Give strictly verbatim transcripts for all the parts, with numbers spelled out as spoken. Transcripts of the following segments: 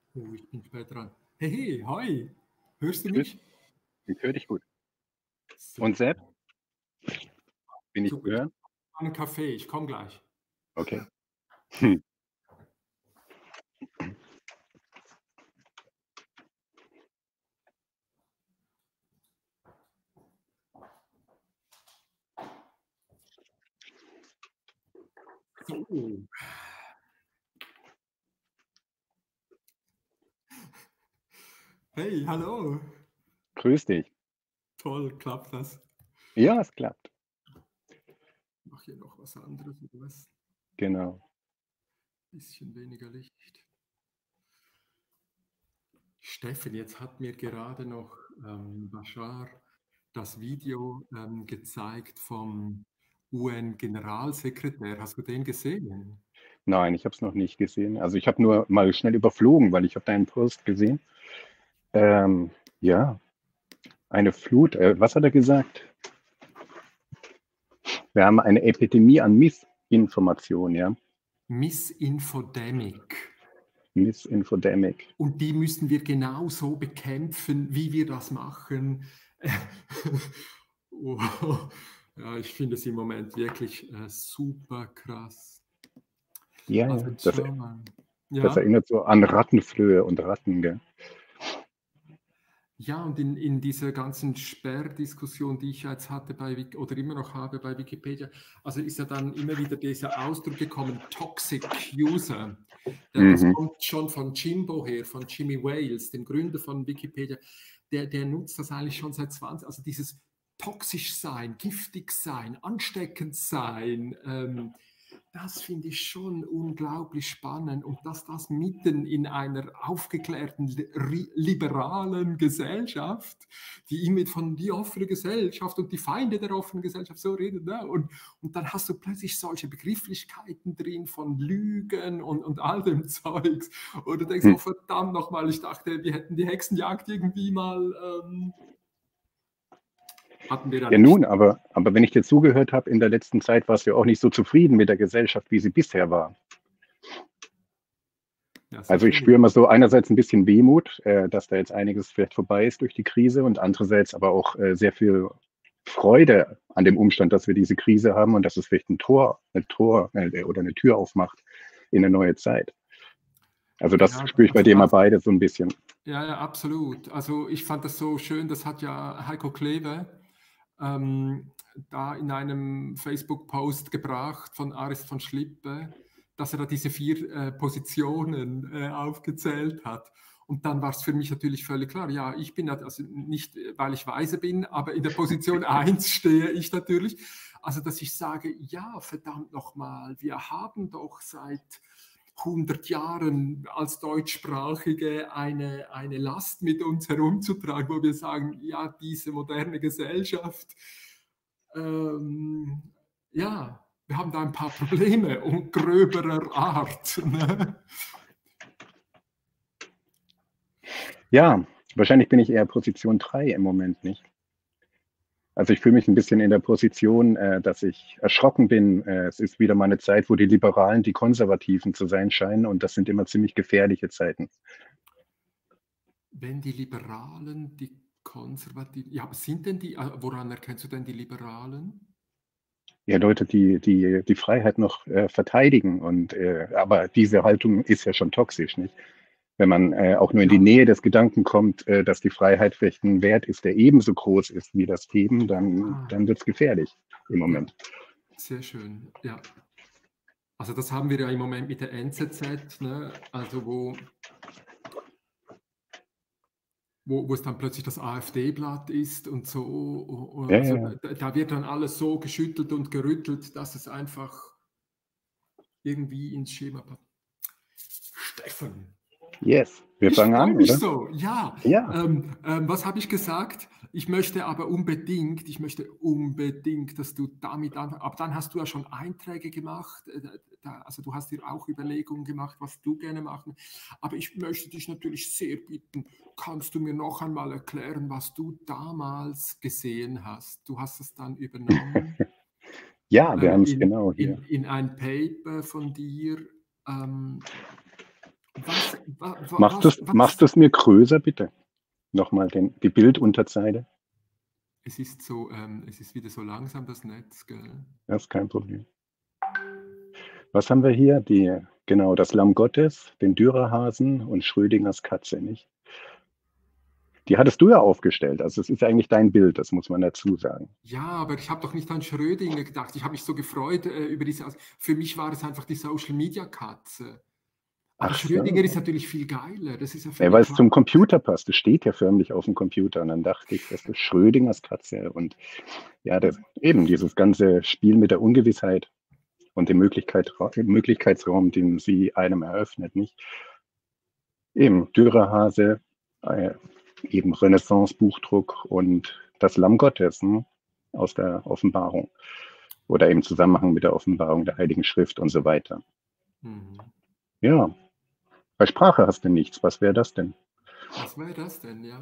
Oh, ich bin spät dran. Hey, hey, hi. Hörst du Grüß. mich? Ich höre dich gut. Und Super. selbst? Bin ich zu Super. hören? Einen Kaffee, ich komme gleich. Okay. Hm. So. Hey, hallo. Grüß dich. Toll, klappt das? Ja, es klappt. Ich mache hier noch was anderes, oder was? Genau. Bisschen weniger Licht. Steffen, jetzt hat mir gerade noch ähm, Bashar das Video ähm, gezeigt vom U N-Generalsekretär. Hast du den gesehen? Nein, ich habe es noch nicht gesehen. Also ich habe nur mal schnell überflogen, weil ich habe deinen Post gesehen. Ähm, ja, eine Flut. Äh, was hat er gesagt? Wir haben eine Epidemie an Missinformation, ja. Missinfodemic. Missinfodemic. Und die müssen wir genauso bekämpfen, wie wir das machen. Oh, ja, ich finde es im Moment wirklich äh, super krass. Ja, Also ja. jetzt Das, schau mal. das Ja, erinnert so an Rattenflöhe und Ratten, gell? ja, und in, in dieser ganzen Sperrdiskussion, die ich jetzt hatte bei Wik- oder immer noch habe bei Wikipedia, also ist ja dann immer wieder dieser Ausdruck gekommen, Toxic User. Ja, das Mhm. kommt schon von Jimbo her, von Jimmy Wales, dem Gründer von Wikipedia. Der, der nutzt das eigentlich schon seit zwanzig, also dieses toxisch sein, giftig sein, ansteckend sein, ähm, das finde ich schon unglaublich spannend und dass das mitten in einer aufgeklärten, li- liberalen Gesellschaft, die immer von die offene Gesellschaft und die Feinde der offenen Gesellschaft so reden, ne? und, und dann hast du plötzlich solche Begrifflichkeiten drin von Lügen und, und all dem Zeugs. Und du denkst, Hm. oh verdammt nochmal, ich dachte, wir hätten die Hexenjagd irgendwie mal, ähm, hatten wir da Ja, nicht. nun, aber, aber wenn ich dir zugehört habe, in der letzten Zeit warst du ja auch nicht so zufrieden mit der Gesellschaft, wie sie bisher war. Ja, sehr Also ich schön. spüre immer so einerseits ein bisschen Wehmut, äh, dass da jetzt einiges vielleicht vorbei ist durch die Krise und andererseits aber auch äh, sehr viel Freude an dem Umstand, dass wir diese Krise haben und dass es vielleicht ein Tor, ein Tor äh, oder eine Tür aufmacht in eine neue Zeit. Also das Ja, spüre ich bei also, dir mal also beide so ein bisschen. ja, ja, absolut. Also ich fand das so schön, das hat ja Heiko Kleve ähm, da in einem Facebook-Post gebracht von Aris von Schlippe, dass er da diese vier äh, Positionen äh, aufgezählt hat. Und dann war es für mich natürlich völlig klar, ja, ich bin ja, also nicht, weil ich weise bin, aber in der Position eins stehe ich natürlich. Also, dass ich sage, ja, verdammt nochmal, wir haben doch seit hundert Jahren als Deutschsprachige eine, eine Last mit uns herumzutragen, wo wir sagen, ja, diese moderne Gesellschaft, ähm, ja, wir haben da ein paar Probleme und gröberer Art. Ne? Ja, wahrscheinlich bin ich eher Position drei im Moment nicht. Also ich fühle mich ein bisschen in der Position, äh, dass ich erschrocken bin. Äh, es ist wieder mal eine Zeit, wo die Liberalen die Konservativen zu sein scheinen und das sind immer ziemlich gefährliche Zeiten. Wenn die Liberalen, die Konservativen, ja, sind denn die, äh, woran erkennst du denn die Liberalen? Ja, Leute, die die die Freiheit noch äh, verteidigen und äh, aber diese Haltung ist ja schon toxisch, nicht? Wenn man äh, auch nur in die Ja, Nähe des Gedanken kommt, äh, dass die Freiheit vielleicht ein Wert ist, der ebenso groß ist wie das Leben, dann ah, dann wird's gefährlich im ja, Moment. sehr schön. Ja, also das haben wir ja im Moment mit der N Z Z, ne? Also wo wo, wo es dann plötzlich das AfD-Blatt ist und so. Und Ja, ja, also ja. da, da wird dann alles so geschüttelt und gerüttelt, dass es einfach irgendwie ins Schema passt. Steffen, Yes, wir ich fangen freue an, mich oder? so. Ja, Ja. ähm, ähm, was habe ich gesagt? Ich möchte aber unbedingt, ich möchte unbedingt, dass du damit anfängst. Aber dann hast du ja schon Einträge gemacht. äh, Da, also du hast dir auch Überlegungen gemacht, was du gerne machen. Aber ich möchte dich natürlich sehr bitten, kannst du mir noch einmal erklären, was du damals gesehen hast? Du hast es dann übernommen Ja, wir äh, haben es in, genau hier. in, in ein Paper von dir. Ähm, Was, wa, wa, Machst du was, es machst was? du's mir größer, bitte? Nochmal den, die Bildunterzeile. Es ist so, ähm, es ist wieder so langsam das Netz, gell? Das ist kein Problem. Was haben wir hier? Die, genau, das Lamm Gottes, den Dürerhasen und Schrödingers Katze, nicht? Die hattest du ja aufgestellt. Also es ist eigentlich dein Bild, das muss man dazu sagen. Ja, aber ich habe doch nicht an Schrödinger gedacht. Ich habe mich so gefreut äh, über diese. Aus- Für mich war es einfach die Social Media Katze. Aber Ach Schrödinger ist so. natürlich viel geiler. Das ist ja Ja, völlig weil es klar. zum Computer passt. Es steht ja förmlich auf dem Computer. Und dann dachte ich, das ist Schrödingers Katze. Und ja, das, eben dieses ganze Spiel mit der Ungewissheit und dem Möglichkeit, Möglichkeitsraum, den sie einem eröffnet, nicht? Eben Dürerhase, äh, eben Renaissance-Buchdruck und das Lamm Gottes, ne? Aus der Offenbarung oder im Zusammenhang mit der Offenbarung der Heiligen Schrift und so weiter. Mhm. Ja, bei Sprache hast du nichts. Was wäre das denn? Was wäre das denn, ja?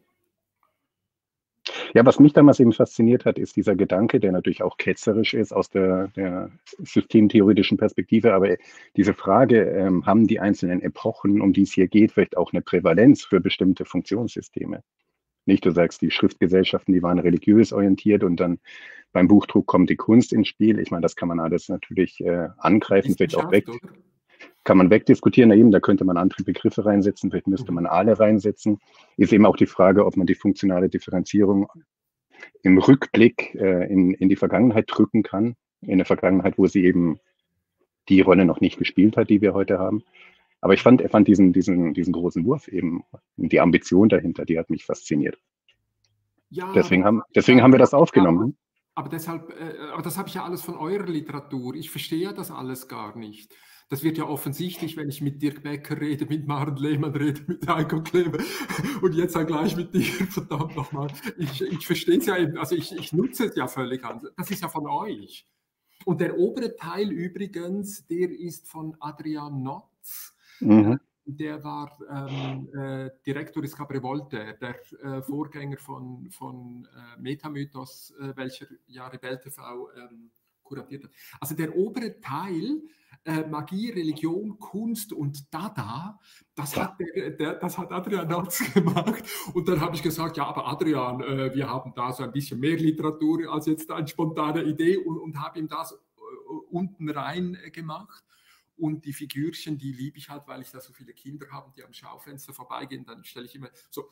Ja, was mich damals eben fasziniert hat, ist dieser Gedanke, der natürlich auch ketzerisch ist aus der, der systemtheoretischen Perspektive, aber diese Frage, ähm, haben die einzelnen Epochen, um die es hier geht, vielleicht auch eine Prävalenz für bestimmte Funktionssysteme? Nicht, du sagst, die Schriftgesellschaften, die waren religiös orientiert und dann beim Buchdruck kommt die Kunst ins Spiel. Ich meine, das kann man alles natürlich äh, angreifen, vielleicht auch Wissenschaft, weg, oder? kann man wegdiskutieren. Na eben, da könnte man andere Begriffe reinsetzen, vielleicht müsste Mhm. man alle reinsetzen. Ist eben auch die Frage, ob man die funktionale Differenzierung im Rückblick äh, in, in die Vergangenheit drücken kann, in der Vergangenheit, wo sie eben die Rolle noch nicht gespielt hat, die wir heute haben. Aber ich fand, er fand diesen, diesen, diesen großen Wurf eben, die Ambition dahinter, die hat mich fasziniert. Ja, aber Deswegen das haben, habe ich deswegen ja, haben wir das ja, aufgenommen. aber deshalb, äh, aber das habe ich ja alles von eurer Literatur. Ich verstehe ja das alles gar nicht. Das wird ja offensichtlich, wenn ich mit Dirk Becker rede, mit Maren Lehmann rede, mit Heiko Kleve und jetzt dann gleich mit dir, verdammt nochmal. Ich, ich verstehe es ja eben, also ich, ich nutze es ja völlig anders. Das ist ja von euch. Und der obere Teil übrigens, der ist von Adrian Notz. Äh, Mhm. der war ähm, äh, Direktor des Cabaret Voltaire, der äh, Vorgänger von, von äh, Metamythos, äh, welcher ja Rebell T V ähm, kuratiert hat. Also der obere Teil, äh, Magie, Religion, Kunst und Dada, das hat, der, der, das hat Adrian Notz gemacht. Und dann habe ich gesagt, ja, aber Adrian, äh, wir haben da so ein bisschen mehr Literatur als jetzt eine spontane Idee und, und habe ihm das äh, unten rein gemacht. Und die Figürchen, die liebe ich halt, weil ich da so viele Kinder habe, die am Schaufenster vorbeigehen, dann stelle ich immer so.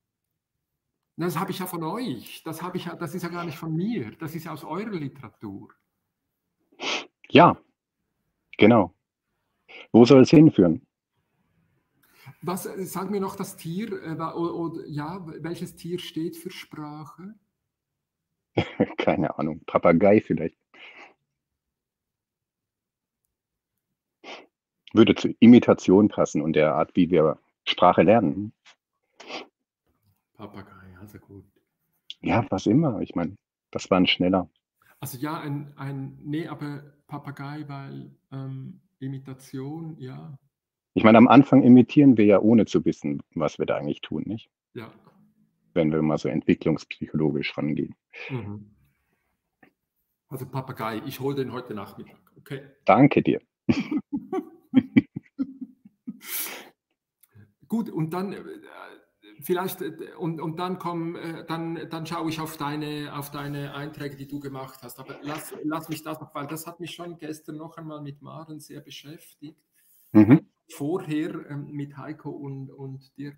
Das habe ich ja von euch. Das, habe ich ja, das ist ja gar nicht von mir. Das ist ja aus eurer Literatur. Ja, genau. Wo soll es hinführen? Was, sag mir noch das Tier, äh, oder, oder, ja, welches Tier steht für Sprache? Keine Ahnung. Papagei vielleicht. Würde zur Imitation passen und der Art, wie wir Sprache lernen. Papagei, also gut. Ja, was immer. Ich meine, das war ein schneller. Also ja, ein, ein nee, aber Papagei, weil ähm, Imitation, ja. Ich meine, am Anfang imitieren wir ja, ohne zu wissen, was wir da eigentlich tun, nicht? Ja. Wenn wir mal so entwicklungspsychologisch rangehen. Mhm. Also Papagei, ich hole den heute Nachmittag, okay? Danke dir. Gut, und dann äh, vielleicht, äh, und, und dann komm, äh, dann, dann schaue ich auf deine, auf deine Einträge, die du gemacht hast. Aber lass, lass mich das noch, weil das hat mich schon gestern noch einmal mit Maren sehr beschäftigt. Mhm. Vorher ähm, mit Heiko und, und Dirk.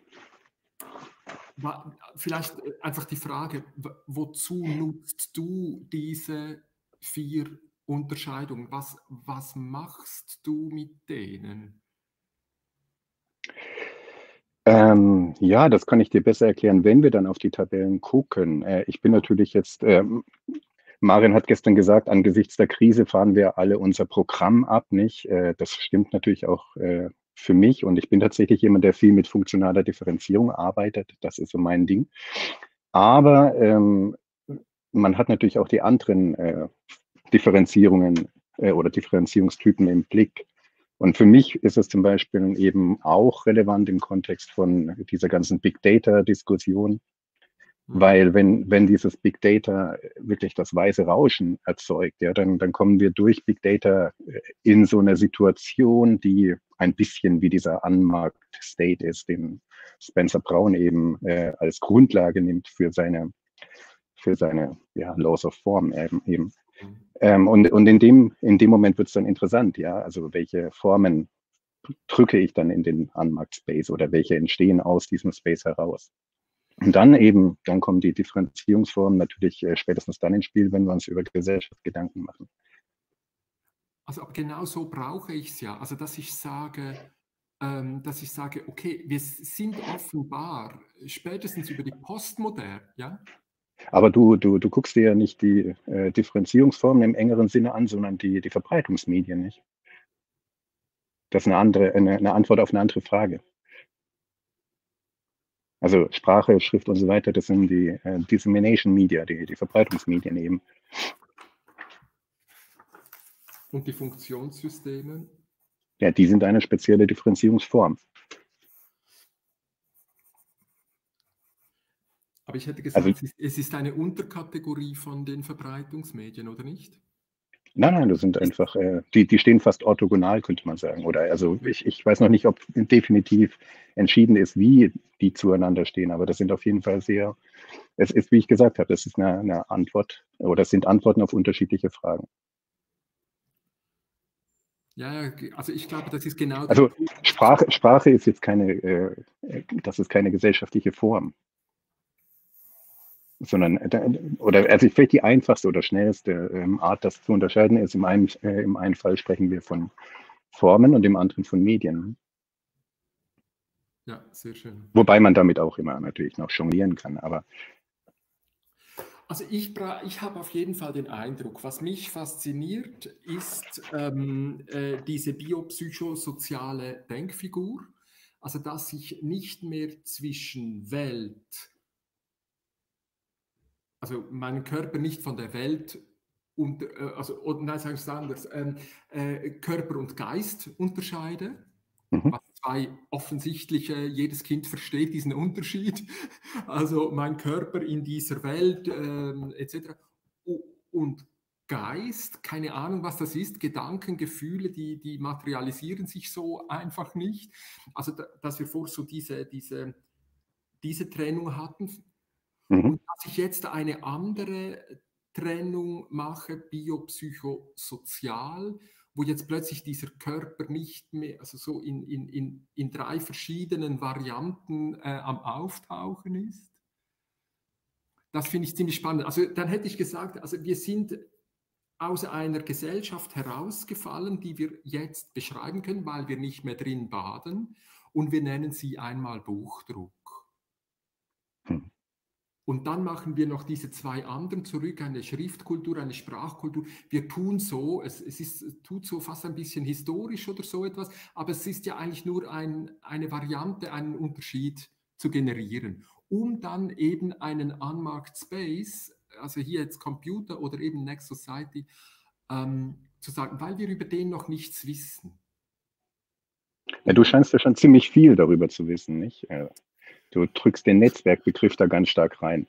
Wa- Vielleicht äh, einfach die Frage, w- wozu nutzt du diese vier Unterscheidungen? Was, was machst du mit denen? Ähm, ja, das kann ich dir besser erklären, wenn wir dann auf die Tabellen gucken. Äh, ich bin natürlich jetzt, ähm, Marin hat gestern gesagt, angesichts der Krise fahren wir alle unser Programm ab, nicht? Äh, das stimmt natürlich auch äh, für mich und ich bin tatsächlich jemand, der viel mit funktionaler Differenzierung arbeitet. Das ist so mein Ding. Aber ähm, man hat natürlich auch die anderen äh, Differenzierungen äh, oder Differenzierungstypen im Blick. Und für mich ist es zum Beispiel eben auch relevant im Kontext von dieser ganzen Big Data-Diskussion, Mhm. weil wenn, wenn dieses Big Data wirklich das weiße Rauschen erzeugt, ja, dann, dann kommen wir durch Big Data in so eine Situation, die ein bisschen wie dieser Unmarked State ist, den Spencer Brown eben äh, als Grundlage nimmt für seine, für seine ja, Laws of Form eben. eben. Ähm, und und in, dem, in dem Moment wird es dann interessant, ja, also welche Formen drücke ich dann in den Unmarked Space oder welche entstehen aus diesem Space heraus. Und dann eben, dann kommen die Differenzierungsformen natürlich äh, spätestens dann ins Spiel, wenn wir uns über Gesellschaft Gedanken machen. Also aber genau so brauche ich es ja. Also dass ich sage, ähm, dass ich sage, okay, wir sind offenbar spätestens über die Postmoderne, ja. Aber du, du, du guckst dir ja nicht die äh, Differenzierungsformen im engeren Sinne an, sondern die, die Verbreitungsmedien nicht. Das ist eine andere, eine, eine Antwort auf eine andere Frage. Also Sprache, Schrift und so weiter, das sind die äh, Dissemination Media, die, die Verbreitungsmedien eben. Und die Funktionssysteme? Ja, die sind eine spezielle Differenzierungsform. Aber ich hätte gesagt, Also, es ist eine Unterkategorie von den Verbreitungsmedien, oder nicht? Nein, nein, das sind einfach, äh, die, die stehen fast orthogonal, könnte man sagen. Oder also ich, ich weiß noch nicht, ob definitiv entschieden ist, wie die zueinander stehen, aber das sind auf jeden Fall sehr, es ist, wie ich gesagt habe, das ist eine, eine Antwort oder es sind Antworten auf unterschiedliche Fragen. Ja, also ich glaube, das ist genau der Also Punkt. Sprache, Sprache ist jetzt keine, äh, das ist keine gesellschaftliche Form. Sondern, oder also vielleicht die einfachste oder schnellste ähm, Art, das zu unterscheiden, ist im einen, äh, im einen Fall sprechen wir von Formen und im anderen von Medien. Ja, sehr schön. Wobei man damit auch immer natürlich noch jonglieren kann, aber also ich, ich habe auf jeden Fall den Eindruck, was mich fasziniert, ist ähm, äh, diese biopsychosoziale Denkfigur, also dass ich nicht mehr zwischen Welt, also meinen Körper nicht von der Welt und, äh, also, oder nein, sage ich es anders, ähm, äh, Körper und Geist unterscheide. mhm. Was zwei offensichtliche, jedes Kind versteht diesen Unterschied. Also mein Körper in dieser Welt ähm, et cetera. Und Geist, keine Ahnung, was das ist, Gedanken, Gefühle, die, die materialisieren sich so einfach nicht. Also da, dass wir vorher so diese, diese, diese Trennung hatten. Mhm. Und dass ich jetzt eine andere Trennung mache, biopsychosozial, wo jetzt plötzlich dieser Körper nicht mehr, also so in, in, in, in drei verschiedenen Varianten äh, am Auftauchen ist. Das finde ich ziemlich spannend. Also dann hätte ich gesagt, also wir sind aus einer Gesellschaft herausgefallen, die wir jetzt beschreiben können, weil wir nicht mehr drin baden, und wir nennen sie einmal Buchdruck. Mhm. Und dann machen wir noch diese zwei anderen zurück, eine Schriftkultur, eine Sprachkultur. Wir tun so, es, es ist, es tut so fast ein bisschen historisch oder so etwas, aber es ist ja eigentlich nur ein, eine Variante, einen Unterschied zu generieren, um dann eben einen Unmarked Space, also hier jetzt Computer oder eben Next Society, ähm, zu sagen, weil wir über den noch nichts wissen. Ja, du scheinst ja schon ziemlich viel darüber zu wissen, nicht? Du drückst den Netzwerkbegriff da ganz stark rein.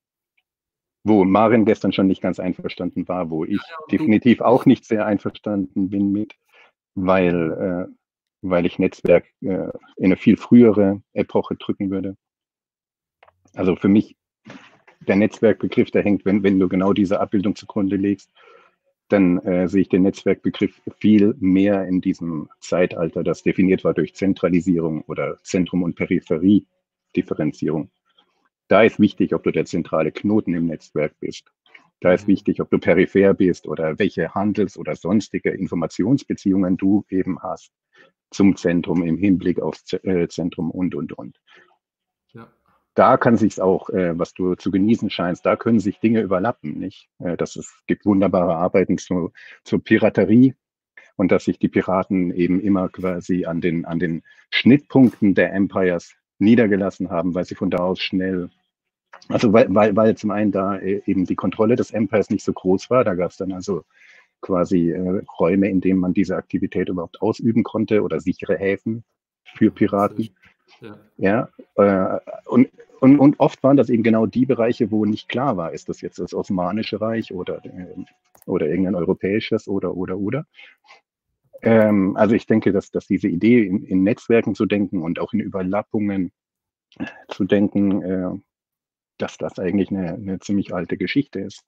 Wo Maren gestern schon nicht ganz einverstanden war, wo ich ja, ja, definitiv auch nicht sehr einverstanden bin mit, weil, äh, weil ich Netzwerk äh, in eine viel frühere Epoche drücken würde. Also für mich, der Netzwerkbegriff, der hängt, wenn, wenn du genau diese Abbildung zugrunde legst, dann äh, sehe ich den Netzwerkbegriff viel mehr in diesem Zeitalter, das definiert war durch Zentralisierung oder Zentrum- und Peripherie-Differenzierung. Da ist wichtig, ob du der zentrale Knoten im Netzwerk bist. Da ist wichtig, ob du peripher bist oder welche Handels- oder sonstige Informationsbeziehungen du eben hast zum Zentrum im Hinblick aufs Zentrum und, und, und. Ja. Da kann sich's auch, äh, was du zu genießen scheinst, da können sich Dinge überlappen, nicht? Äh, das ist, gibt wunderbare Arbeiten zu, zur Piraterie und dass sich die Piraten eben immer quasi an den, an den Schnittpunkten der Empires niedergelassen haben, weil sie von da aus schnell, also weil, weil, weil zum einen da eben die Kontrolle des Empires nicht so groß war, da gab es dann also quasi äh, Räume, in denen man diese Aktivität überhaupt ausüben konnte oder sichere Häfen für Piraten. Ja, ja äh, und, und, und oft waren das eben genau die Bereiche, wo nicht klar war, ist das jetzt das Osmanische Reich oder, äh, oder irgendein europäisches oder, oder, oder. Ähm, also ich denke, dass, dass diese Idee, in, in Netzwerken zu denken und auch in Überlappungen zu denken, äh, dass das eigentlich eine, eine ziemlich alte Geschichte ist.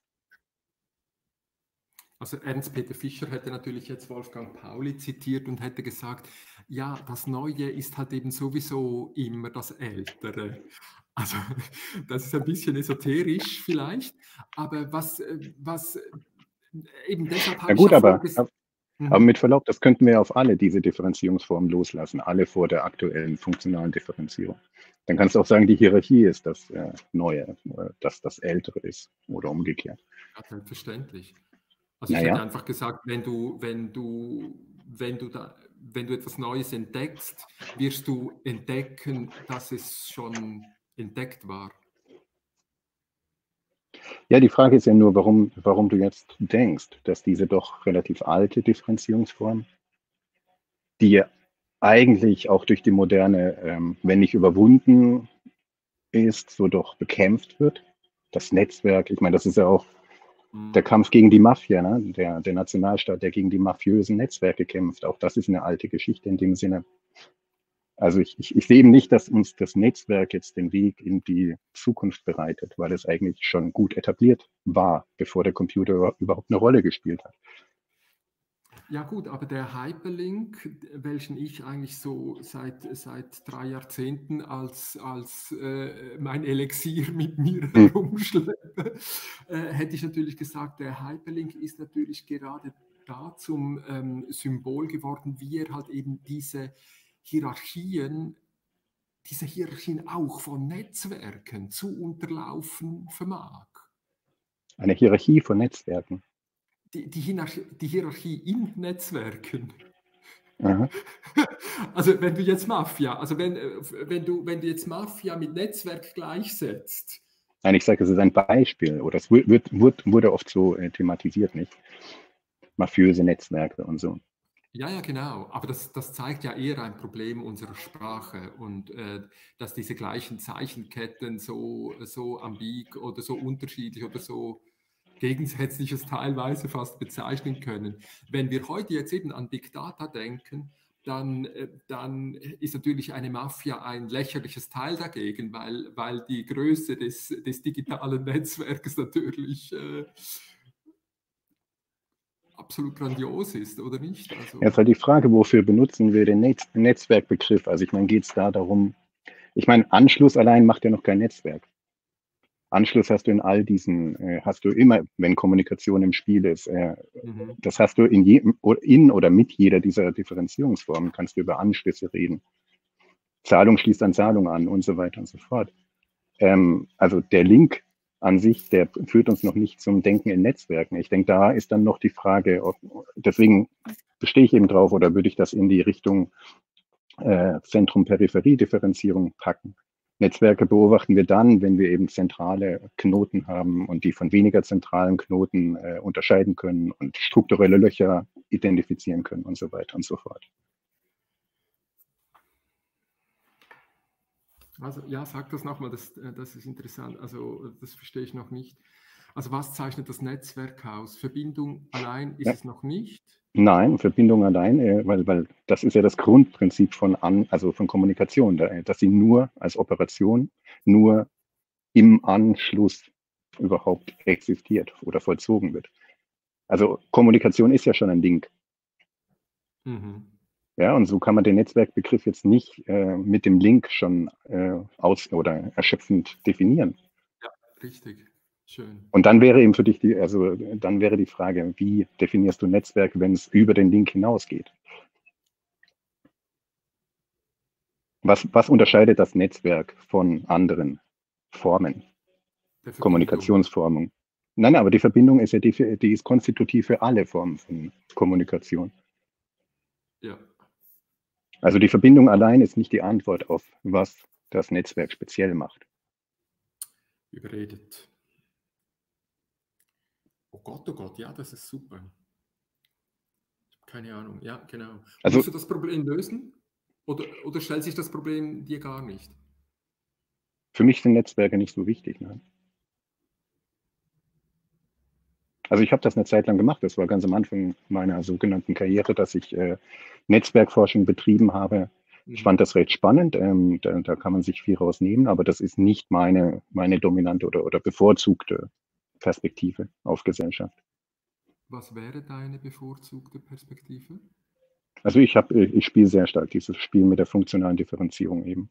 Also Ernst-Peter Fischer hätte natürlich jetzt Wolfgang Pauli zitiert und hätte gesagt, ja, das Neue ist halt eben sowieso immer das Ältere. Also das ist ein bisschen esoterisch vielleicht, aber was, äh, was äh, eben deshalb Na habe ich gut, ja aber, vorgesagt. aber Mhm. mit Verlaub, das könnten wir auf alle diese Differenzierungsformen loslassen, alle vor der aktuellen funktionalen Differenzierung. Dann kannst du auch sagen, die Hierarchie ist das äh, Neue, äh, dass das Ältere ist oder umgekehrt. Ja, selbstverständlich. Also ich hätte Naja, einfach gesagt, wenn du, wenn du, wenn du da, wenn du etwas Neues entdeckst, wirst du entdecken, dass es schon entdeckt war. ja, die Frage ist ja nur, warum, warum du jetzt denkst, dass diese doch relativ alte Differenzierungsform, die ja eigentlich auch durch die Moderne, ähm, wenn nicht überwunden ist, so doch bekämpft wird. Das Netzwerk, ich meine, das ist ja auch der Mhm. Kampf gegen die Mafia, ne? der, der Nationalstaat, der gegen die mafiösen Netzwerke kämpft. Auch das ist eine alte Geschichte in dem Sinne. Also ich, ich, ich sehe eben nicht, dass uns das Netzwerk jetzt den Weg in die Zukunft bereitet, weil es eigentlich schon gut etabliert war, bevor der Computer überhaupt eine Rolle gespielt hat. Ja gut, aber der Hyperlink, welchen ich eigentlich so seit, seit drei Jahrzehnten als, als äh, mein Elixier mit mir Hm. herumschleppe, äh, hätte ich natürlich gesagt, der Hyperlink ist natürlich gerade da zum ähm, Symbol geworden, wie er halt eben diese Hierarchien, diese Hierarchien auch von Netzwerken zu unterlaufen vermag. Eine Hierarchie von Netzwerken. Die, die, Hierarchie, die Hierarchie in Netzwerken. Aha. Also wenn du jetzt Mafia, also wenn, äh, wenn, du, wenn du jetzt Mafia mit Netzwerk gleichsetzt. Nein, ich sage, es ist ein Beispiel, oder es wird, wird, wurde oft so äh, thematisiert, nicht? Mafiöse Netzwerke und so. Ja, ja, genau. Aber das, das zeigt ja eher ein Problem unserer Sprache und äh, dass diese gleichen Zeichenketten so, so ambig oder so unterschiedlich oder so Gegensätzliches teilweise fast bezeichnen können. Wenn wir heute jetzt eben an Big Data denken, dann, äh, dann ist natürlich eine Mafia ein lächerliches Teil dagegen, weil, weil die Größe des, des digitalen Netzwerkes natürlich äh, absolut grandios ist, oder nicht? Jetzt Also, halt die Frage, wofür benutzen wir den Netz Netzwerkbegriff? Also ich meine, geht es da darum, ich meine, Anschluss allein macht ja noch kein Netzwerk. Anschluss hast du in all diesen, äh, hast du immer, wenn Kommunikation im Spiel ist. Äh, mhm. das hast du in, je, in oder mit jeder dieser Differenzierungsformen, kannst du über Anschlüsse reden. Zahlung schließt an Zahlung an und so weiter und so fort. Ähm, also der Link an sich, der führt uns noch nicht zum Denken in Netzwerken. Ich denke, da ist dann noch die Frage, ob, deswegen bestehe ich eben drauf oder würde ich das in die Richtung äh, Zentrum-Peripherie-Differenzierung packen. Netzwerke beobachten wir dann, wenn wir eben zentrale Knoten haben und die von weniger zentralen Knoten äh, unterscheiden können und strukturelle Löcher identifizieren können und so weiter und so fort. Also ja, sag das nochmal, das, das ist interessant. Also das verstehe ich noch nicht. Also was zeichnet das Netzwerk aus? Verbindung allein ist Ja. es noch nicht. Nein, Verbindung allein, äh, weil, weil das ist ja das Grundprinzip von, an, also von Kommunikation, da, dass sie nur als Operation, nur im Anschluss überhaupt existiert oder vollzogen wird. Also Kommunikation ist ja schon ein Link. Mhm. Ja, und so kann man den Netzwerkbegriff jetzt nicht äh, mit dem Link schon äh, aus oder erschöpfend definieren. Ja, richtig. Schön. Und dann wäre eben für dich die, also dann wäre die Frage, wie definierst du Netzwerk, wenn es über den Link hinausgeht? Was, was unterscheidet das Netzwerk von anderen Formen, Der Verbindung. Kommunikationsformen? Nein, aber die Verbindung ist ja die, die ist konstitutiv für alle Formen von Kommunikation. Ja. Also die Verbindung allein ist nicht die Antwort auf, was das Netzwerk speziell macht. Überredet. Oh Gott, oh Gott, ja, das ist super. Keine Ahnung, ja, genau. Und Also musst du das Problem lösen? Oder, oder stellt sich das Problem dir gar nicht? für mich sind Netzwerke nicht so wichtig. Ne? Also ich habe das eine Zeit lang gemacht. Das war ganz am Anfang meiner sogenannten Karriere, dass ich äh, Netzwerkforschung betrieben habe. Ich Mhm. fand das recht spannend. Ähm, da, da kann man sich viel rausnehmen, aber das ist nicht meine, meine dominante oder, oder bevorzugte Perspektive auf Gesellschaft. Was wäre deine bevorzugte Perspektive? Also ich habe, ich spiele sehr stark dieses Spiel mit der funktionalen Differenzierung eben.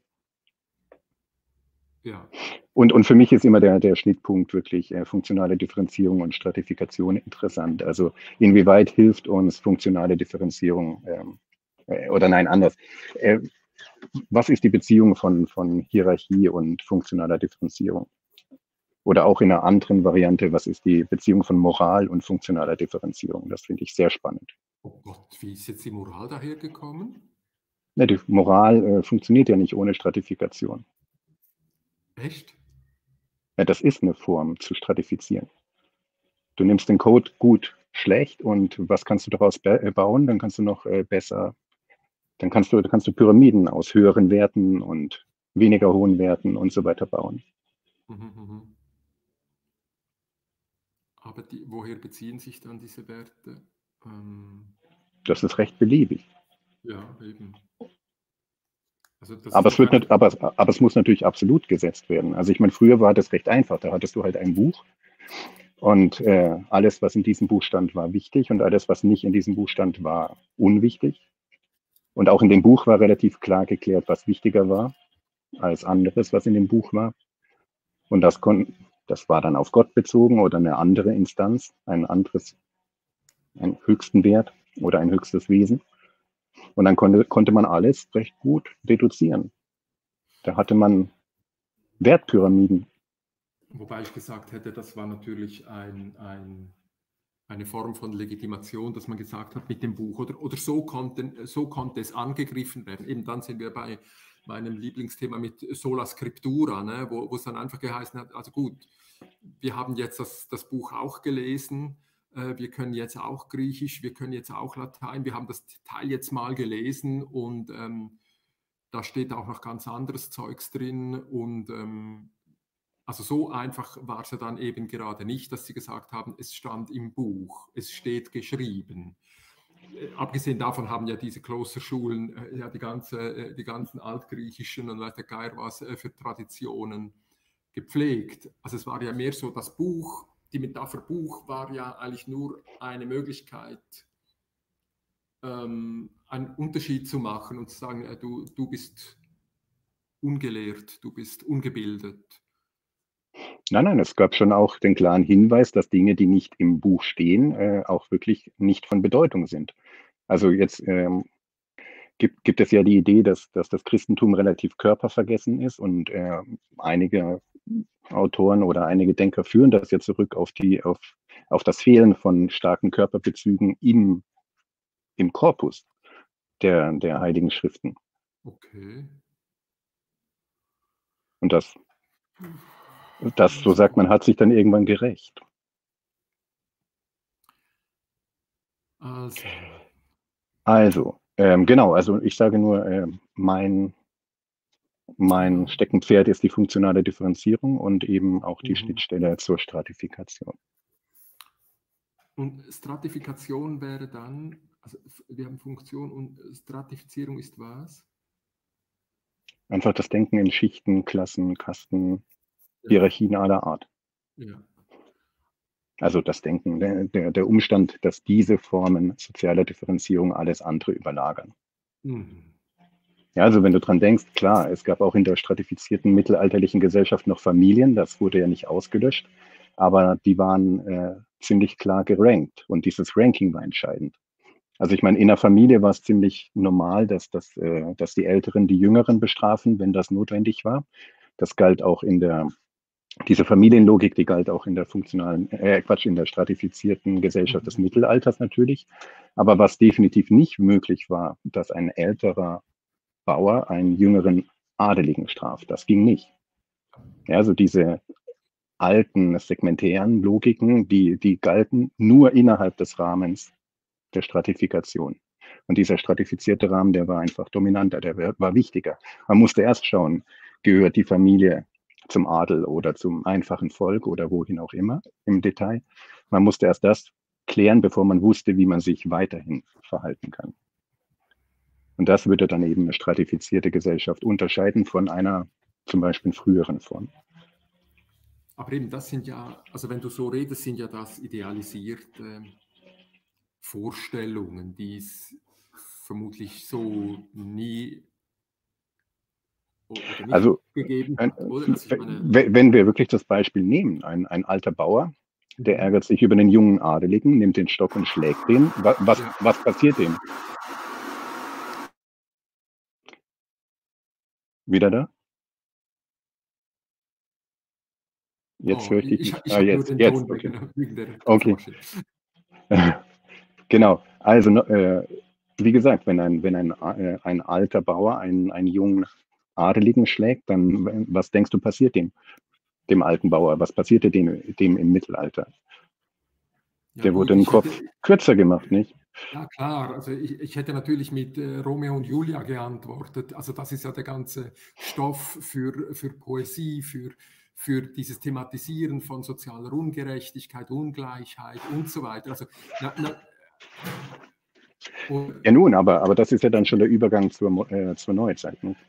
Ja. Und, und für mich ist immer der, der Schnittpunkt wirklich äh, funktionale Differenzierung und Stratifikation interessant. Also inwieweit hilft uns funktionale Differenzierung ähm, äh, oder nein, anders. Äh, was ist die Beziehung von, von Hierarchie und funktionaler Differenzierung? Oder auch in einer anderen Variante, was ist die Beziehung von Moral und funktionaler Differenzierung? Das finde ich sehr spannend. Oh Gott, wie ist jetzt die Moral dahergekommen? Ja, die Moral äh, funktioniert ja nicht ohne Stratifikation. Echt? Ja, das ist eine Form zu stratifizieren. Du nimmst den Code gut, schlecht und was kannst du daraus bauen? Dann kannst du noch äh, besser, dann kannst du, kannst du Pyramiden aus höheren Werten und weniger hohen Werten und so weiter bauen. Mhm, mhm. Aber die, woher beziehen sich dann diese Werte? Ähm, Das ist recht beliebig. ja, eben. Also das Aber ist es, wird wahrscheinlich. nicht, aber, aber es muss natürlich absolut gesetzt werden. Also ich meine, früher war das recht einfach. Da hattest du halt ein Buch und äh, alles, was in diesem Buch stand, war wichtig und alles, was nicht in diesem Buch stand, war unwichtig. Und auch in dem Buch war relativ klar geklärt, was wichtiger war als anderes, was in dem Buch war. Und das, kon das war dann auf Gott bezogen oder eine andere Instanz, ein anderes, einen höchsten Wert oder ein höchstes Wesen. Und dann konnte, konnte man alles recht gut deduzieren. Da hatte man Wertpyramiden. Wobei ich gesagt hätte, das war natürlich ein, ein, eine Form von Legitimation, dass man gesagt hat mit dem Buch oder, oder so, konnten, so konnte es angegriffen werden. Eben dann sind wir bei meinem Lieblingsthema mit Sola Scriptura, ne, wo, wo es dann einfach geheißen hat, also gut, wir haben jetzt das, das Buch auch gelesen, äh, wir können jetzt auch Griechisch, wir können jetzt auch Latein, wir haben das Teil jetzt mal gelesen und ähm, da steht auch noch ganz anderes Zeugs drin und ähm, also so einfach war es ja dann eben gerade nicht, dass sie gesagt haben, es stand im Buch, es steht geschrieben. Äh, abgesehen davon haben ja diese Klosterschulen äh, ja die, ganze, äh, die ganzen altgriechischen und weiß der Geier was äh, für Traditionen gepflegt. Also es war ja mehr so, das Buch, die Metapher Buch war ja eigentlich nur eine Möglichkeit, ähm, einen Unterschied zu machen und zu sagen, äh, du, du bist ungelehrt, du bist ungebildet. Nein, nein, es gab schon auch den klaren Hinweis, dass Dinge, die nicht im Buch stehen, äh, auch wirklich nicht von Bedeutung sind. Also jetzt ähm, gibt, gibt es ja die Idee, dass, dass das Christentum relativ körpervergessen ist und äh, einige Autoren oder einige Denker führen das ja zurück auf, die, auf, auf das Fehlen von starken Körperbezügen im, im Korpus der, der Heiligen Schriften. Okay. Und das, das, so sagt man, hat sich dann irgendwann gerecht. Also. Also, ähm, genau, also ich sage nur, äh, mein, mein Ja. Steckenpferd ist die funktionale Differenzierung und eben auch die Mhm. Schnittstelle zur Stratifikation. Und Stratifikation wäre dann, also wir haben Funktion und Stratifizierung ist was? Einfach das Denken in Schichten, Klassen, Kasten, Ja, Hierarchien aller Art. ja. Also das Denken, der, der Umstand, dass diese Formen sozialer Differenzierung alles andere überlagern. Mhm. Ja, also wenn du dran denkst, klar, es gab auch in der stratifizierten mittelalterlichen Gesellschaft noch Familien, das wurde ja nicht ausgelöscht, aber die waren äh, ziemlich klar gerankt und dieses Ranking war entscheidend. Also ich meine, in der Familie war es ziemlich normal, dass, dass, äh, dass die Älteren die Jüngeren bestrafen, wenn das notwendig war. Das galt auch in der, diese Familienlogik, die galt auch in der funktionalen, äh, Quatsch, in der stratifizierten Gesellschaft des Mhm. Mittelalters natürlich. Aber was definitiv nicht möglich war, dass ein älterer Bauer einen jüngeren Adeligen straft. Das ging nicht. Ja, also diese alten segmentären Logiken, die, die galten nur innerhalb des Rahmens der Stratifikation. Und dieser stratifizierte Rahmen, der war einfach dominanter, der war wichtiger. Man musste erst schauen, gehört die Familie zum Adel oder zum einfachen Volk oder wohin auch immer im Detail. Man musste erst das klären, bevor man wusste, wie man sich weiterhin verhalten kann. Und das würde dann eben eine stratifizierte Gesellschaft unterscheiden von einer zum Beispiel früheren Form. Aber eben, das sind ja, also wenn du so redest, sind ja das idealisierte Vorstellungen, die es vermutlich so nie oder nicht Also, gegeben äh, hat, oder? Also ich meine, wenn wir wirklich das Beispiel nehmen, ein, ein alter Bauer, der ärgert sich über den jungen Adeligen, nimmt den Stock und schlägt den. Was, was, ja. was passiert dem? Wieder da? Jetzt Oh, höre ich dich ich, nicht. ich Ah, habe nur jetzt, den jetzt, Ton okay. wegen, wegen der Okay. Kaffeemaschine. Genau. Also, äh, wie gesagt, wenn ein, wenn ein, äh, ein alter Bauer einen, einen jungen Adeligen schlägt, dann, was denkst du, passiert dem, dem alten Bauer? Was passierte dem, dem im Mittelalter? Ja Der wurde gut, den ich Kopf hätte, kürzer gemacht, nicht? ja klar, also ich, ich hätte natürlich mit äh, Romeo und Julia geantwortet. Also das ist ja der ganze Stoff für, für Poesie, für, für dieses Thematisieren von sozialer Ungerechtigkeit, Ungleichheit und so weiter. Also na, na, und, Ja nun, aber, aber das ist ja dann schon der Übergang zur, äh, zur Neuzeit. Ne?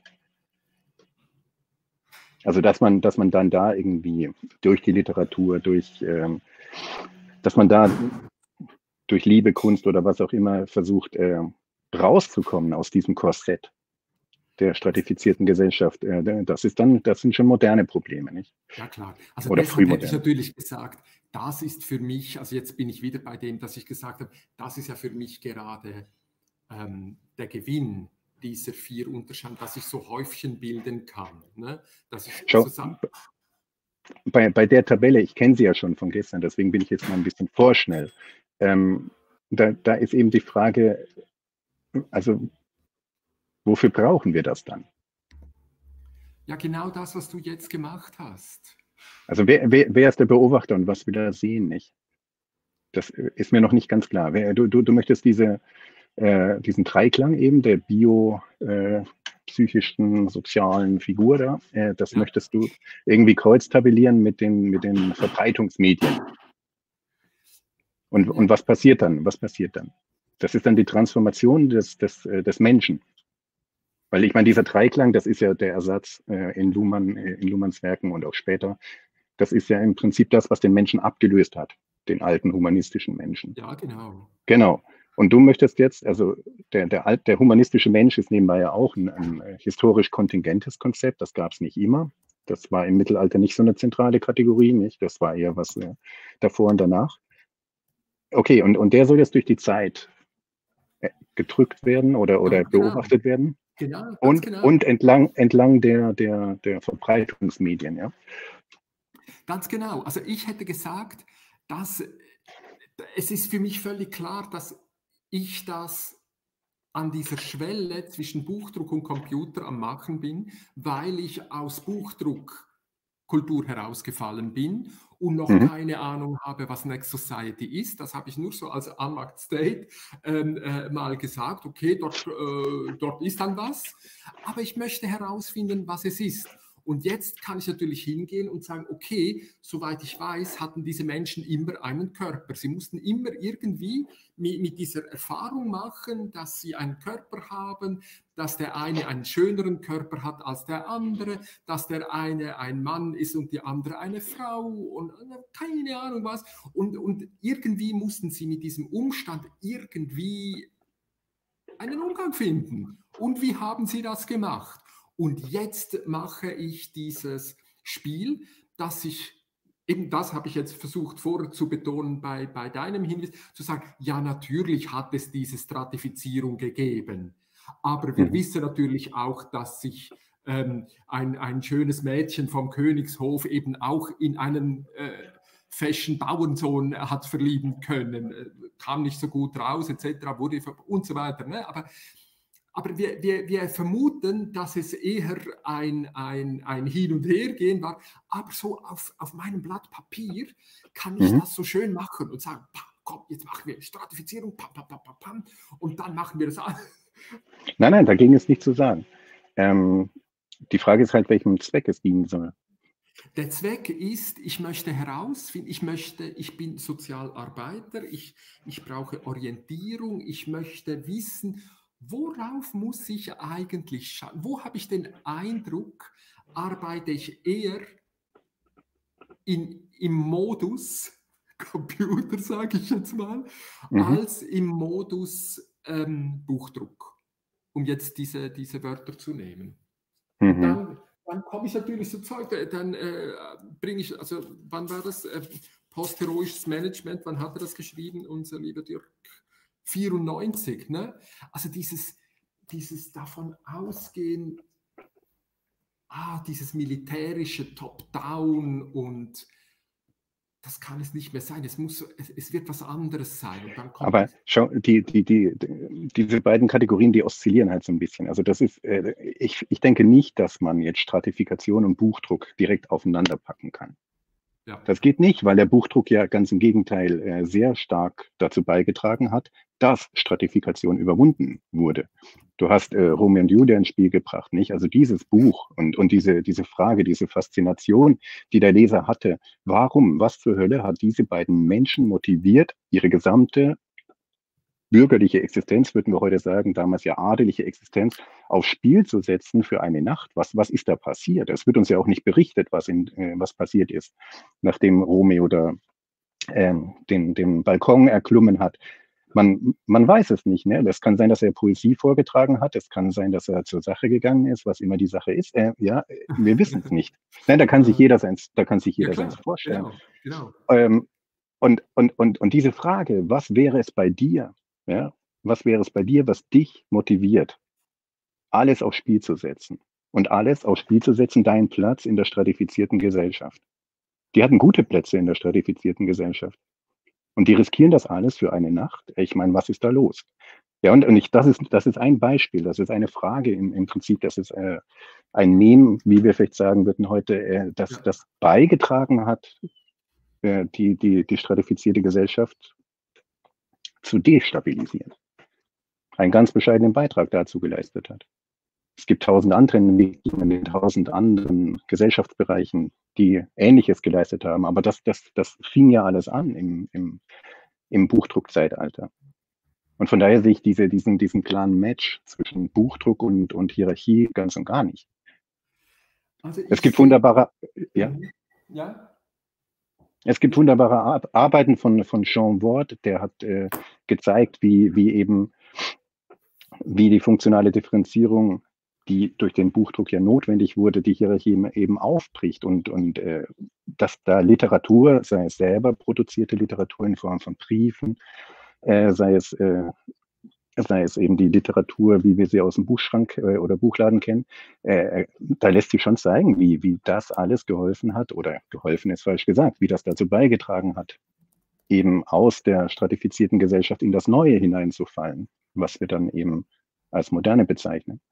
Also dass man, dass man dann da irgendwie durch die Literatur, durch, ähm, dass man da durch Liebe, Kunst oder was auch immer versucht, äh, rauszukommen aus diesem Korsett der stratifizierten Gesellschaft. Äh, das ist dann, das sind schon moderne Probleme, nicht? ja klar, also Oder deshalb hätte ich frühmoderne. natürlich gesagt, das ist für mich, also jetzt bin ich wieder bei dem, dass ich gesagt habe, das ist ja für mich gerade ähm, der Gewinn dieser vier Unterschiede, dass ich so Häufchen bilden kann. Ne? Dass ich Schau, sozusagen, bei, bei der Tabelle, ich kenne sie ja schon von gestern, deswegen bin ich jetzt mal ein bisschen vorschnell. Ähm, da, da ist eben die Frage, also wofür brauchen wir das dann? ja, genau das, was du jetzt gemacht hast. Also wer, wer, wer ist der Beobachter und was will er sehen, nicht? Das ist mir noch nicht ganz klar. Wer, du, du, du möchtest diese, äh, diesen Dreiklang eben der bio, äh, psychischen, sozialen Figur da, äh, das Ja. möchtest du irgendwie kreuztabellieren mit den, mit den Verbreitungsmedien. Und, Ja, und was passiert dann? Was passiert dann? Das ist dann die Transformation des, des, äh, des Menschen. Weil ich meine, dieser Dreiklang, das ist ja der Ersatz äh, in, Luhmann, äh, in Luhmanns Werken und auch später. Das ist ja im Prinzip das, was den Menschen abgelöst hat, den alten humanistischen Menschen. ja, genau. Genau. Und du möchtest jetzt, also der, der, alt, der humanistische Mensch ist nebenbei ja auch ein, ein historisch kontingentes Konzept, das gab es nicht immer. Das war im Mittelalter nicht so eine zentrale Kategorie, nicht? Das war eher was äh, davor und danach. Okay, und, und der soll jetzt durch die Zeit äh, gedrückt werden oder, Ja, oder genau. beobachtet werden. Genau, ganz Und, genau. und entlang, entlang der, der, der Verbreitungsmedien, ja. Ganz genau. Also ich hätte gesagt, dass es ist für mich völlig klar, dass ich das an dieser Schwelle zwischen Buchdruck und Computer am Machen bin, weil ich aus Buchdruckkultur herausgefallen bin und noch Mhm. keine Ahnung habe, was Next Society ist. Das habe ich nur so als Unmarked State ähm, äh, mal gesagt. Okay, dort, äh, dort ist dann was, aber ich möchte herausfinden, was es ist. Und jetzt kann ich natürlich hingehen und sagen, okay, soweit ich weiß, hatten diese Menschen immer einen Körper. Sie mussten immer irgendwie mit, mit dieser Erfahrung machen, dass sie einen Körper haben, dass der eine einen schöneren Körper hat als der andere, dass der eine ein Mann ist und die andere eine Frau und keine Ahnung was. Und, und irgendwie mussten sie mit diesem Umstand irgendwie einen Umgang finden. Und wie haben sie das gemacht? Und jetzt mache ich dieses Spiel, das ich, eben das habe ich jetzt versucht vorher zu betonen bei, bei deinem Hinweis, zu sagen, ja, natürlich hat es diese Stratifizierung gegeben. Aber wir Mhm. wissen natürlich auch, dass sich ähm, ein, ein schönes Mädchen vom Königshof eben auch in einen äh, feschen Bauernsohn hat verlieben können, äh, kam nicht so gut raus, et cetera, wurde und so weiter. Ne? Aber aber wir, wir, wir vermuten, dass es eher ein, ein, ein Hin- und Hergehen war. Aber so auf, auf meinem Blatt Papier kann ich Mhm. das so schön machen und sagen, komm, jetzt machen wir Stratifizierung, pam, pam, pam, pam, und dann machen wir das an. Nein, nein, da ging es nicht zu sagen. Ähm, die Frage ist halt, welchem Zweck es dienen soll. Der Zweck ist, ich möchte herausfinden, ich möchte, ich bin Sozialarbeiter, ich, ich brauche Orientierung, ich möchte wissen, worauf muss ich eigentlich schauen? Wo habe ich den Eindruck, arbeite ich eher in, im Modus Computer, sage ich jetzt mal, Mhm. als im Modus ähm, Buchdruck, um jetzt diese, diese Wörter zu nehmen. Und Mhm. dann, dann komme ich natürlich so Zeug, äh, dann äh, bringe ich, also wann war das? Äh, Postheroisches Management, wann hat er das geschrieben, unser lieber Dirk? vierundneunzig, ne? Also dieses, dieses davon ausgehen, ah, dieses militärische Top-Down und das kann es nicht mehr sein. Es muss, es, es wird was anderes sein. Und dann kommt Aber es. schau, die, die, die, die, diese beiden Kategorien, die oszillieren halt so ein bisschen. Also das ist, äh, ich, ich denke nicht, dass man jetzt Stratifikation und Buchdruck direkt aufeinander packen kann. Ja. Das geht nicht, weil der Buchdruck ja ganz im Gegenteil äh, sehr stark dazu beigetragen hat, dass Stratifikation überwunden wurde. Du hast äh, Romeo und Julia ins Spiel gebracht, nicht? Also dieses Buch und, und diese, diese Frage, diese Faszination, die der Leser hatte, warum, was zur Hölle hat diese beiden Menschen motiviert, ihre gesamte bürgerliche Existenz, würden wir heute sagen, damals ja adelige Existenz, aufs Spiel zu setzen für eine Nacht. Was, was ist da passiert? Es wird uns ja auch nicht berichtet, was, in, äh, was passiert ist, nachdem Romeo da ähm, den, den Balkon erklommen hat. Man, man weiß es nicht. Ne? Das kann sein, dass er Poesie vorgetragen hat. Es kann sein, dass er zur Sache gegangen ist, was immer die Sache ist. Äh, ja, wir wissen es nicht. Nein, da kann sich jeder seins, da kann sich Ja, jeder seins klar, vorstellen. genau, genau. Ähm, und, und, und, und diese Frage, was wäre es bei dir? Ja? Was wäre es bei dir, was dich motiviert, alles aufs Spiel zu setzen? Und alles aufs Spiel zu setzen, deinen Platz in der stratifizierten Gesellschaft. Die hatten gute Plätze in der stratifizierten Gesellschaft. Und die riskieren das alles für eine Nacht. Ich meine, was ist da los? Ja, und, und ich, das, ist, das ist ein Beispiel, das ist eine Frage im, im Prinzip, das ist äh, ein Meme, wie wir vielleicht sagen würden heute, äh, das, Ja. das beigetragen hat, äh, die, die, die stratifizierte Gesellschaft zu destabilisieren. Einen ganz bescheidenen Beitrag dazu geleistet hat. Es gibt tausend andere Entwicklungen in tausend anderen Gesellschaftsbereichen, die Ähnliches geleistet haben. Aber das, das, das fing ja alles an im, im, im Buchdruckzeitalter. Und von daher sehe ich diese, diesen, diesen klaren Match zwischen Buchdruck und, und Hierarchie ganz und gar nicht. Also Es ich gibt sehe, wunderbare, ja, ja, es gibt wunderbare Ar Arbeiten von, von Jean Ward, der hat äh, gezeigt, wie, wie eben, wie die funktionale Differenzierung, die durch den Buchdruck ja notwendig wurde, die Hierarchie eben aufbricht und, und äh, dass da Literatur, sei es selber produzierte Literatur in Form von Briefen, äh, sei es äh, sei es eben die Literatur, wie wir sie aus dem Buchschrank äh, oder Buchladen kennen, äh, da lässt sich schon zeigen, wie, wie das alles geholfen hat, oder geholfen ist falsch gesagt, wie das dazu beigetragen hat, eben aus der stratifizierten Gesellschaft in das Neue hineinzufallen, was wir dann eben als Moderne bezeichnen.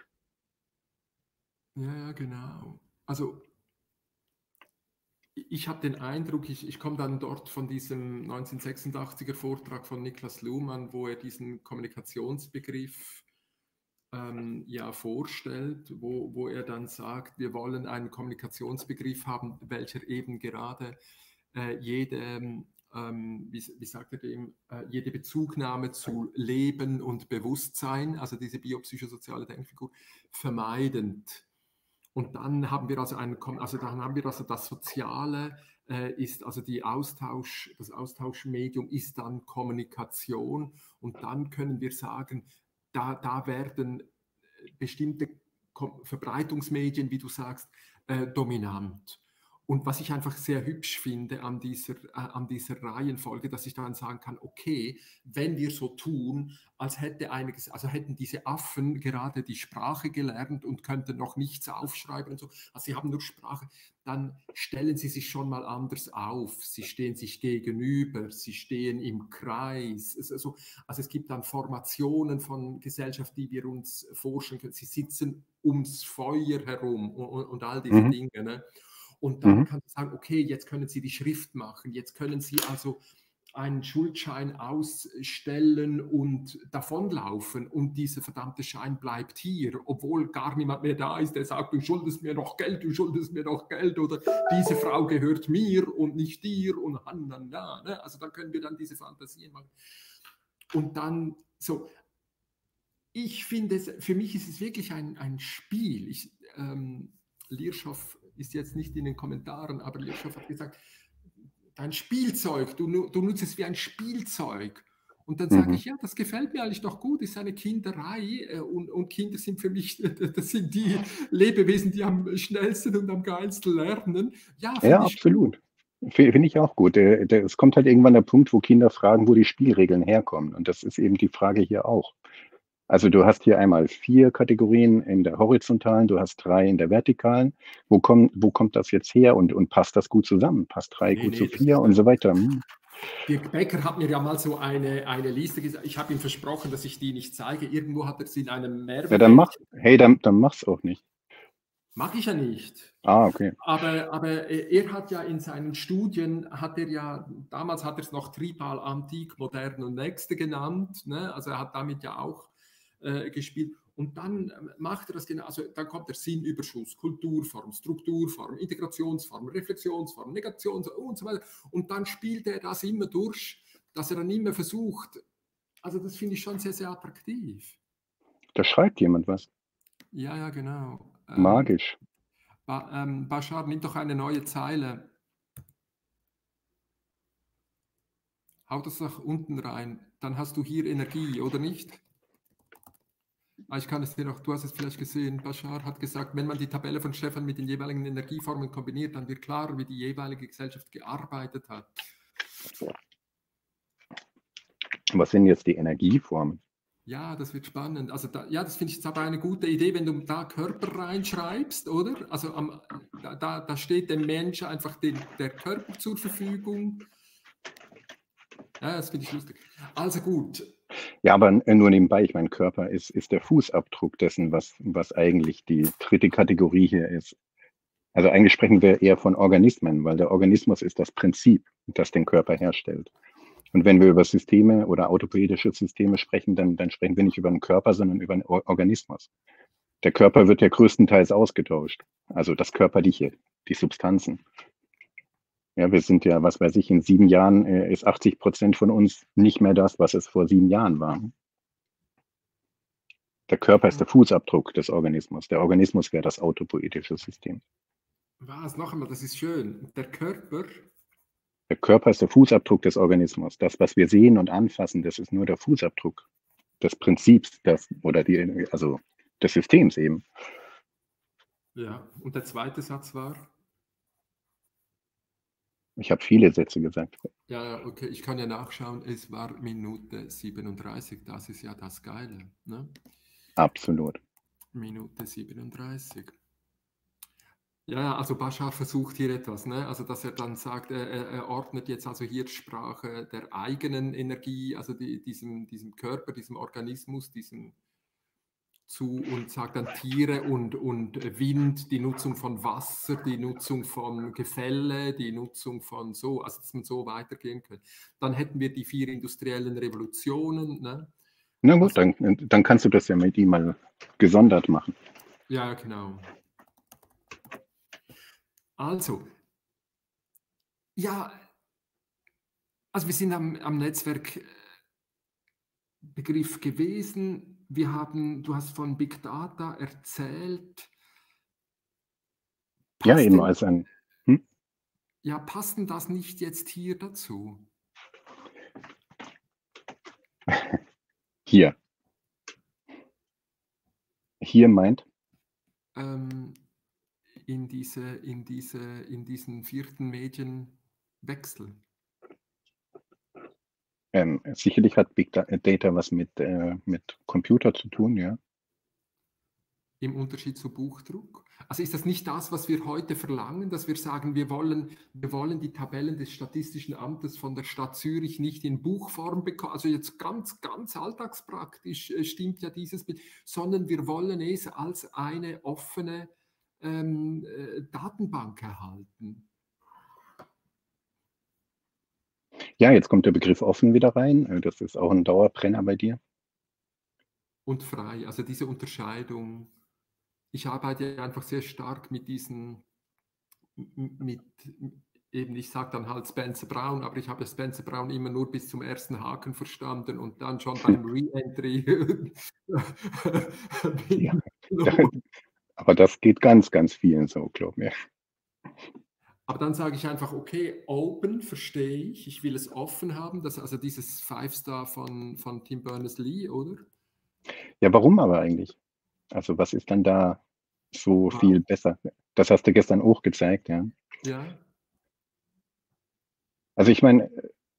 ja, ja, genau. Also ich habe den Eindruck, ich, ich komme dann dort von diesem neunzehnhundertsechsundachtziger Vortrag von Niklas Luhmann, wo er diesen Kommunikationsbegriff ähm, ja vorstellt, wo, wo er dann sagt, wir wollen einen Kommunikationsbegriff haben, welcher eben gerade äh, jede, ähm, wie, wie sagt er dem, äh, jede Bezugnahme zu Leben und Bewusstsein, also diese biopsychosoziale Denkfigur, vermeidend. Und dann haben wir also einen, also dann haben wir also das Soziale äh, ist also die Austausch, das Austauschmedium ist dann Kommunikation und dann können wir sagen, da, da werden bestimmte Verbreitungsmedien, wie du sagst, äh, dominant. Und was ich einfach sehr hübsch finde an dieser, äh, an dieser Reihenfolge, dass ich dann sagen kann, okay, wenn wir so tun, als hätte einiges, also hätten diese Affen gerade die Sprache gelernt und könnten noch nichts aufschreiben und so, also sie haben nur Sprache, dann stellen sie sich schon mal anders auf. Sie stehen sich gegenüber, sie stehen im Kreis. Also, also es gibt dann Formationen von Gesellschaft, die wir uns vorstellen können. Sie sitzen ums Feuer herum und, und all diese Mhm. Dinge. Ne? Und dann Mhm. kann man sagen, okay, jetzt können Sie die Schrift machen, jetzt können Sie also einen Schuldschein ausstellen und davonlaufen und dieser verdammte Schein bleibt hier, obwohl gar niemand mehr da ist, der sagt, du schuldest mir noch Geld, du schuldest mir noch Geld oder diese Frau gehört mir und nicht dir und hananda. Ne? Also dann können wir dann diese Fantasien machen. Und dann so, ich finde, es, für mich ist es wirklich ein, ein Spiel. Ich, ähm, Lierschow ist jetzt nicht in den Kommentaren, aber Lierschow hat gesagt, dein Spielzeug, du, du nutzt es wie ein Spielzeug. Und dann sage Mhm. ich, ja, das gefällt mir eigentlich doch gut, ist eine Kinderei und, und Kinder sind für mich, das sind die Lebewesen, die am schnellsten und am geilsten lernen. Ja, Ja, finde ich gut. absolut. F- Finde ich auch gut. Der, der, es kommt halt irgendwann der Punkt, wo Kinder fragen, wo die Spielregeln herkommen. Und das ist eben die Frage hier auch. Also du hast hier einmal vier Kategorien in der horizontalen, du hast drei in der vertikalen. Wo kommt, wo kommt das jetzt her und, und passt das gut zusammen? Passt drei Nee, gut zu nee, das vier ist und ja. so weiter? Hm. Dirk Becker hat mir ja mal so eine, eine Liste gesagt. Ich habe ihm versprochen, dass ich die nicht zeige. Irgendwo hat er sie in einem Ja, dann mach, Werbebändchen. hey, dann, dann mach's auch nicht. Mache ich ja nicht. Ah, okay. Aber, aber er hat ja in seinen Studien, hat er ja, damals hat er es noch Tribal, Antik, Modern und Nächste genannt. Ne? Also er hat damit ja auch äh, gespielt. Und dann macht er das genau, also dann kommt der Sinnüberschuss, Kulturform, Strukturform, Integrationsform, Reflexionsform, Negationsform und so weiter. Und dann spielt er das immer durch, dass er dann immer versucht, also das finde ich schon sehr, sehr attraktiv. Da schreibt jemand was. Ja, ja, genau. Ähm, Magisch. ba, ähm, Bashar, nimm doch eine neue Zeile. Hau das nach unten rein. Dann hast du hier Energie, oder nicht? Ah, ich kann es dir noch, du hast es vielleicht gesehen, Bashar hat gesagt, wenn man die Tabelle von Stefan mit den jeweiligen Energieformen kombiniert, dann wird klarer, wie die jeweilige Gesellschaft gearbeitet hat. Was sind jetzt die Energieformen? Ja, das wird spannend. Also da, ja, das finde ich jetzt aber eine gute Idee, wenn du da Körper reinschreibst, oder? Also am, da, da, da steht dem Mensch einfach den, der Körper zur Verfügung. Ja, das finde ich lustig. Also gut. Ja, aber nur nebenbei, ich mein Körper ist, ist der Fußabdruck dessen, was, was eigentlich die dritte Kategorie hier ist. Also eigentlich sprechen wir eher von Organismen, weil der Organismus ist das Prinzip, das den Körper herstellt. Und wenn wir über Systeme oder autopoietische Systeme sprechen, dann, dann sprechen wir nicht über einen Körper, sondern über einen Organismus. Der Körper wird ja größtenteils ausgetauscht. Also das Körperliche, die Substanzen. Ja, wir sind ja, was weiß ich, in sieben Jahren äh, ist achtzig Prozent von uns nicht mehr das, was es vor sieben Jahren war. Der Körper ist der Fußabdruck des Organismus. Der Organismus wäre das autopoietische System. Was? Noch einmal, das ist schön. Der Körper. Der Körper ist der Fußabdruck des Organismus. Das, was wir sehen und anfassen, das ist nur der Fußabdruck des Prinzips, das, oder die, also des Systems eben. Ja, und der zweite Satz war? Ich habe viele Sätze gesagt. Ja, ja, okay, ich kann ja nachschauen. Es war Minute siebenunddreißig. Das ist ja das Geile. Ne? Absolut. Minute siebenunddreißig. Ja, also Bashar versucht hier etwas, ne? Also dass er dann sagt, er, er ordnet jetzt also hier Sprache der eigenen Energie, also die, diesem, diesem Körper, diesem Organismus, diesem zu und sagt dann Tiere und, und Wind, die Nutzung von Wasser, die Nutzung von Gefälle, die Nutzung von so, also dass man so weitergehen könnte. Dann hätten wir die vier industriellen Revolutionen. Ne? Na gut, Also, dann, dann kannst du das ja mit ihm mal gesondert machen. ja, genau. Also, ja, also wir sind am, am Netzwerkbegriff gewesen. Wir haben, du hast von Big Data erzählt. Ja, Passt eben denn, als ein. Hm? ja, passt denn das nicht jetzt hier dazu? Hier. Hier meint. Ähm, in, diese, in, diese, in diesen vierten Medienwechsel. Ähm, sicherlich hat Big Data was mit, äh, mit Computer zu tun, ja. Im Unterschied zu Buchdruck? Also ist das nicht das, was wir heute verlangen, dass wir sagen, wir wollen, wir wollen die Tabellen des Statistischen Amtes von der Stadt Zürich nicht in Buchform bekommen, also jetzt ganz, ganz alltagspraktisch äh, stimmt ja dieses Bild, sondern wir wollen es als eine offene ähm, äh, Datenbank erhalten. Ja, jetzt kommt der Begriff offen wieder rein. Das ist auch ein Dauerbrenner bei dir. Und frei, also diese Unterscheidung. Ich arbeite einfach sehr stark mit diesen, mit eben, ich sage dann halt Spencer Brown, aber ich habe Spencer Brown immer nur bis zum ersten Haken verstanden und dann schon beim Re-Entry. Ja, aber das geht ganz, ganz vielen so, glaub mir. Aber dann sage ich einfach, okay, open verstehe ich, ich will es offen haben, das, also dieses Five-Star von, von Tim Berners-Lee, oder? Ja, warum aber eigentlich? Also was ist dann da so Wow. viel besser? Das hast du gestern auch gezeigt, ja. Ja. Also ich meine,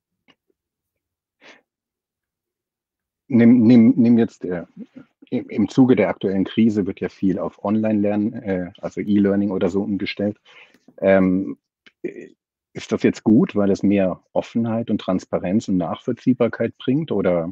nimm, nimm, nimm jetzt äh, im, im Zuge der aktuellen Krise wird ja viel auf Online-Lernen, äh, also E-Learning oder so umgestellt. Ähm, ist das jetzt gut, weil es mehr Offenheit und Transparenz und Nachvollziehbarkeit bringt? Oder,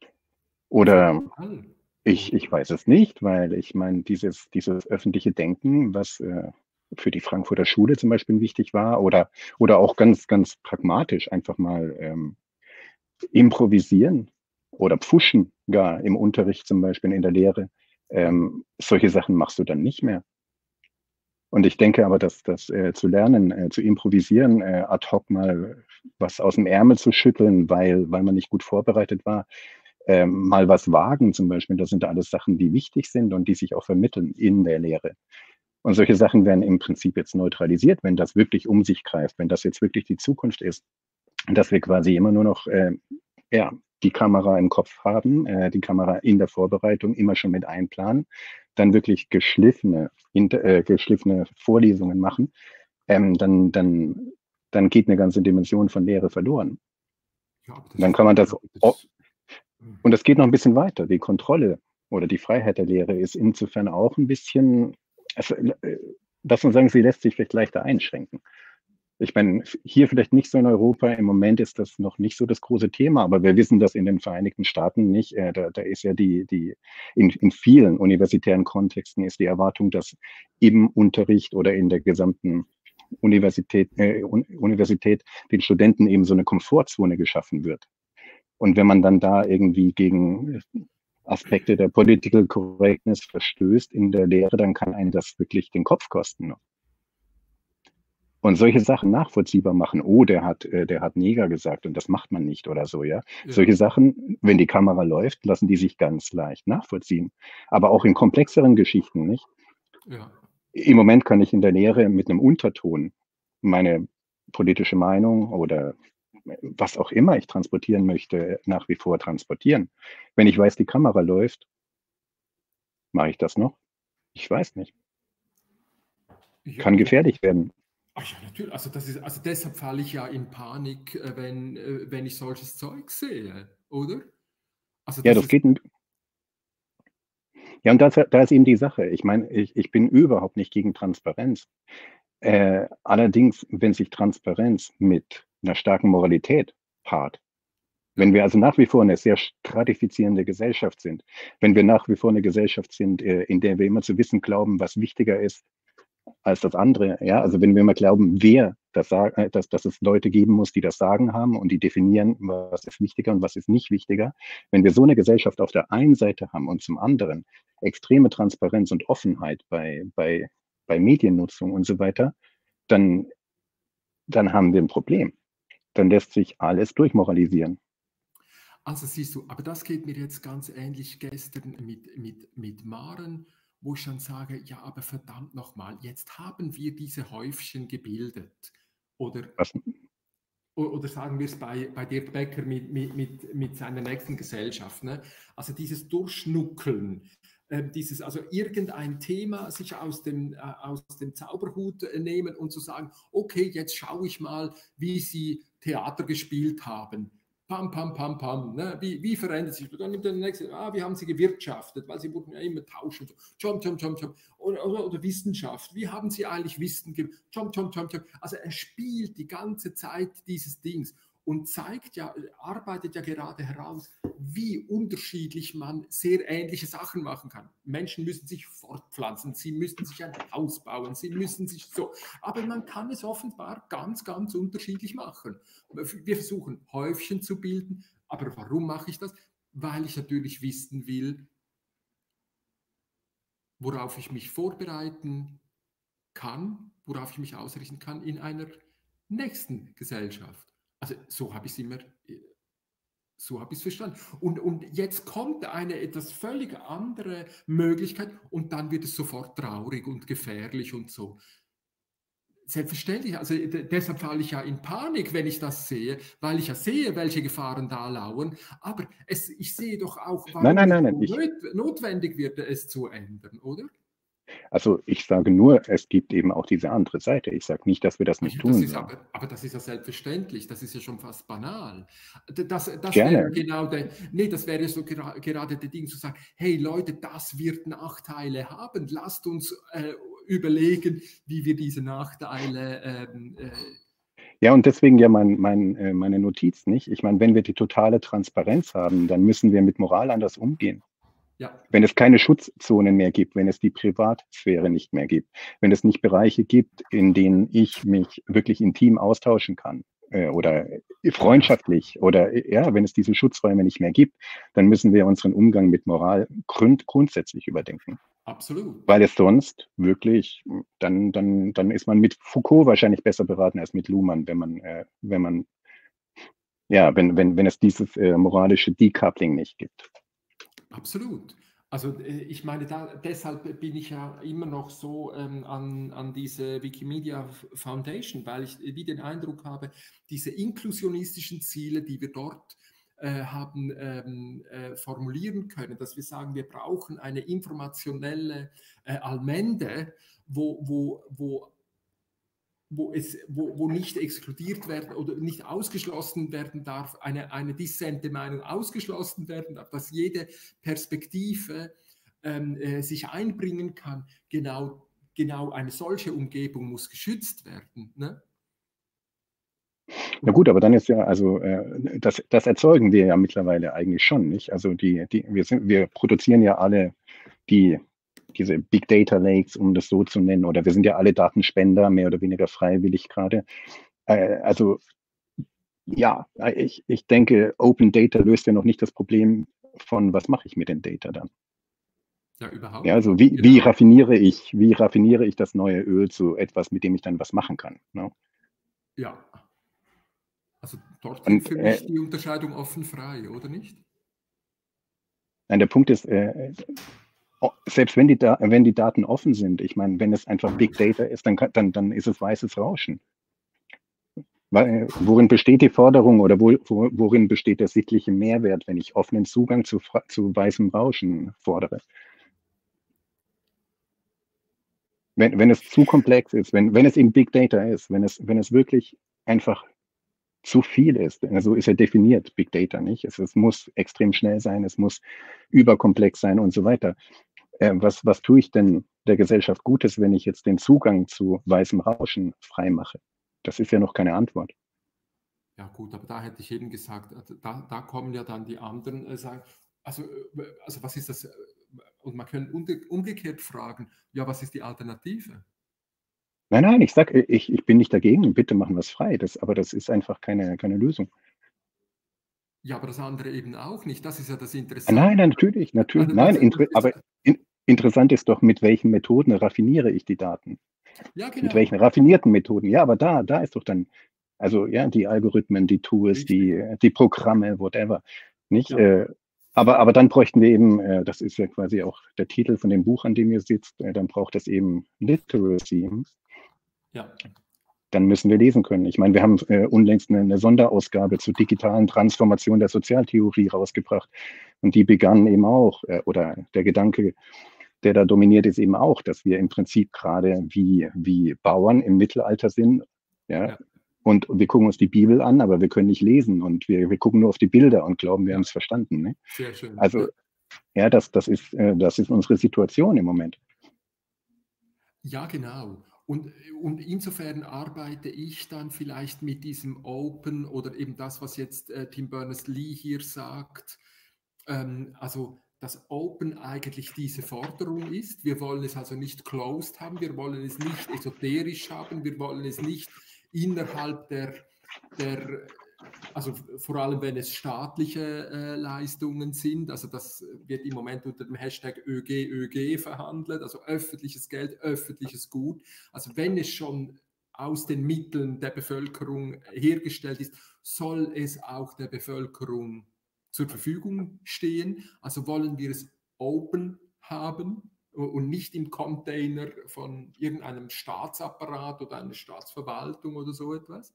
oder ich, ich weiß es nicht, weil ich meine, dieses, dieses öffentliche Denken, was äh, für die Frankfurter Schule zum Beispiel wichtig war, oder, oder auch ganz, ganz pragmatisch einfach mal ähm, improvisieren oder pfuschen gar im Unterricht zum Beispiel in der Lehre. Ähm, solche Sachen machst du dann nicht mehr. Und ich denke aber, dass das äh, zu lernen, äh, zu improvisieren, äh, ad hoc mal was aus dem Ärmel zu schütteln, weil, weil man nicht gut vorbereitet war, äh, mal was wagen zum Beispiel, das sind alles Sachen, die wichtig sind und die sich auch vermitteln in der Lehre. Und solche Sachen werden im Prinzip jetzt neutralisiert, wenn das wirklich um sich greift, wenn das jetzt wirklich die Zukunft ist, dass wir quasi immer nur noch äh, ja, die Kamera im Kopf haben, äh, die Kamera in der Vorbereitung immer schon mit einplanen, dann wirklich geschliffene, inter, äh, geschliffene Vorlesungen machen, ähm, dann, dann, dann geht eine ganze Dimension von Lehre verloren. Ja, Dann kann man das, das und es geht noch ein bisschen weiter. Die Kontrolle oder die Freiheit der Lehre ist insofern auch ein bisschen, also, lass uns sagen, sie lässt sich vielleicht leichter einschränken. Ich meine, hier vielleicht nicht so in Europa. Im Moment ist das noch nicht so das große Thema, aber wir wissen das in den Vereinigten Staaten nicht. Äh, da, da ist ja die, die in, in vielen universitären Kontexten ist die Erwartung, dass im Unterricht oder in der gesamten Universität, äh, Universität den Studenten eben so eine Komfortzone geschaffen wird. Und wenn man dann da irgendwie gegen Aspekte der Political Correctness verstößt in der Lehre, dann kann einen das wirklich den Kopf kosten. Und solche Sachen nachvollziehbar machen. Oh, der hat, äh, der hat Neger gesagt und das macht man nicht oder so, ja? Ja. Solche Sachen, wenn die Kamera läuft, lassen die sich ganz leicht nachvollziehen. Aber auch in komplexeren Geschichten, nicht? Ja. Im Moment kann ich in der Lehre mit einem Unterton meine politische Meinung oder was auch immer ich transportieren möchte, nach wie vor transportieren. Wenn ich weiß, die Kamera läuft, mache ich das noch? Ich weiß nicht. Ja, kann gefährlich werden. Ach ja, natürlich. Also, das ist, also deshalb falle ich ja in Panik, wenn, wenn ich solches Zeug sehe, oder? Also ja, das, das geht. Ja, und das, da ist eben die Sache. Ich meine, ich, ich bin überhaupt nicht gegen Transparenz. Äh, allerdings, wenn sich Transparenz mit einer starken Moralität paart, wenn wir also nach wie vor eine sehr stratifizierende Gesellschaft sind, wenn wir nach wie vor eine Gesellschaft sind, in der wir immer zu wissen glauben, was wichtiger ist als das andere, ja, also wenn wir immer glauben, wer das sagt, dass, dass es Leute geben muss, die das Sagen haben und die definieren, was ist wichtiger und was ist nicht wichtiger, wenn wir so eine Gesellschaft auf der einen Seite haben und zum anderen extreme Transparenz und Offenheit bei, bei, bei Mediennutzung und so weiter, dann, dann haben wir ein Problem. Dann lässt sich alles durchmoralisieren. Also siehst du, aber das geht mir jetzt ganz ähnlich gestern mit, mit, mit Maren, wo ich dann sage, ja, aber verdammt nochmal, jetzt haben wir diese Häufchen gebildet. Oder, Was? oder sagen wir es bei, bei Dirk Becker mit, mit, mit, mit seiner nächsten Gesellschaft. Ne? Also dieses Durchschnuckeln, äh, dieses, also irgendein Thema sich aus dem, äh, aus dem Zauberhut nehmen und zu sagen, okay, jetzt schaue ich mal, wie sie Theater gespielt haben. Pam, pam, pam, pam. Ne? Wie, wie verändert sich? Dann nimmt der nächste, ah, wie haben sie gewirtschaftet? Weil sie wurden ja immer tauschen. So. Chom, chom, chom, chom. Oder, oder, oder Wissenschaft. Wie haben sie eigentlich Wissen gegeben? Chom, chom, chom, chom. Also er spielt die ganze Zeit dieses Dings. und zeigt ja, arbeitet ja gerade heraus, wie unterschiedlich man sehr ähnliche Sachen machen kann. Menschen müssen sich fortpflanzen, sie müssen sich ein Haus bauen, sie müssen sich so, aber man kann es offenbar ganz, ganz unterschiedlich machen. Wir versuchen Häufchen zu bilden, aber warum mache ich das? Weil ich natürlich wissen will, worauf ich mich vorbereiten kann, worauf ich mich ausrichten kann in einer nächsten Gesellschaft. Also so habe ich es immer, so habe ich es verstanden. Und, und jetzt kommt eine etwas völlig andere Möglichkeit und dann wird es sofort traurig und gefährlich und so. Selbstverständlich, also deshalb falle ich ja in Panik, wenn ich das sehe, weil ich ja sehe, welche Gefahren da lauern. Aber es, ich sehe doch auch, warum Nein, nein, nein, es nein. Ich, notwendig wird, es zu ändern, oder? also ich sage nur, es gibt eben auch diese andere Seite. Ich sage nicht, dass wir das nicht Ja, tun das ist sollen. aber, aber das ist ja selbstverständlich, das ist ja schon fast banal. Das, das Gerne. wäre genau der, nee, das wäre so gera, gerade der Ding zu sagen, hey Leute, das wird Nachteile haben, lasst uns äh, überlegen, wie wir diese Nachteile ähm, äh, Ja, und deswegen ja mein, mein, äh, meine Notiz nicht. Ich meine, wenn wir die totale Transparenz haben, dann müssen wir mit Moral anders umgehen. ja. Wenn es keine Schutzzonen mehr gibt, wenn es die Privatsphäre nicht mehr gibt, wenn es nicht Bereiche gibt, in denen ich mich wirklich intim austauschen kann äh, oder freundschaftlich oder ja, wenn es diese Schutzräume nicht mehr gibt, dann müssen wir unseren Umgang mit Moral grund grundsätzlich überdenken. Absolut. Weil es sonst wirklich, dann, dann, dann ist man mit Foucault wahrscheinlich besser beraten als mit Luhmann, wenn man, äh, wenn man, ja, wenn, wenn, wenn es dieses äh, moralische Decoupling nicht gibt. Absolut. Also ich meine, da, deshalb bin ich ja immer noch so ähm, an, an diese Wikimedia Foundation, weil ich wie den Eindruck habe, diese inklusionistischen Ziele, die wir dort äh, haben ähm, äh, formulieren können, dass wir sagen, wir brauchen eine informationelle äh, Allmende, wo, wo, wo Wo, es, wo, wo nicht exkludiert werden oder nicht ausgeschlossen werden darf, eine, eine dissente Meinung ausgeschlossen werden darf, dass jede Perspektive ähm, äh, sich einbringen kann. Genau, genau eine solche Umgebung muss geschützt werden. Ne? Na gut, aber dann ist ja, also äh, das, das erzeugen wir ja mittlerweile eigentlich schon, nicht? Also die, die, wir sind, wir produzieren ja alle die diese Big Data Lakes, um das so zu nennen, oder wir sind ja alle Datenspender, mehr oder weniger freiwillig gerade. Äh, also ja, ich, ich denke, Open Data löst ja noch nicht das Problem von, was mache ich mit den Data dann? Ja, überhaupt. Ja, also wie, Genau. wie raffiniere ich, wie raffiniere ich das neue Öl zu etwas, mit dem ich dann was machen kann? Ne? Ja. Also dort Und, liegt für äh, mich die Unterscheidung offen frei, oder nicht? nein, der Punkt ist, äh, selbst wenn die, da wenn die Daten offen sind, ich meine, wenn es einfach Big Data ist, dann, kann, dann, dann ist es weißes Rauschen. Weil, worin besteht die Forderung oder wo, wo, worin besteht der sittliche Mehrwert, wenn ich offenen Zugang zu, zu weißem Rauschen fordere? Wenn, wenn es zu komplex ist, wenn, wenn es eben Big Data ist, wenn es, wenn es wirklich einfach zu viel ist, so ist ja definiert Big Data nicht. Es, es muss extrem schnell sein, es muss überkomplex sein und so weiter. Äh, was, was tue ich denn der Gesellschaft Gutes, wenn ich jetzt den Zugang zu weißem Rauschen freimache? Das ist ja noch keine Antwort. Ja gut, aber da hätte ich eben gesagt, da, da kommen ja dann die anderen äh, sagen, also, also was ist das? Und man kann umgekehrt fragen, ja, was ist die Alternative? Nein, nein, ich sag, ich, ich bin nicht dagegen, bitte machen wir es frei, das, aber das ist einfach keine, keine Lösung. Ja, aber das andere eben auch nicht, das ist ja das Interessante. Nein, nein, natürlich, natürlich, Also nein, das, inter, das ist, aber in, interessant ist doch, mit welchen Methoden raffiniere ich die Daten? ja, genau. Mit welchen raffinierten Methoden? Ja, aber da, da ist doch dann, also ja, die Algorithmen, die Tools, die, die Programme, whatever, nicht? Ja. Äh, aber, aber dann bräuchten wir eben, äh, das ist ja quasi auch der Titel von dem Buch, an dem ihr sitzt, äh, dann braucht es eben Literacy. Ja. Dann müssen wir lesen können. Ich meine, wir haben äh, unlängst eine, eine Sonderausgabe zur digitalen Transformation der Sozialtheorie rausgebracht. Und die begann eben auch, äh, oder der Gedanke, der da dominiert, ist eben auch, dass wir im Prinzip gerade wie, wie Bauern im Mittelalter sind. Ja? Ja. Und wir gucken uns die Bibel an, aber wir können nicht lesen. Und wir, wir gucken nur auf die Bilder und glauben, wir ja. haben es verstanden. Ne? Sehr schön. Also, ja, das, das, ist, äh, das ist unsere Situation im Moment. Ja, genau. Und, und insofern arbeite ich dann vielleicht mit diesem Open oder eben das, was jetzt äh, Tim Berners-Lee hier sagt, ähm, also dass Open eigentlich diese Forderung ist. Wir wollen es also nicht closed haben, wir wollen es nicht esoterisch haben, wir wollen es nicht innerhalb der, der also vor allem wenn es staatliche äh, Leistungen sind, also das wird im Moment unter dem Hashtag ÖG, ÖG verhandelt, also öffentliches Geld, öffentliches Gut. Also wenn es schon aus den Mitteln der Bevölkerung hergestellt ist, soll es auch der Bevölkerung zur Verfügung stehen. Also wollen wir es open haben und nicht im Container von irgendeinem Staatsapparat oder einer Staatsverwaltung oder so etwas.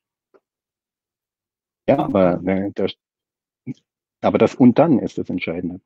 Ja, aber, äh, das, aber das und dann ist das Entscheidende.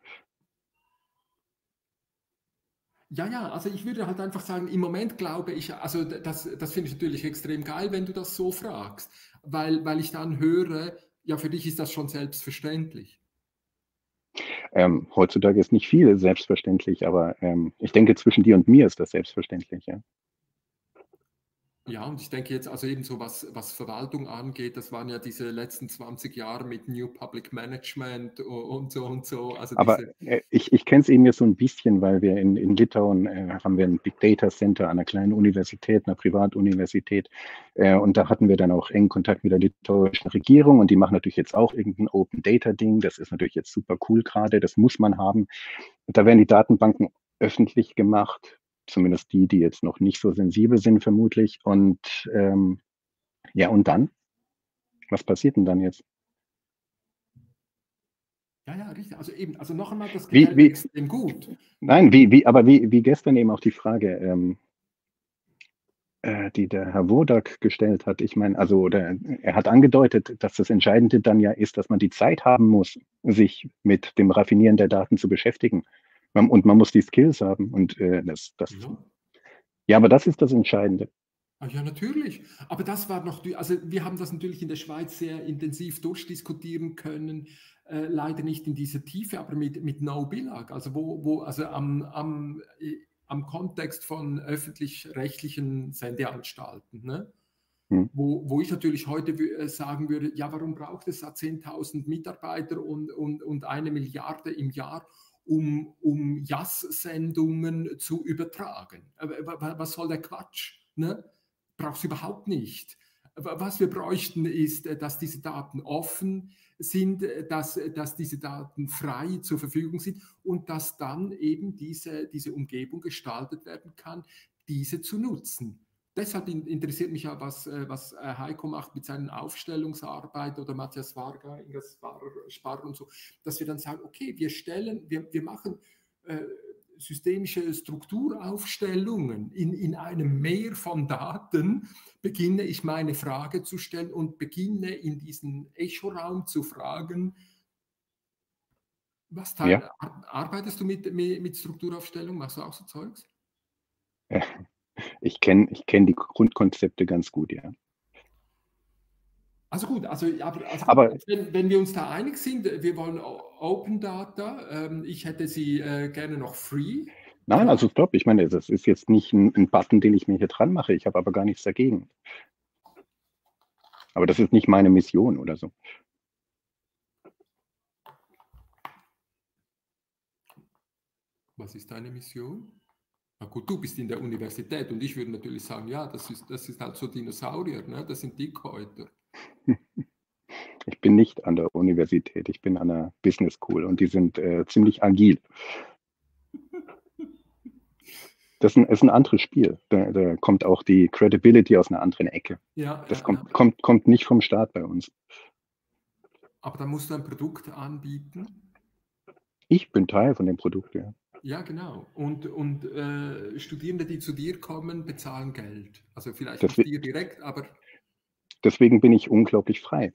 Ja, ja, also ich würde halt einfach sagen, im Moment glaube ich, also das, das finde ich natürlich extrem geil, wenn du das so fragst, weil, weil ich dann höre, ja, für dich ist das schon selbstverständlich. Ähm, heutzutage ist nicht viel selbstverständlich, aber ähm, ich denke, zwischen dir und mir ist das selbstverständlich, ja. Ja, und ich denke jetzt also eben so, was, was Verwaltung angeht, das waren ja diese letzten zwanzig Jahre mit New Public Management und so und so. Also Aber diese, äh, ich, ich kenne es eben jetzt so ein bisschen, weil wir in, in Litauen äh, haben wir ein Big Data Center an einer kleinen Universität, einer Privatuniversität. Äh, und da hatten wir dann auch engen Kontakt mit der litauischen Regierung und die machen natürlich jetzt auch irgendein Open Data Ding. Das ist natürlich jetzt super cool gerade, das muss man haben. Und da werden die Datenbanken öffentlich gemacht, zumindest die, die jetzt noch nicht so sensibel sind, vermutlich. Und ähm, ja, und dann? Was passiert denn dann jetzt? ja, ja, richtig. Also eben, also noch einmal, das Wie, gefällt mir wie, extrem gut. nein, wie, wie, aber wie, wie gestern eben auch die Frage, ähm, äh, die der Herr Wodak gestellt hat. Ich meine, also der, er hat angedeutet, dass das Entscheidende dann ja ist, dass man die Zeit haben muss, sich mit dem Raffinieren der Daten zu beschäftigen. Man, und man muss die Skills haben. Und äh, das, das, Ja. ja, aber das ist das Entscheidende. Ah, ja, natürlich. Aber das war noch, die- also wir haben das natürlich in der Schweiz sehr intensiv durchdiskutieren können, äh, leider nicht in dieser Tiefe, aber mit, mit No Billag, also wo, wo also am, am, äh, am Kontext von öffentlich-rechtlichen Sendeanstalten, ne? Hm. Wo, wo ich natürlich heute wü- äh, sagen würde, ja, warum braucht es da zehntausend Mitarbeiter und, und, und eine Milliarde im Jahr, um, um Jas-Sendungen zu übertragen? Äh, wa- wa- Was soll der Quatsch? Ne? Brauchst du überhaupt nicht. Was wir bräuchten, ist, äh, dass diese Daten offen sind, äh, dass, äh, dass diese Daten frei zur Verfügung sind und dass dann eben diese, diese Umgebung gestaltet werden kann, diese zu nutzen. Deshalb interessiert mich ja, was, äh, was äh, Heiko macht mit seinen Aufstellungsarbeiten oder Matthias Varga, Inga Sparr und so, dass wir dann sagen, okay, wir stellen, wir, wir machen äh, systemische Strukturaufstellungen in, in einem Meer von Daten, beginne ich meine Frage zu stellen und beginne in diesen Echoraum zu fragen, was Ja, teil, arbeitest du mit, mit Strukturaufstellung, machst du auch so Zeugs? äh, ich kenne ich kenn die Grundkonzepte ganz gut, ja. Also gut, also, aber, also gut, Aber wenn, wenn wir uns da einig sind, wir wollen Open Data, ähm, ich hätte sie äh, gerne noch free. nein, Klar. also stopp. Ich meine, das ist jetzt nicht ein, ein Button, den ich mir hier dran mache. Ich habe aber gar nichts dagegen. Aber das ist nicht meine Mission oder so. Was ist deine Mission? Na gut, du bist in der Universität und ich würde natürlich sagen, ja, das ist, das ist halt so Dinosaurier, ne? Das sind Dickhäuter. Ich bin nicht an der Universität, ich bin an der Business School und die sind äh, ziemlich agil. Das ist ein, ist ein anderes Spiel. Da, da kommt auch die Credibility aus einer anderen Ecke. Ja, Das ja, ja. kommt, kommt, kommt nicht vom Staat bei uns. Aber da musst du ein Produkt anbieten. Ich bin Teil von dem Produkt, ja. Ja, genau. Und, und äh, Studierende, die zu dir kommen, bezahlen Geld. Also vielleicht nicht Deswegen, dir direkt, aber deswegen bin ich unglaublich frei.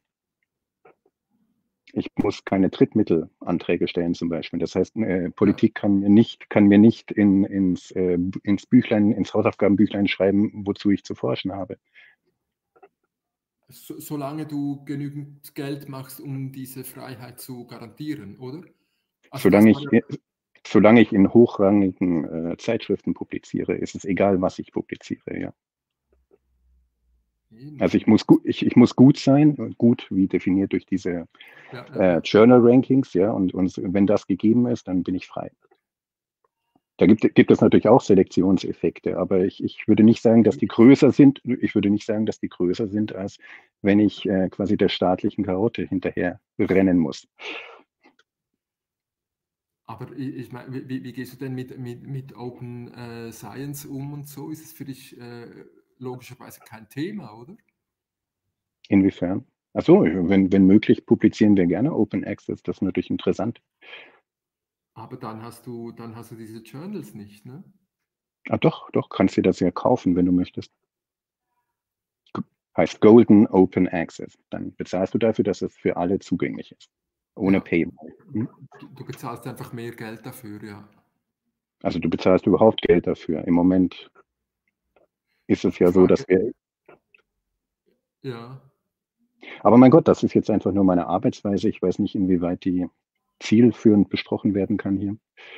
Ich muss keine Drittmittelanträge stellen zum Beispiel. Das heißt, äh, ja. Politik kann mir nicht, kann mir nicht in, ins, äh, ins Büchlein, ins Hausaufgabenbüchlein schreiben, wozu ich zu forschen habe. So, solange du genügend Geld machst, um diese Freiheit zu garantieren, oder? Also das Solange war ich, ja, solange ich in hochrangigen äh, Zeitschriften publiziere, ist es egal, was ich publiziere, ja. Also ich muss, ich, ich muss gut sein, gut wie definiert durch diese Ja, ja. äh, Journal Rankings, ja, und, und wenn das gegeben ist, dann bin ich frei. Da gibt, gibt es natürlich auch Selektionseffekte, aber ich, ich würde nicht sagen, dass die größer sind. Ich würde nicht sagen, dass die größer sind, als wenn ich äh, quasi der staatlichen Karotte hinterher rennen muss. Aber ich, ich meine, wie, wie gehst du denn mit, mit, mit Open äh, Science um und so? Ist es für dich äh, logischerweise kein Thema, oder? Inwiefern? Achso, wenn, wenn möglich, publizieren wir gerne Open Access. Das ist natürlich interessant. Aber dann hast du, dann hast du diese Journals nicht, ne? Ah, doch, doch, kannst dir das ja kaufen, wenn du möchtest. Heißt Golden Open Access. Dann bezahlst du dafür, dass es für alle zugänglich ist. Ohne Ja. Paywall. Hm? Du, du bezahlst einfach mehr Geld dafür, ja. Also du bezahlst überhaupt Geld dafür. Im Moment ist es ja so, dass wir... Ja. Aber mein Gott, das ist jetzt einfach nur meine Arbeitsweise. Ich weiß nicht, inwieweit die zielführend besprochen werden kann hier.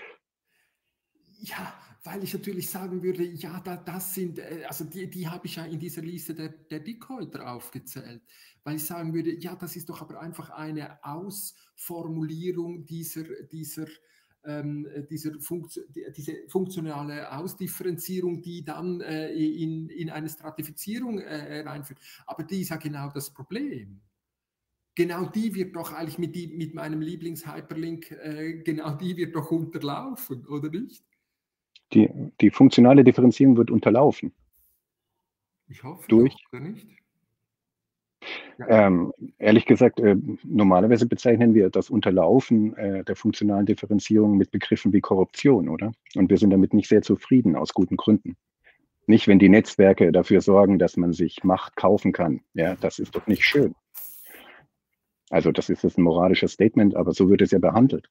Ja, weil ich natürlich sagen würde, ja, da, das sind, also die, die habe ich ja in dieser Liste der, der Dickhäuter aufgezählt, weil ich sagen würde, ja, das ist doch aber einfach eine Ausformulierung dieser, dieser, ähm, dieser Funktio diese funktionale Ausdifferenzierung, die dann äh, in, in eine Stratifizierung äh, reinführt. Aber die ist ja genau das Problem. Genau die wird doch eigentlich mit, die, mit meinem Lieblings-Hyperlink, äh, genau die wird doch unterlaufen, oder nicht? Die, die funktionale Differenzierung wird unterlaufen. Ich hoffe durch. doch, oder nicht? Ja. Ähm, ehrlich gesagt, äh, normalerweise bezeichnen wir das Unterlaufen äh, der funktionalen Differenzierung mit Begriffen wie Korruption, oder? Und wir sind damit nicht sehr zufrieden, aus guten Gründen. Nicht, wenn die Netzwerke dafür sorgen, dass man sich Macht kaufen kann. Ja, das ist doch nicht schön. Also das ist jetzt ein moralisches Statement, aber so wird es ja behandelt.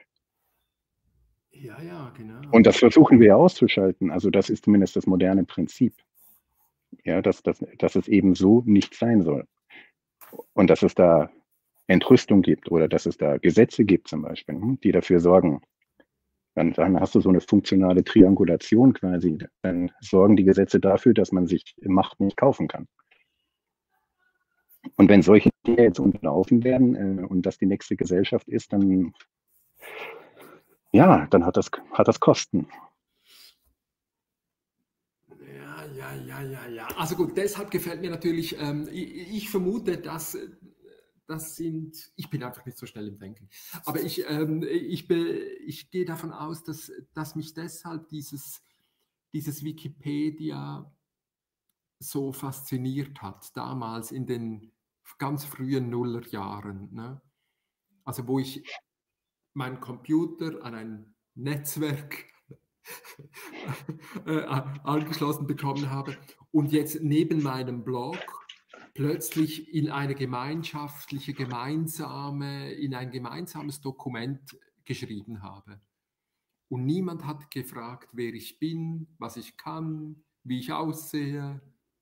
Ja, ja, genau. Und das versuchen wir ja auszuschalten. Also das ist zumindest das moderne Prinzip. Ja, dass, dass, dass es eben so nicht sein soll. Und dass es da Entrüstung gibt oder dass es da Gesetze gibt zum Beispiel, die dafür sorgen. Dann, dann hast du so eine funktionale Triangulation quasi. Dann sorgen die Gesetze dafür, dass man sich Macht nicht kaufen kann. Und wenn solche Dinge jetzt unterlaufen werden äh, und das die nächste Gesellschaft ist, dann ja, dann hat das, hat das Kosten. Ja, ja, ja, ja, ja. Also gut, deshalb gefällt mir natürlich, ähm, ich, ich vermute, dass das sind, ich bin einfach nicht so schnell im Denken, aber ich, ähm, ich, be, ich gehe davon aus, dass, dass mich deshalb dieses, dieses Wikipedia so fasziniert hat, damals in den ganz frühen Nullerjahren. Ne? Also wo ich meinen Computer an ein Netzwerk äh, angeschlossen bekommen habe und jetzt neben meinem Blog plötzlich in eine gemeinschaftliche, gemeinsame, in ein gemeinsames Dokument geschrieben habe. Und niemand hat gefragt, wer ich bin, was ich kann, wie ich aussehe.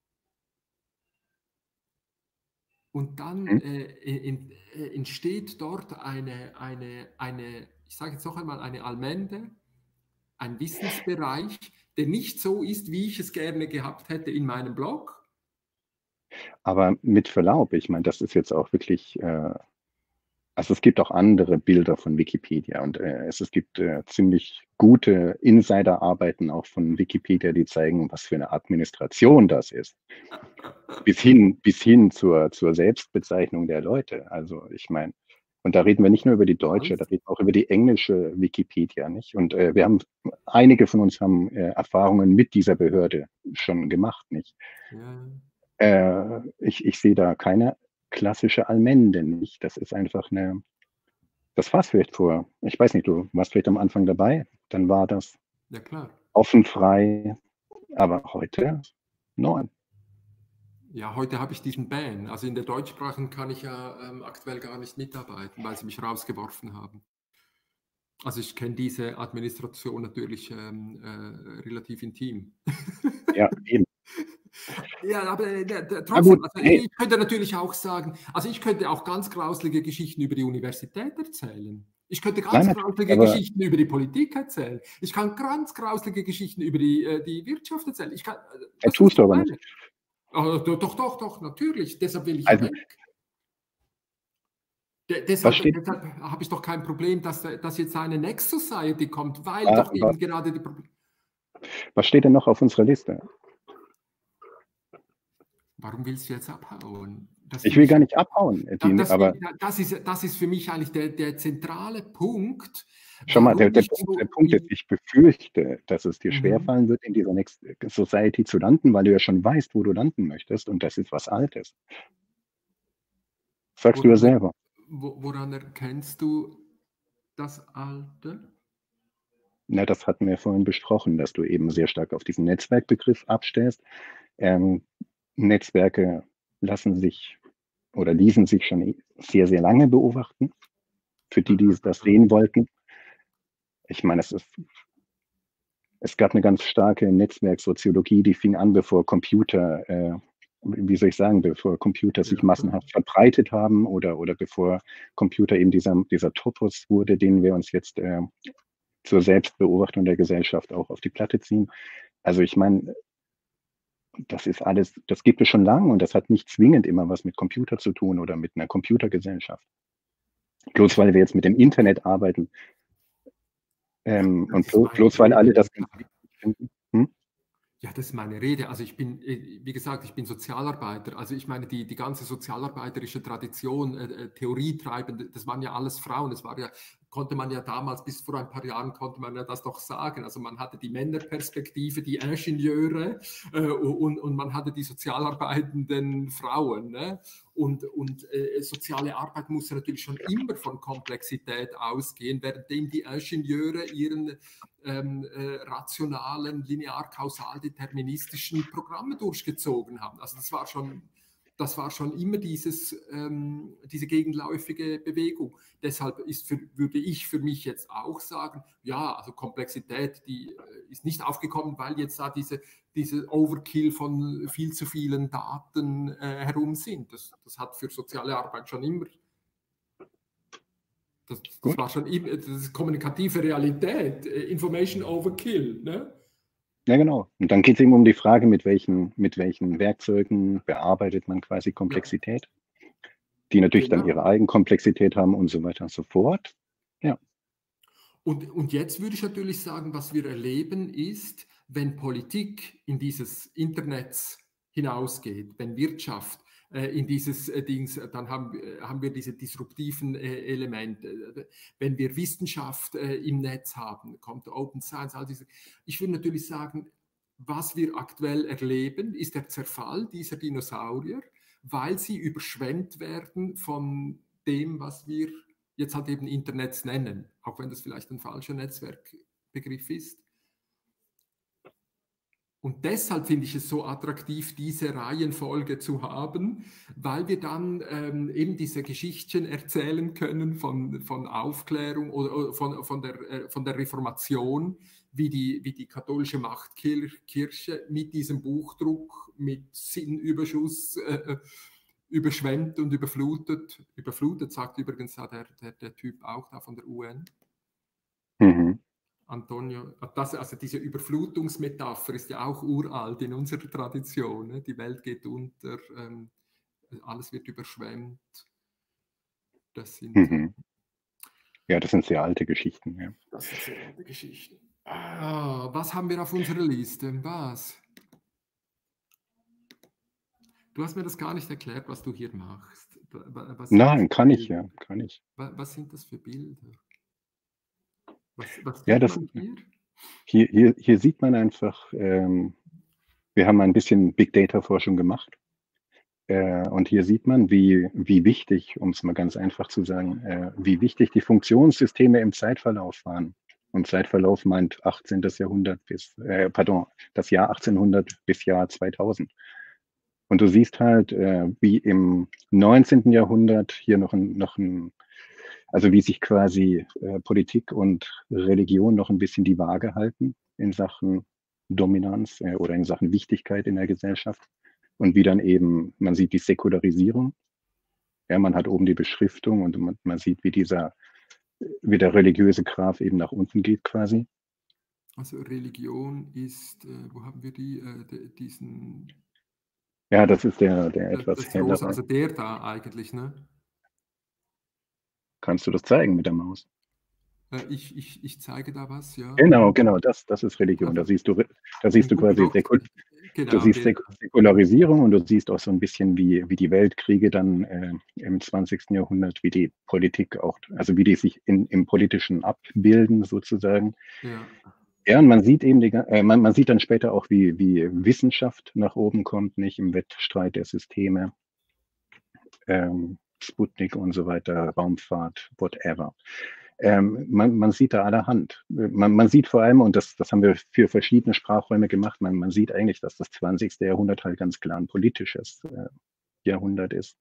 Und dann Hm? äh, in, äh, entsteht dort eine, eine, eine, ich sage jetzt noch einmal, eine Allmende, ein Wissensbereich, der nicht so ist, wie ich es gerne gehabt hätte in meinem Blog. Aber mit Verlaub, ich meine, das ist jetzt auch wirklich, äh, also es gibt auch andere Bilder von Wikipedia und äh, es, es gibt äh, ziemlich gute Insiderarbeiten auch von Wikipedia, die zeigen, was für eine Administration das ist. Bis hin, bis hin zur, zur Selbstbezeichnung der Leute. Also ich meine, und da reden wir nicht nur über die deutsche, da reden wir auch über die englische Wikipedia, nicht? Und äh, wir haben, einige von uns haben äh, Erfahrungen mit dieser Behörde schon gemacht, nicht? Ja. Äh, ich, ich sehe da keine klassische Allmende nicht. Das ist einfach eine, das war es vielleicht vor, ich weiß nicht, du warst vielleicht am Anfang dabei, dann war das Ja, klar. offen, frei, aber heute nein. Ja, heute habe ich diesen Ban. Also in der deutschsprachigen kann ich ja ähm, aktuell gar nicht mitarbeiten, weil sie mich rausgeworfen haben. Also ich kenne diese Administration natürlich ähm, äh, relativ intim. Ja, eben. Ja, aber äh, trotzdem, Na gut, also hey. ich könnte natürlich auch sagen, also ich könnte auch ganz grauslige Geschichten über die Universität erzählen. Ich könnte Nein, ganz natürlich, grauslige aber Geschichten über die Politik erzählen. Ich kann ganz grauslige Geschichten über die, äh, die Wirtschaft erzählen. Ich kann, äh, äh, weißt du, was tust du ich aber nicht. meine? Oh, doch, doch, doch, doch, natürlich. Deshalb will ich ja Also, weg. De was deshalb steht, deshalb habe ich doch kein Problem, dass, äh, dass jetzt eine Next Society kommt, weil wa- doch wa- eben gerade die Probleme. was steht denn noch auf unserer Liste? Warum willst du jetzt abhauen? Das Ich finde will ich, gar nicht abhauen, äh, da- die, das, aber das, ist, das ist für mich eigentlich der, der zentrale Punkt, schau mal, der, warum der, ich Punkt, der so. Punkt ist, ich befürchte, dass es dir Mhm. schwerfallen wird, in dieser Next Society zu landen, weil du ja schon weißt, wo du landen möchtest und das ist was Altes. Sagst du ja Woran, er, selber. wo- woran erkennst du das Alte? Na, das hatten wir vorhin besprochen, dass du eben sehr stark auf diesen Netzwerkbegriff abstellst. Ähm, Netzwerke lassen sich oder ließen sich schon sehr, sehr lange beobachten. Für die, die das sehen wollten. Ich meine, es ist, es gab eine ganz starke Netzwerksoziologie, die fing an, bevor Computer, äh, wie soll ich sagen, bevor Computer sich Ja. massenhaft verbreitet haben oder, oder bevor Computer eben dieser, dieser Topos wurde, den wir uns jetzt äh, zur Selbstbeobachtung der Gesellschaft auch auf die Platte ziehen. Also ich meine, das ist alles, das gibt es schon lange und das hat nicht zwingend immer was mit Computer zu tun oder mit einer Computergesellschaft. Bloß weil wir jetzt mit dem Internet arbeiten ähm, Das und ist blo- meine bloß weil alle Rede. das ganz wichtig finden. Hm? Ja, das ist meine Rede. Also ich bin, äh, wie gesagt, ich bin Sozialarbeiter. Also ich meine, die, die ganze sozialarbeiterische Tradition, äh, äh, Theorietreibende, das waren ja alles Frauen. Das war ja, konnte man ja damals, bis vor ein paar Jahren, konnte man ja das doch sagen. Also man hatte die Männerperspektive, die Ingenieure äh, und, und man hatte die sozialarbeitenden Frauen. Ne? Und, und äh, soziale Arbeit muss natürlich schon immer von Komplexität ausgehen, währenddem die Ingenieure ihren ähm, äh, rationalen, linear-kausal-deterministischen Programme durchgezogen haben. Also das war schon, das war schon immer dieses, ähm, diese gegenläufige Bewegung. Deshalb ist für, würde ich für mich jetzt auch sagen, ja, also Komplexität, die äh, ist nicht aufgekommen, weil jetzt da diese, diese Overkill von viel zu vielen Daten äh, herum sind. Das, das hat für soziale Arbeit schon immer. Das, das Gut. war schon immer, das ist kommunikative Realität, Information Overkill. Ne? Ja, genau. Und dann geht es eben um die Frage, mit welchen, mit welchen Werkzeugen bearbeitet man quasi Komplexität, die natürlich dann Genau. ihre Eigenkomplexität haben und so weiter und so fort. Ja. Und, und jetzt würde ich natürlich sagen, was wir erleben ist, wenn Politik in dieses Internet hinausgeht, wenn Wirtschaft äh, in dieses äh, Dings, dann haben, äh, haben wir diese disruptiven äh, Elemente. Wenn wir Wissenschaft äh, im Netz haben, kommt Open Science, all diese. Ich würde natürlich sagen, was wir aktuell erleben, ist der Zerfall dieser Dinosaurier, weil sie überschwemmt werden von dem, was wir jetzt halt eben Internets nennen, auch wenn das vielleicht ein falscher Netzwerkbegriff ist. Und deshalb finde ich es so attraktiv, diese Reihenfolge zu haben, weil wir dann ähm, eben diese Geschichten erzählen können von, von Aufklärung oder von, von, der, äh, von der Reformation, wie die, wie die katholische Machtkirche mit diesem Buchdruck, mit Sinnüberschuss äh, überschwemmt und überflutet. Überflutet sagt übrigens der, der, der Typ auch da von der U N. Mhm. Antonio, das, also diese Überflutungsmetapher ist ja auch uralt in unserer Tradition. Ne? Die Welt geht unter, ähm, alles wird überschwemmt. Das sind, Mhm. Ja, das sind sehr alte Geschichten. Ja. das sind sehr alte Geschichten. Ah, was haben wir auf unserer Liste? Was? Du hast mir das gar nicht erklärt, was du hier machst. Was Nein, kann ich ja, kann ich. Was sind das für Bilder? Was, was Ja, sieht das man hier? hier, hier, hier sieht man einfach, ähm, wir haben ein bisschen Big Data Forschung gemacht. Äh, und hier sieht man, wie, wie wichtig, um es mal ganz einfach zu sagen, äh, wie wichtig die Funktionssysteme im Zeitverlauf waren. Und Zeitverlauf meint achtzehnten. Jahrhundert bis, äh, pardon, das Jahr achtzehnhundert bis Jahr zweitausend. Und du siehst halt, äh, wie im neunzehnten. Jahrhundert hier noch ein, noch ein also wie sich quasi äh, Politik und Religion noch ein bisschen die Waage halten in Sachen Dominanz äh, oder in Sachen Wichtigkeit in der Gesellschaft. Und wie dann eben, man sieht die Säkularisierung. Ja, man hat oben die Beschriftung und man, man sieht, wie dieser wie der religiöse Graph eben nach unten geht quasi. Also Religion ist, äh, wo haben wir die, äh, de, diesen, Ja, das ist der, der äh, etwas das Rosa, hellere. also der da eigentlich, ne? Kannst du das zeigen mit der Maus? Äh, ich, ich, ich zeige da was, ja. Genau, genau, das, das ist Religion. Da Also siehst du, da siehst in du Google quasi Docs, Säkul du genau, siehst der. Säk Säkularisierung und du siehst auch so ein bisschen, wie, wie die Weltkriege dann äh, im zwanzigsten Jahrhundert, wie die Politik auch, also wie die sich in, im Politischen abbilden sozusagen. Ja. Ja, und man sieht eben, die, äh, man, man sieht dann später auch, wie, wie Wissenschaft nach oben kommt, nicht im Wettstreit der Systeme, ähm, Sputnik und so weiter, Raumfahrt, whatever. Ähm, man, man sieht da allerhand. Man, man sieht vor allem, und das, das haben wir für verschiedene Sprachräume gemacht, man, man sieht eigentlich, dass das zwanzigste Jahrhundert halt ganz klar ein politisches äh, Jahrhundert ist.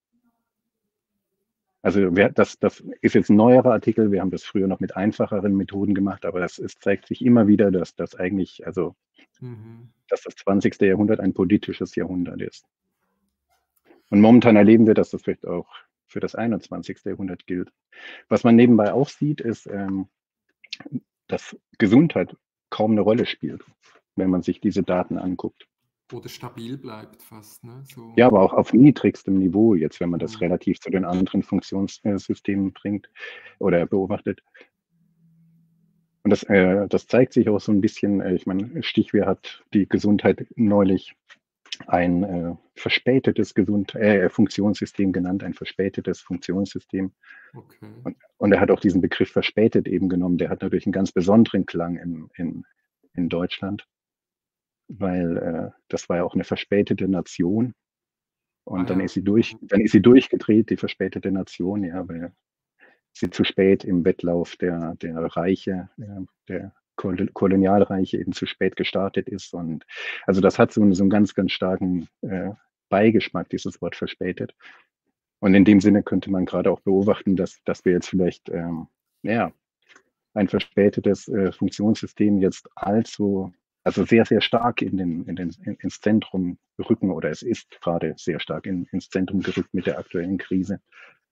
Also wer, das, das ist jetzt ein neuerer Artikel, wir haben das früher noch mit einfacheren Methoden gemacht, aber es, es zeigt sich immer wieder, dass das eigentlich, also Mhm. dass das zwanzigste Jahrhundert ein politisches Jahrhundert ist. Und momentan erleben wir, dass das vielleicht auch für das einundzwanzigste Jahrhundert gilt. Was man nebenbei auch sieht, ist, ähm, dass Gesundheit kaum eine Rolle spielt, wenn man sich diese Daten anguckt. Oder stabil bleibt fast, ne? So. Ja, aber auch auf niedrigstem Niveau jetzt, wenn man das Mhm. relativ zu den anderen Funktionssystemen bringt oder beobachtet. Und das, äh, das zeigt sich auch so ein bisschen, äh, ich meine, Stichwort hat die Gesundheit neulich ein äh, verspätetes Gesund äh, Funktionssystem genannt, ein verspätetes Funktionssystem. Okay. Und, und er hat auch diesen Begriff verspätet eben genommen. Der hat natürlich einen ganz besonderen Klang in, in, in Deutschland, weil äh, das war ja auch eine verspätete Nation. Ah Und dann ja. ist sie durch, dann ist sie durchgedreht, die verspätete Nation, ja, weil sie zu spät im Wettlauf der, der Reiche, äh, der Kolonialreiche eben zu spät gestartet ist. Und also das hat so, einen, so einen ganz, ganz starken äh, Beigeschmack, dieses Wort verspätet. Und in dem Sinne könnte man gerade auch beobachten, dass, dass wir jetzt vielleicht ähm, ja, ein verspätetes äh, Funktionssystem jetzt allzu, also sehr, sehr stark in den, in den, in, ins Zentrum rücken, oder es ist gerade sehr stark in, ins Zentrum gerückt mit der aktuellen Krise.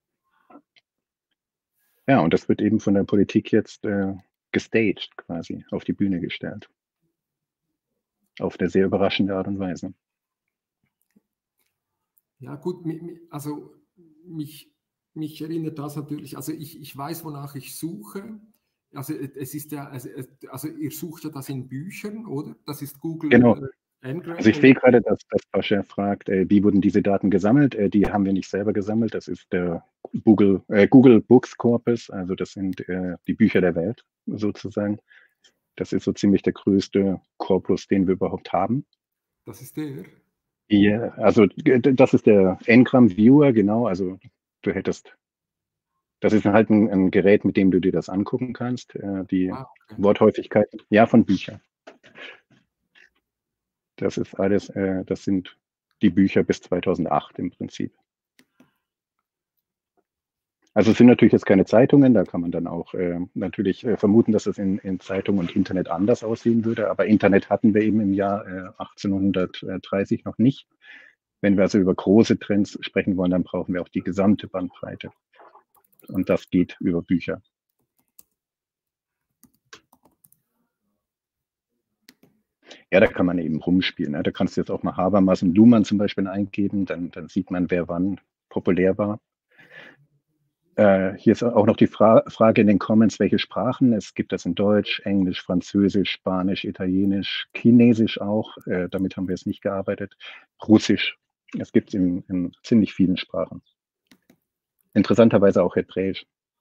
Ja, und das wird eben von der Politik jetzt äh, gestaged quasi, auf die Bühne gestellt. Auf eine sehr überraschende Art und Weise. Ja, gut, also mich, mich erinnert das natürlich, also ich, ich weiß, wonach ich suche. Also es ist ja, also, also ihr sucht ja das in Büchern, oder? Das ist Google Genau. äh, Ngram. Also ich sehe gerade, dass, dass Pascha fragt, äh, wie wurden diese Daten gesammelt? Äh, die haben wir nicht selber gesammelt. Das ist der Google, äh, Google Books Corpus. Also das sind äh, die Bücher der Welt sozusagen. Das ist so ziemlich der größte Korpus, den wir überhaupt haben. Das ist der? Ja, also das ist der Ngram Viewer, genau. Also du hättest, das ist halt ein, ein Gerät, mit dem du dir das angucken kannst. Äh, die Ah, okay. Worthäufigkeit, ja, von Büchern. Das ist alles, äh, das sind die Bücher bis zweitausendacht im Prinzip. Also es sind natürlich jetzt keine Zeitungen, da kann man dann auch äh, natürlich äh, vermuten, dass es in, in Zeitung und Internet anders aussehen würde, aber Internet hatten wir eben im Jahr äh, achtzehnhundertdreißig noch nicht. Wenn wir also über große Trends sprechen wollen, dann brauchen wir auch die gesamte Bandbreite. Und das geht über Bücher. Ja, da kann man eben rumspielen. Ne? Da kannst du jetzt auch mal Habermas und Luhmann zum Beispiel eingeben, dann, dann sieht man, wer wann populär war. Äh, hier ist auch noch die Fra Frage in den Comments, welche Sprachen. Es gibt das in Deutsch, Englisch, Französisch, Spanisch, Italienisch, Chinesisch auch. Äh, damit haben wir jetzt nicht gearbeitet. Russisch. Es gibt es in, in ziemlich vielen Sprachen. Interessanterweise auch Hebräisch.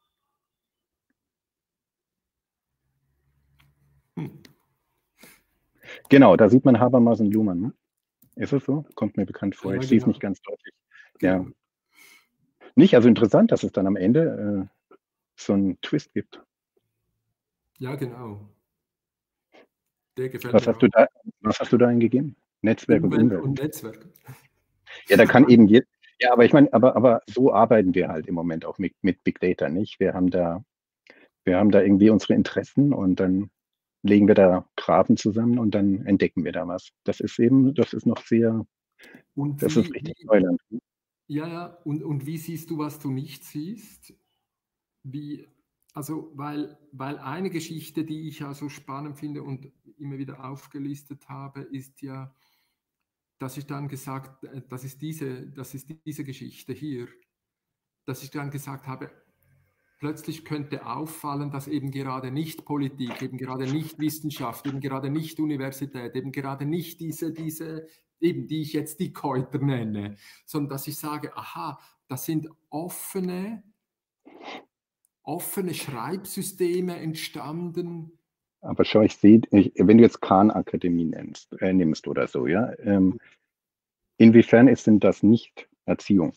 Hm. Genau, da sieht man Habermas und Luhmann. Ne? Ist es so? Kommt mir bekannt vor. Ja, Ich genau. sehe es nicht ganz deutlich. Genau. Ja. Nicht, also interessant, dass es dann am Ende äh, so einen Twist gibt. Ja, genau. Der gefällt was mir hast du auch. da, was hast du da eingegeben? Netzwerk Umwelt und Umwelt. Und Netzwerk. Ja, da kann eben jetzt, ja, aber ich meine, aber, aber so arbeiten wir halt im Moment auch mit, mit Big Data, nicht? Wir haben da, wir haben da irgendwie unsere Interessen und dann legen wir da Graphen zusammen und dann entdecken wir da was. Das ist eben, das ist noch sehr, und das wie, ist richtig wie, Neuland. Ja, ja, und, und wie siehst du, was du nicht siehst? Wie, Also, weil, weil eine Geschichte, die ich ja so spannend finde und immer wieder aufgelistet habe, ist ja, dass ich dann gesagt, äh, das ist diese, das ist diese Geschichte hier, dass ich dann gesagt habe, plötzlich könnte auffallen, dass eben gerade nicht Politik, eben gerade nicht Wissenschaft, eben gerade nicht Universität, eben gerade nicht diese, diese, eben die ich jetzt Dickhäuter nenne, sondern dass ich sage, aha, das sind offene, offene Schreibsysteme entstanden. Aber schau, ich sehe, ich, wenn du jetzt Khan-Akademie nennst, äh, nimmst oder so, ja, ähm, inwiefern ist denn das nicht Erziehung?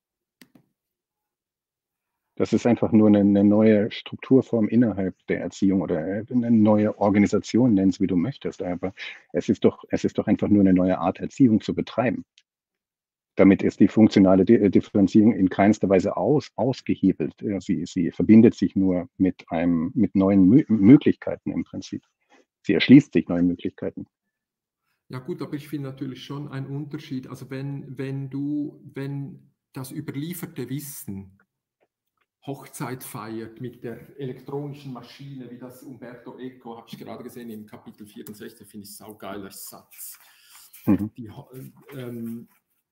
Das ist einfach nur eine, eine neue Strukturform innerhalb der Erziehung oder eine neue Organisation, nenn es wie du möchtest. Aber es ist doch, es ist doch einfach nur eine neue Art, Erziehung zu betreiben. Damit ist die funktionale Differenzierung in keinster Weise aus, ausgehebelt. Sie, sie verbindet sich nur mit, einem, mit neuen Mö Möglichkeiten im Prinzip. Sie erschließt sich neue Möglichkeiten. Ja gut, aber ich finde natürlich schon einen Unterschied. Also wenn, wenn du, wenn das überlieferte Wissen Hochzeit feiert mit der elektronischen Maschine, wie das Umberto Eco, habe ich gerade gesehen, im Kapitel vierundsechzig, finde ich saugeiler Satz. Mhm. Die, ähm,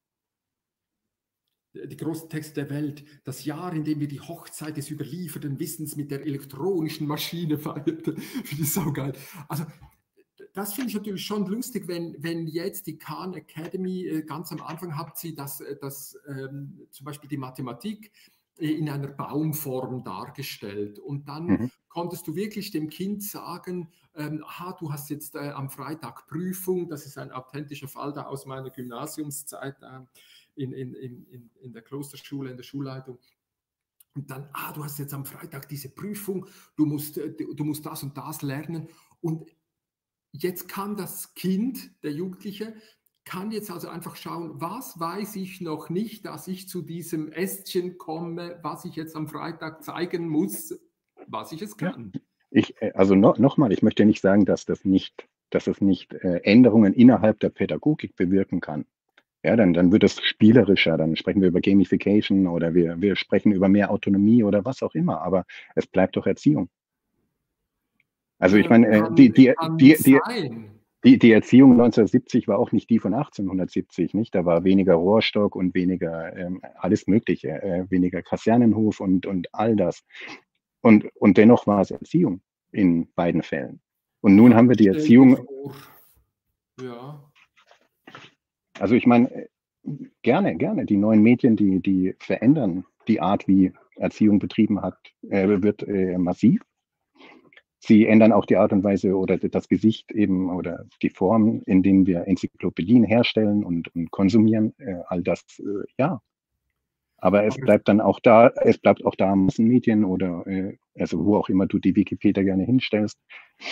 die großen Texte der Welt, das Jahr, in dem wir die Hochzeit des überlieferten Wissens mit der elektronischen Maschine feierten, finde ich saugeil. Also das finde ich natürlich schon lustig, wenn, wenn jetzt die Khan Academy, äh, ganz am Anfang hat sie das, das ähm, zum Beispiel die Mathematik äh, in einer Baumform dargestellt. Und dann mhm. konntest du wirklich dem Kind sagen, ähm, aha, du hast jetzt äh, am Freitag Prüfung, das ist ein authentischer Fall da aus meiner Gymnasiumszeit äh, in, in, in, in der Klosterschule, in der Schulleitung. Und dann, ah, du hast jetzt am Freitag diese Prüfung, du musst, du musst das und das lernen. Und jetzt kann das Kind, der Jugendliche, kann jetzt also einfach schauen, was weiß ich noch nicht, dass ich zu diesem Ästchen komme, was ich jetzt am Freitag zeigen muss, was ich es kann. Ja, ich, also no, nochmal, ich möchte nicht sagen, dass das nicht, dass es nicht äh, Änderungen innerhalb der Pädagogik bewirken kann. Ja, dann, dann wird es spielerischer, dann sprechen wir über Gamification oder wir, wir sprechen über mehr Autonomie oder was auch immer, aber es bleibt doch Erziehung. Also ich meine, äh, die, die, die, die, die, die Erziehung neunzehnhundertsiebzig war auch nicht die von achtzehnhundertsiebzig, nicht? Da war weniger Rohrstock und weniger ähm, alles Mögliche, äh, weniger Kasernenhof und, und all das. Und, und dennoch war es Erziehung in beiden Fällen. Und nun ja, haben wir die Erziehung. Ja. Also ich meine, gerne, gerne. Die neuen Medien, die, die verändern die Art, wie Erziehung betrieben hat, äh, wird äh, massiv. Sie ändern auch die Art und Weise oder das Gesicht eben oder die Form, in denen wir Enzyklopädien herstellen und, und konsumieren. Äh, all das, äh, ja. Aber es bleibt dann auch da, es bleibt auch da Massenmedien oder äh, also wo auch immer du die Wikipedia gerne hinstellst.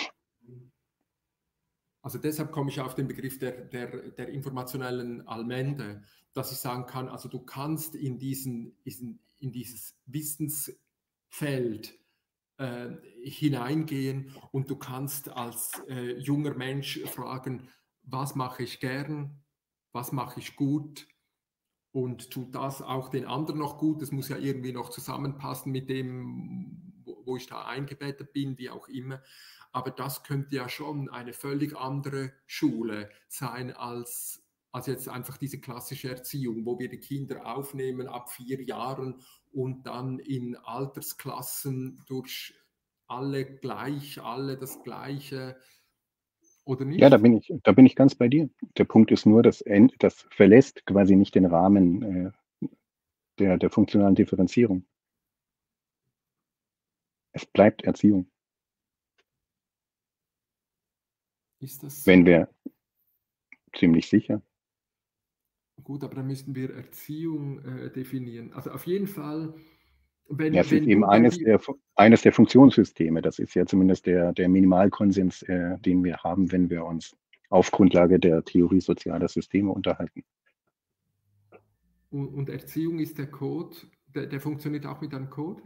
Also deshalb komme ich auf den Begriff der, der, der informationellen Allmende, dass ich sagen kann, also du kannst in, diesen, in, in dieses Wissensfeld äh, hineingehen und du kannst als äh, junger Mensch fragen, was mache ich gern, was mache ich gut und tut das auch den anderen noch gut. Das muss ja irgendwie noch zusammenpassen mit dem, wo, wo ich da eingebettet bin, wie auch immer. Aber das könnte ja schon eine völlig andere Schule sein als, als jetzt einfach diese klassische Erziehung, wo wir die Kinder aufnehmen ab vier Jahren und dann in Altersklassen durch alle gleich, alle das Gleiche, oder nicht? Ja, da bin ich, da bin ich ganz bei dir. Der Punkt ist nur, das, das verlässt quasi nicht den Rahmen äh, der, der funktionalen Differenzierung. Es bleibt Erziehung. Ist das so? Wenn wir, ziemlich sicher. Gut, aber dann müssten wir Erziehung äh, definieren. Also auf jeden Fall, wenn, ja, es wenn ist eben du, eines, die, der, eines der Funktionssysteme. Das ist ja zumindest der, der Minimalkonsens, äh, den wir haben, wenn wir uns auf Grundlage der Theorie sozialer Systeme unterhalten. Und, und Erziehung ist der Code, der, der funktioniert auch mit einem Code?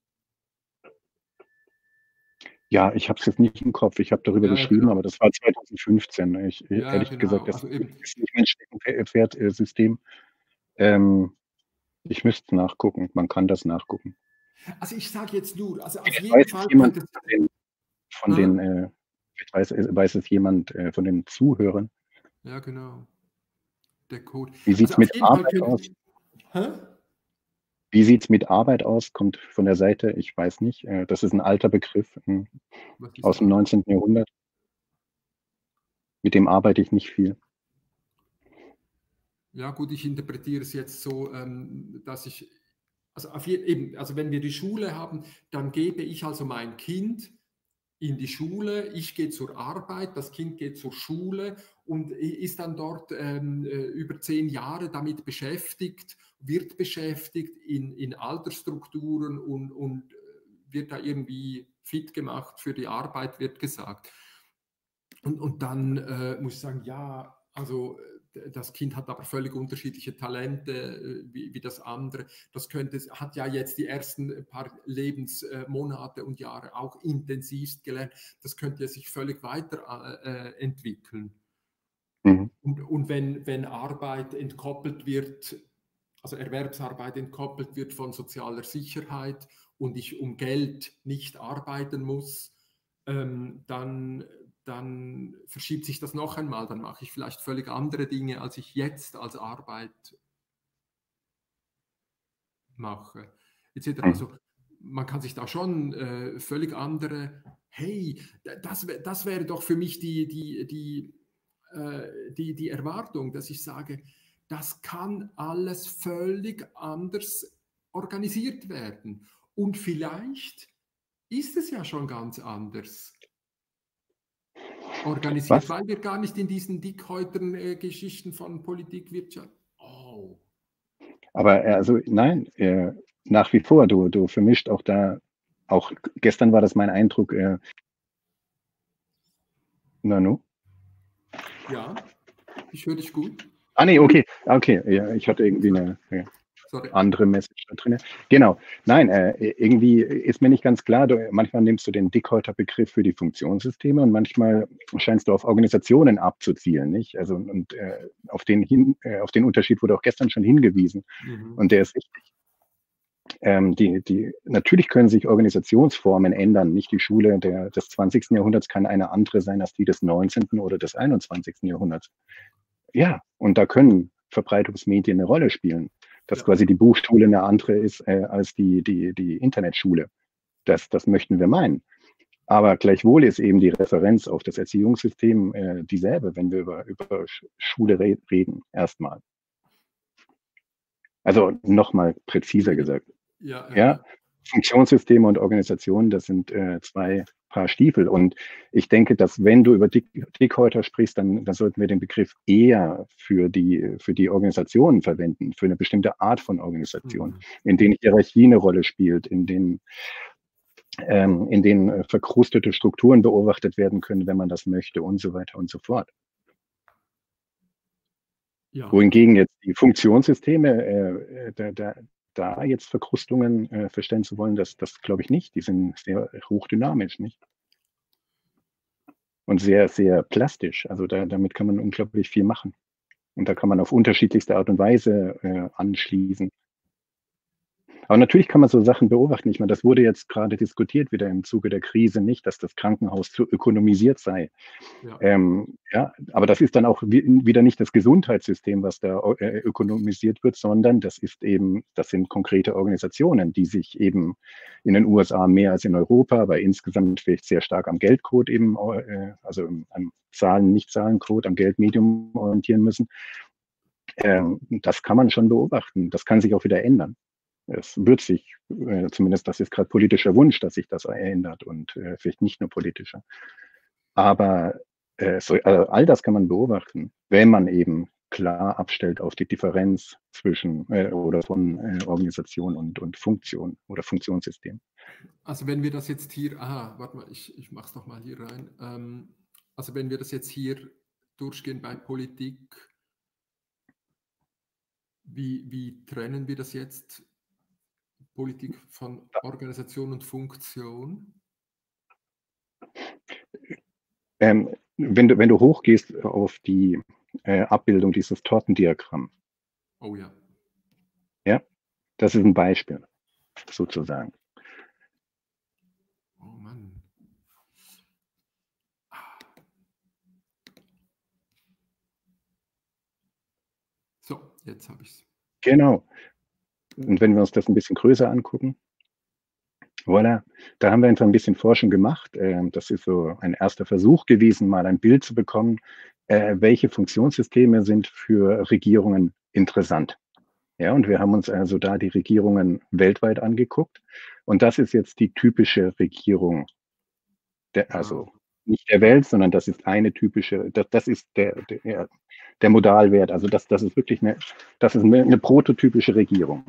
Ja, ich habe es jetzt nicht im Kopf. Ich habe darüber ja, geschrieben, genau. Aber das war zweitausendfünfzehn. Ich, ja, ehrlich genau. gesagt, das also ist nicht mein Steckenpferd-System. Ähm, ich müsste nachgucken. Man kann das nachgucken. Also ich sage jetzt nur, also auf Vielleicht jeden weiß es Fall jemand könnte von den, von es... den äh, vielleicht weiß, weiß es jemand äh, von den Zuhörern. Ja, genau. Der Code. Wie sieht Also es auf mit jeden Fall Arbeit könnte... aus? Hä? Wie sieht es mit Arbeit aus? Kommt von der Seite, ich weiß nicht. Äh, das ist ein alter Begriff äh, Was ist aus dem Arbeit? neunzehnten. Jahrhundert. Mit dem arbeite ich nicht viel. Ja gut, ich interpretiere es jetzt so, ähm, dass ich, also, auf je, eben, also wenn wir die Schule haben, dann gebe ich also mein Kind in die Schule, ich gehe zur Arbeit, das Kind geht zur Schule und ist dann dort ähm, äh, über zehn Jahre damit beschäftigt, wird beschäftigt in, in Altersstrukturen und, und äh, wird da irgendwie fit gemacht für die Arbeit, wird gesagt. Und, und dann äh, muss ich sagen, ja, also äh, das Kind hat aber völlig unterschiedliche Talente äh, wie, wie das andere. Das könnte, hat ja jetzt die ersten paar Lebensmonate und Jahre auch intensivst gelernt. Das könnte sich völlig weiterentwickeln. Äh, Mhm. und, und wenn, wenn Arbeit entkoppelt wird, also Erwerbsarbeit entkoppelt wird von sozialer Sicherheit und ich um Geld nicht arbeiten muss, ähm, dann, dann verschiebt sich das noch einmal. Dann mache ich vielleicht völlig andere Dinge, als ich jetzt als Arbeit mache, et cetera. Mhm. Also man kann sich da schon äh, völlig andere, hey, das, das wäre doch für mich die, die, die, äh, die, die Erwartung, dass ich sage, das kann alles völlig anders organisiert werden. Und vielleicht ist es ja schon ganz anders organisiert, Was? weil wir gar nicht in diesen dickhäutern äh, Geschichten von Politik, Wirtschaft. Oh. Aber äh, also nein, äh, nach wie vor, du, du vermischt auch da, auch gestern war das mein Eindruck, äh, Nanu? Ja, ich höre dich gut. Ah nee, okay, okay, ja, ich hatte irgendwie eine ja, Sorry. andere Message da drin. Genau, nein, äh, irgendwie ist mir nicht ganz klar, du, manchmal nimmst du den Dickhäuter-Begriff für die Funktionssysteme und manchmal scheinst du auf Organisationen abzuzielen, nicht? Also und äh, auf den hin, äh, auf den Unterschied wurde auch gestern schon hingewiesen Mhm. und der ist wichtig. Ähm, die, die, natürlich können sich Organisationsformen ändern. Nicht die Schule der, des zwanzigsten. Jahrhunderts kann eine andere sein als die des neunzehnten oder des einundzwanzigsten. Jahrhunderts. Ja, und da können Verbreitungsmedien eine Rolle spielen. Dass Ja. quasi die Buchschule eine andere ist äh, als die, die, die Internetschule. Das, das möchten wir meinen. Aber gleichwohl ist eben die Referenz auf das Erziehungssystem äh, dieselbe, wenn wir über, über Schule re reden, erstmal. Also nochmal präziser gesagt. Ja, ja, Ja, ja. Funktionssysteme und Organisationen, das sind äh, zwei Paar Stiefel. Und ich denke, dass wenn du über Dick, Dickhäuter sprichst, dann, dann sollten wir den Begriff eher für die, für die Organisationen verwenden, für eine bestimmte Art von Organisation, Mhm. in denen Hierarchie eine Rolle spielt, in denen, ähm, in denen äh, verkrustete Strukturen beobachtet werden können, wenn man das möchte und so weiter und so fort. Ja. Wohingegen jetzt die Funktionssysteme, äh, da, da, da jetzt Verkrustungen äh, feststellen zu wollen, das, das glaube ich nicht. Die sind sehr hochdynamisch, nicht? Und sehr, sehr plastisch. Also da, damit kann man unglaublich viel machen. Und da kann man auf unterschiedlichste Art und Weise äh, anschließen. Aber natürlich kann man so Sachen beobachten. Ich meine, das wurde jetzt gerade diskutiert, wieder im Zuge der Krise, nicht, dass das Krankenhaus zu ökonomisiert sei. Ja. Ähm, ja, aber das ist dann auch wieder nicht das Gesundheitssystem, was da äh, ökonomisiert wird, sondern das ist eben, das sind konkrete Organisationen, die sich eben in den U S A mehr als in Europa, aber insgesamt vielleicht sehr stark am Geldcode eben, äh, also am Zahlen, Nicht-Zahlen-Code, am Geldmedium orientieren müssen. Ähm, das kann man schon beobachten. Das kann sich auch wieder ändern. Es wird sich, äh, zumindest das ist gerade politischer Wunsch, dass sich das ändert und äh, vielleicht nicht nur politischer. Aber äh, so, also all das kann man beobachten, wenn man eben klar abstellt auf die Differenz zwischen äh, oder von äh, Organisation und, und Funktion oder Funktionssystem. Also wenn wir das jetzt hier, aha, warte mal, ich, ich mache es nochmal hier rein. Ähm, also wenn wir das jetzt hier durchgehen bei Politik, wie, wie trennen wir das jetzt? Politik von Organisation und Funktion? Ähm, wenn, du, wenn du hochgehst auf die äh, Abbildung dieses Tortendiagramm, Oh ja. ja, das ist ein Beispiel sozusagen. jetzt habe ich es. Genau. Und wenn wir uns das ein bisschen größer angucken, voilà, da haben wir einfach ein bisschen Forschung gemacht. Ähm, das ist so ein erster Versuch gewesen, mal ein Bild zu bekommen, äh, welche Funktionssysteme sind für Regierungen interessant. Ja, und wir haben uns also da die Regierungen weltweit angeguckt. Und das ist jetzt die typische Regierung, der, Wow. also nicht der Welt, sondern das ist eine typische, das, das ist der, der, der Modalwert. Also das, das ist wirklich eine, das ist eine, eine prototypische Regierung.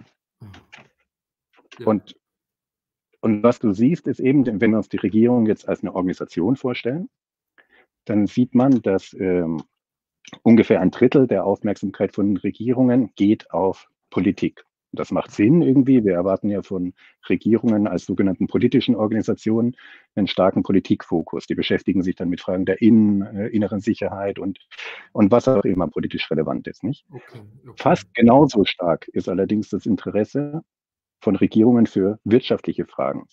Ja. Und, und was du siehst, ist eben, wenn wir uns die Regierung jetzt als eine Organisation vorstellen, dann sieht man, dass ähm, ungefähr ein Drittel der Aufmerksamkeit von Regierungen geht auf Politik. Das macht Sinn irgendwie. Wir erwarten ja von Regierungen als sogenannten politischen Organisationen einen starken Politikfokus. Die beschäftigen sich dann mit Fragen der Innen, äh, inneren Sicherheit und, und was auch immer politisch relevant ist, nicht? Okay, okay. Fast genauso stark ist allerdings das Interesse von Regierungen für wirtschaftliche Fragen.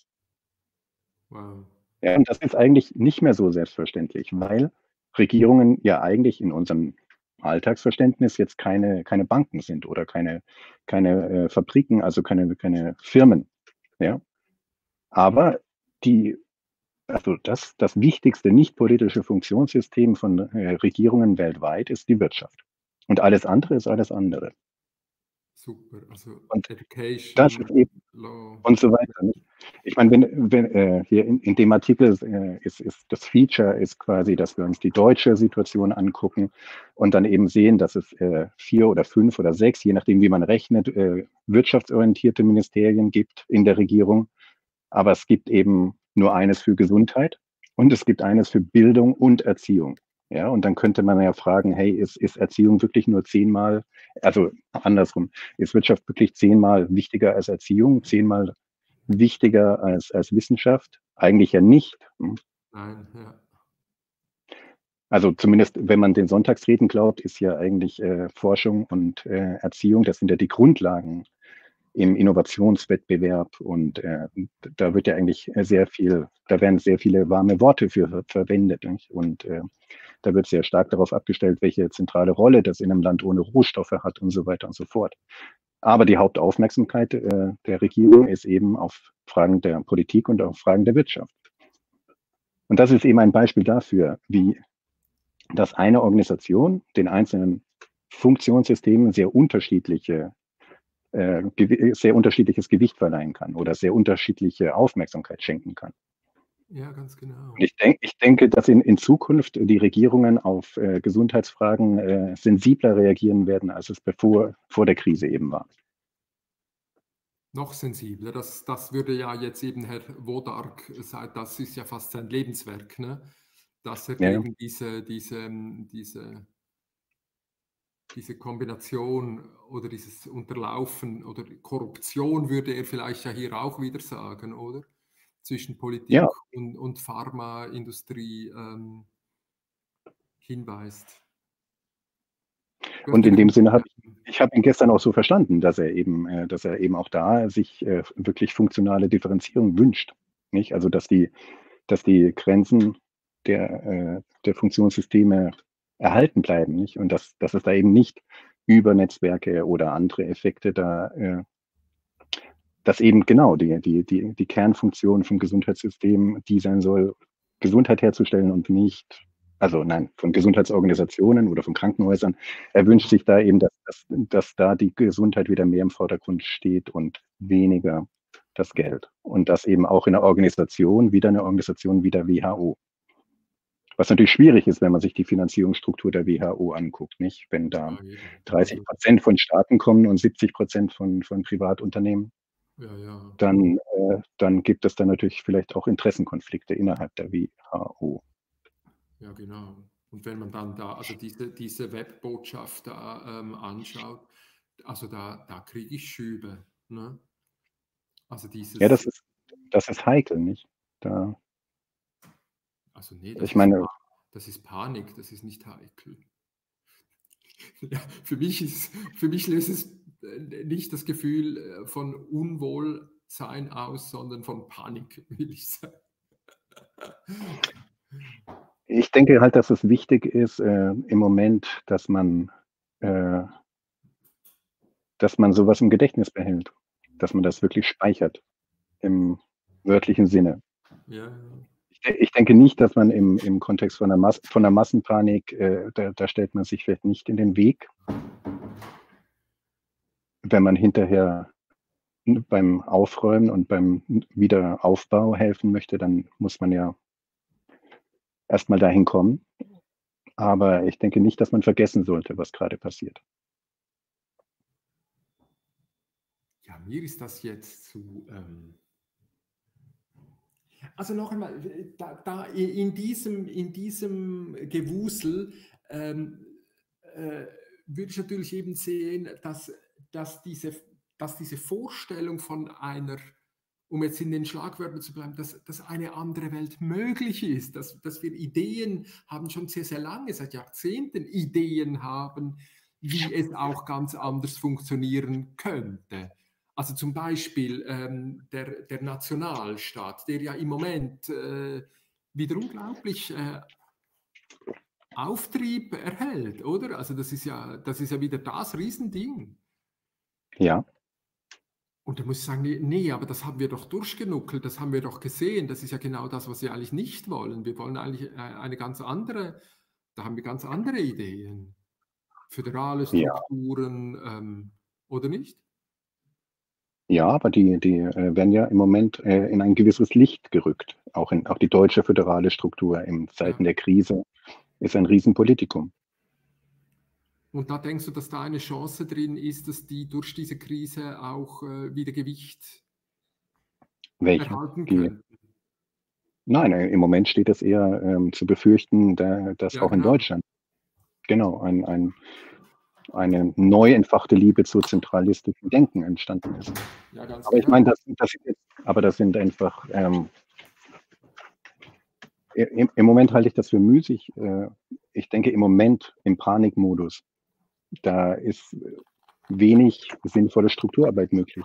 Wow. Ja, und das ist eigentlich nicht mehr so selbstverständlich, weil Regierungen ja eigentlich in unserem Alltagsverständnis jetzt keine, keine Banken sind oder keine, keine äh, Fabriken, also keine, keine Firmen. Ja? Aber die, also das, das wichtigste nicht politische Funktionssystem von äh, Regierungen weltweit ist die Wirtschaft. Und alles andere ist alles andere. Super. Also Und das Education, ist eben Law. und so weiter. Nicht? Ich meine, wenn, wenn äh, hier in, in dem Artikel äh, ist, ist das Feature ist quasi, dass wir uns die deutsche Situation angucken und dann eben sehen, dass es äh, vier oder fünf oder sechs, je nachdem wie man rechnet, äh, wirtschaftsorientierte Ministerien gibt in der Regierung. Aber es gibt eben nur eines für Gesundheit und es gibt eines für Bildung und Erziehung. Ja, und dann könnte man ja fragen, hey, ist, ist Erziehung wirklich nur zehnmal, also andersrum, ist Wirtschaft wirklich zehnmal wichtiger als Erziehung, zehnmal wichtiger als, als Wissenschaft? Eigentlich ja nicht. Nein, ja. Also zumindest, wenn man den Sonntagsreden glaubt, ist ja eigentlich äh, Forschung und äh, Erziehung, das sind ja die Grundlagen im Innovationswettbewerb und äh, da wird ja eigentlich sehr viel, da werden sehr viele warme Worte für verwendet. Nicht? Und äh, da wird sehr stark darauf abgestellt, welche zentrale Rolle das in einem Land ohne Rohstoffe hat und so weiter und so fort. Aber die Hauptaufmerksamkeit äh, der Regierung ist eben auf Fragen der Politik und auf Fragen der Wirtschaft. Und das ist eben ein Beispiel dafür, wie dass eine Organisation den einzelnen Funktionssystemen sehr unterschiedliche äh, sehr unterschiedliches Gewicht verleihen kann oder sehr unterschiedliche Aufmerksamkeit schenken kann. Ja, ganz genau. Und ich, denk, ich denke, dass in, in Zukunft die Regierungen auf äh, Gesundheitsfragen äh, sensibler reagieren werden, als es bevor vor der Krise eben war. Noch sensibler. Das, das würde ja jetzt eben Herr Wodark sagen, das ist ja fast sein Lebenswerk, ne? Dass er Ja. gegen diese, diese, diese, diese Kombination oder dieses Unterlaufen oder Korruption, würde er vielleicht ja hier auch wieder sagen, oder? Zwischen Politik Ja. und, und Pharmaindustrie ähm, hinweist. Und in dem Sinne habe ich, ich habe ihn gestern auch so verstanden, dass er eben, äh, dass er eben auch da sich äh, wirklich funktionale Differenzierung wünscht. Nicht? Also dass die, dass die Grenzen der, äh, der Funktionssysteme erhalten bleiben, nicht? Und dass, dass es da eben nicht über Netzwerke oder andere Effekte da, äh, dass eben genau die, die, die, die Kernfunktion vom Gesundheitssystem die sein soll, Gesundheit herzustellen und nicht, also nein, von Gesundheitsorganisationen oder von Krankenhäusern. Er wünscht sich da eben, dass, dass, dass da die Gesundheit wieder mehr im Vordergrund steht und weniger das Geld. Und das eben auch in einer Organisation, wieder eine Organisation wie der W H O. Was natürlich schwierig ist, wenn man sich die Finanzierungsstruktur der W H O anguckt, nicht? Wenn da dreißig Prozent von Staaten kommen und siebzig Prozent von, von Privatunternehmen, ja, ja. Dann, äh, dann gibt es dann natürlich vielleicht auch Interessenkonflikte innerhalb der W H O. Ja, genau. Und wenn man dann da, also diese, diese Webbotschaft da ähm, anschaut, also da, da kriege ich Schübe. Ne? Also dieses. Ja, das ist, das ist heikel, nicht? Da, also nee, das ich ist, meine, das ist Panik, das ist nicht heikel. Ja, für mich ist, für mich löst es nicht das Gefühl von Unwohlsein aus, sondern von Panik, will ich sagen. ich denke halt, dass es wichtig ist äh, im Moment, dass man äh, dass man sowas im Gedächtnis behält, dass man das wirklich speichert im wörtlichen Sinne. Ja, Ich, de ich denke nicht, dass man im, im Kontext von der, Mas von der Massenpanik, äh, da, da stellt man sich vielleicht nicht in den Weg, wenn man hinterher beim Aufräumen und beim Wiederaufbau helfen möchte, dann muss man ja erstmal dahin kommen. Aber ich denke nicht, dass man vergessen sollte, was gerade passiert. Ja, mir ist das jetzt zu... Ähm also noch einmal, da, da in, diesem, in diesem Gewusel ähm, äh, würde ich natürlich eben sehen, dass, dass, diese, dass diese Vorstellung von einer, um jetzt in den Schlagwörtern zu bleiben, dass, dass eine andere Welt möglich ist, dass, dass wir Ideen haben, schon sehr, sehr lange, seit Jahrzehnten Ideen haben, wie es auch ganz anders funktionieren könnte. Also zum Beispiel ähm, der, der Nationalstaat, der ja im Moment äh, wieder unglaublich äh, Auftrieb erhält, oder? Also das ist ja, das ist ja wieder das Riesending. Ja. Und da muss ich sagen, nee, nee, aber das haben wir doch durchgenuckelt, das haben wir doch gesehen. Das ist ja genau das, was wir eigentlich nicht wollen. Wir wollen eigentlich äh, eine ganz andere, da haben wir ganz andere Ideen. Föderale Ja. Strukturen, ähm, oder nicht? Ja, aber die, die äh, werden ja im Moment äh, in ein gewisses Licht gerückt. Auch, in, auch die deutsche föderale Struktur in Zeiten Ja. der Krise ist ein Riesenpolitikum. Und da denkst du, dass da eine Chance drin ist, dass die durch diese Krise auch äh, wieder Gewicht Welche? erhalten Die, können? nein, äh, im Moment steht es eher ähm, zu befürchten, da, dass Ja, auch in genau. Deutschland genau ein, ein, eine neu entfachte Liebe zu zentralistischem Denken entstanden ist. Ja, ganz Aber ich genau. meine, das, das, sind jetzt, aber das sind einfach, ähm, im, im Moment halte ich das für müßig. Äh, ich denke im Moment im Panikmodus, da ist wenig sinnvolle Strukturarbeit möglich.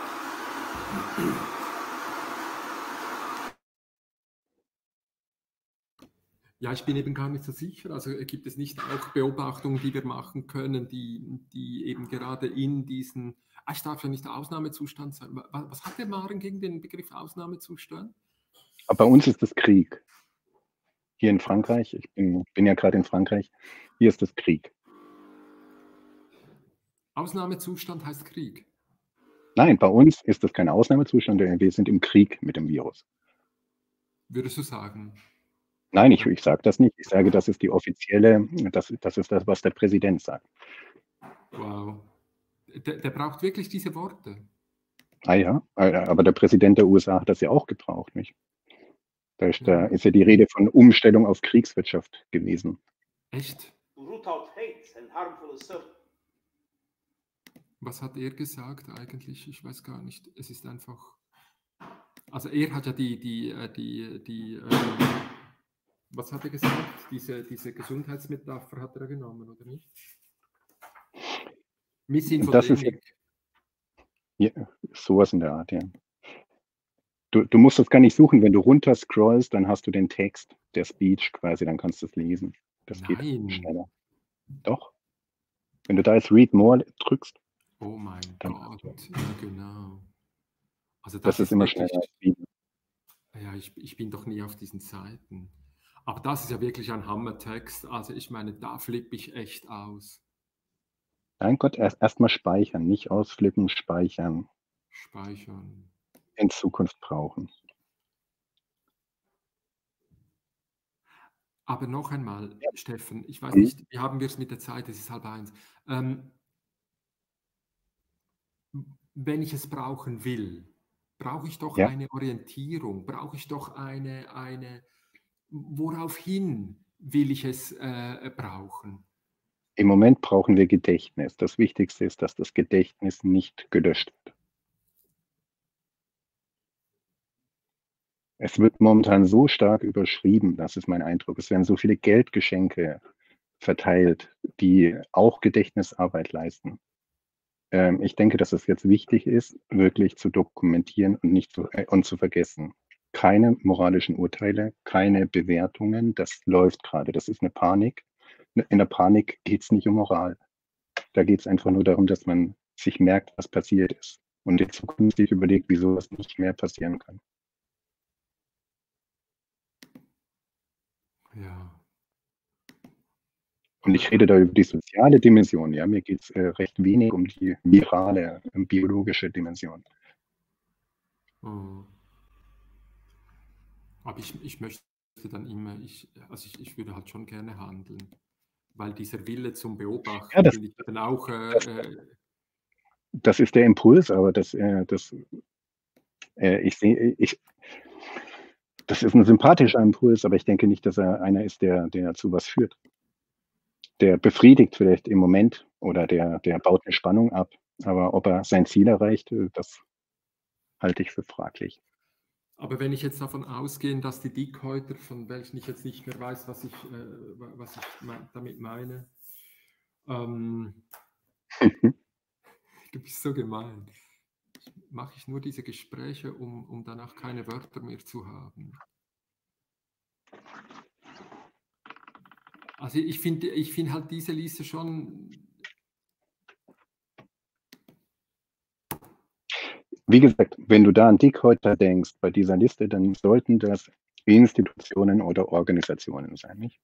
Ja, ich bin eben gar nicht so sicher. Also gibt es nicht auch Beobachtungen, die wir machen können, die, die eben gerade in diesen, ah, ich darf ja nicht Ausnahmezustand sein. Was, was hat der Maren gegen den Begriff Ausnahmezustand? Aber bei uns ist das Krieg. Hier in Frankreich, ich bin, bin ja gerade in Frankreich, hier ist das Krieg. Ausnahmezustand heißt Krieg. Nein, bei uns ist das kein Ausnahmezustand, wir sind im Krieg mit dem Virus. Würdest du sagen? Nein, ich, ich sage das nicht. Ich sage, das ist die offizielle, das, das ist das, was der Präsident sagt. Wow. Der, der braucht wirklich diese Worte. Ah ja, aber der Präsident der U S A hat das ja auch gebraucht, nicht? Da ist, da ist ja die Rede von Umstellung auf Kriegswirtschaft gewesen. Echt? Was hat er gesagt eigentlich? Ich weiß gar nicht. Es ist einfach. Also er hat ja die, die, die, die, ähm, was hat er gesagt? Diese, diese Gesundheitsmetapher hat er genommen, oder nicht? Missinfodemik. Ja, sowas in der Art, ja. Du, du musst das gar nicht suchen. Wenn du runter scrollst, dann hast du den Text, der Speech quasi, dann kannst du es lesen. Das Nein. geht schneller. Doch. Wenn du da jetzt Read More drückst. Oh mein Gott, ja genau. Also das, das ist, ist immer wirklich, schneller als Video. Ja, ich, ich bin doch nie auf diesen Seiten. Aber das ist ja wirklich ein Hammertext. Also ich meine, da flippe ich echt aus. Mein Gott, erst erstmal speichern, nicht ausflippen, speichern. Speichern. In Zukunft brauchen. Aber noch einmal, ja. Steffen, ich weiß nicht, wie haben wir es mit der Zeit? Es ist halb eins. Ähm, wenn ich es brauchen will, brauche ich doch ja. eine Orientierung, brauche ich doch eine, eine, woraufhin will ich es äh, brauchen? Im Moment brauchen wir Gedächtnis. Das Wichtigste ist, dass das Gedächtnis nicht gelöscht wird. Es wird momentan so stark überschrieben, das ist mein Eindruck. Es werden so viele Geldgeschenke verteilt, die auch Gedächtnisarbeit leisten. Ähm, ich denke, dass es jetzt wichtig ist, wirklich zu dokumentieren und nicht zu, äh, und zu vergessen. Keine moralischen Urteile, keine Bewertungen, das läuft gerade. Das ist eine Panik. In der Panik geht es nicht um Moral. Da geht es einfach nur darum, dass man sich merkt, was passiert ist und in Zukunft sich überlegt, wieso das nicht mehr passieren kann. Ja. Und ich rede da über die soziale Dimension, ja, mir geht es äh, recht wenig um die virale, äh, biologische Dimension. Mhm. Aber ich, ich möchte dann immer, ich, also ich, ich würde halt schon gerne handeln, weil dieser Wille zum Ja, Beobachten das finde ich dann auch, das äh, äh, das ist der Impuls, aber das, äh, das äh, ich sehe, ich das ist ein sympathischer Impuls, aber ich denke nicht, dass er einer ist, der der zu was führt. Der befriedigt vielleicht im Moment oder der der baut eine Spannung ab, aber ob er sein Ziel erreicht, äh, das halte ich für fraglich. aber wenn ich jetzt davon ausgehe, dass die Dickhäuter, von welchen ich jetzt nicht mehr weiß, was ich, äh, was ich me- damit meine, ähm, du bist so gemein, mache ich nur diese Gespräche, um, um danach keine Wörter mehr zu haben. Also ich finde ich find halt diese Liste schon, Wie gesagt, wenn du da an Dickhäuter denkst bei dieser Liste, dann sollten das Institutionen oder Organisationen sein, nicht?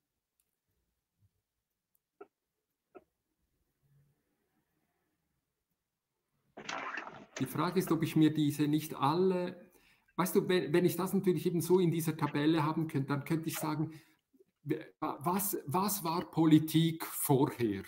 die Frage ist, ob ich mir diese nicht alle, weißt du, wenn, wenn ich das natürlich eben so in dieser Tabelle haben könnte, dann könnte ich sagen, was, was war Politik vorher,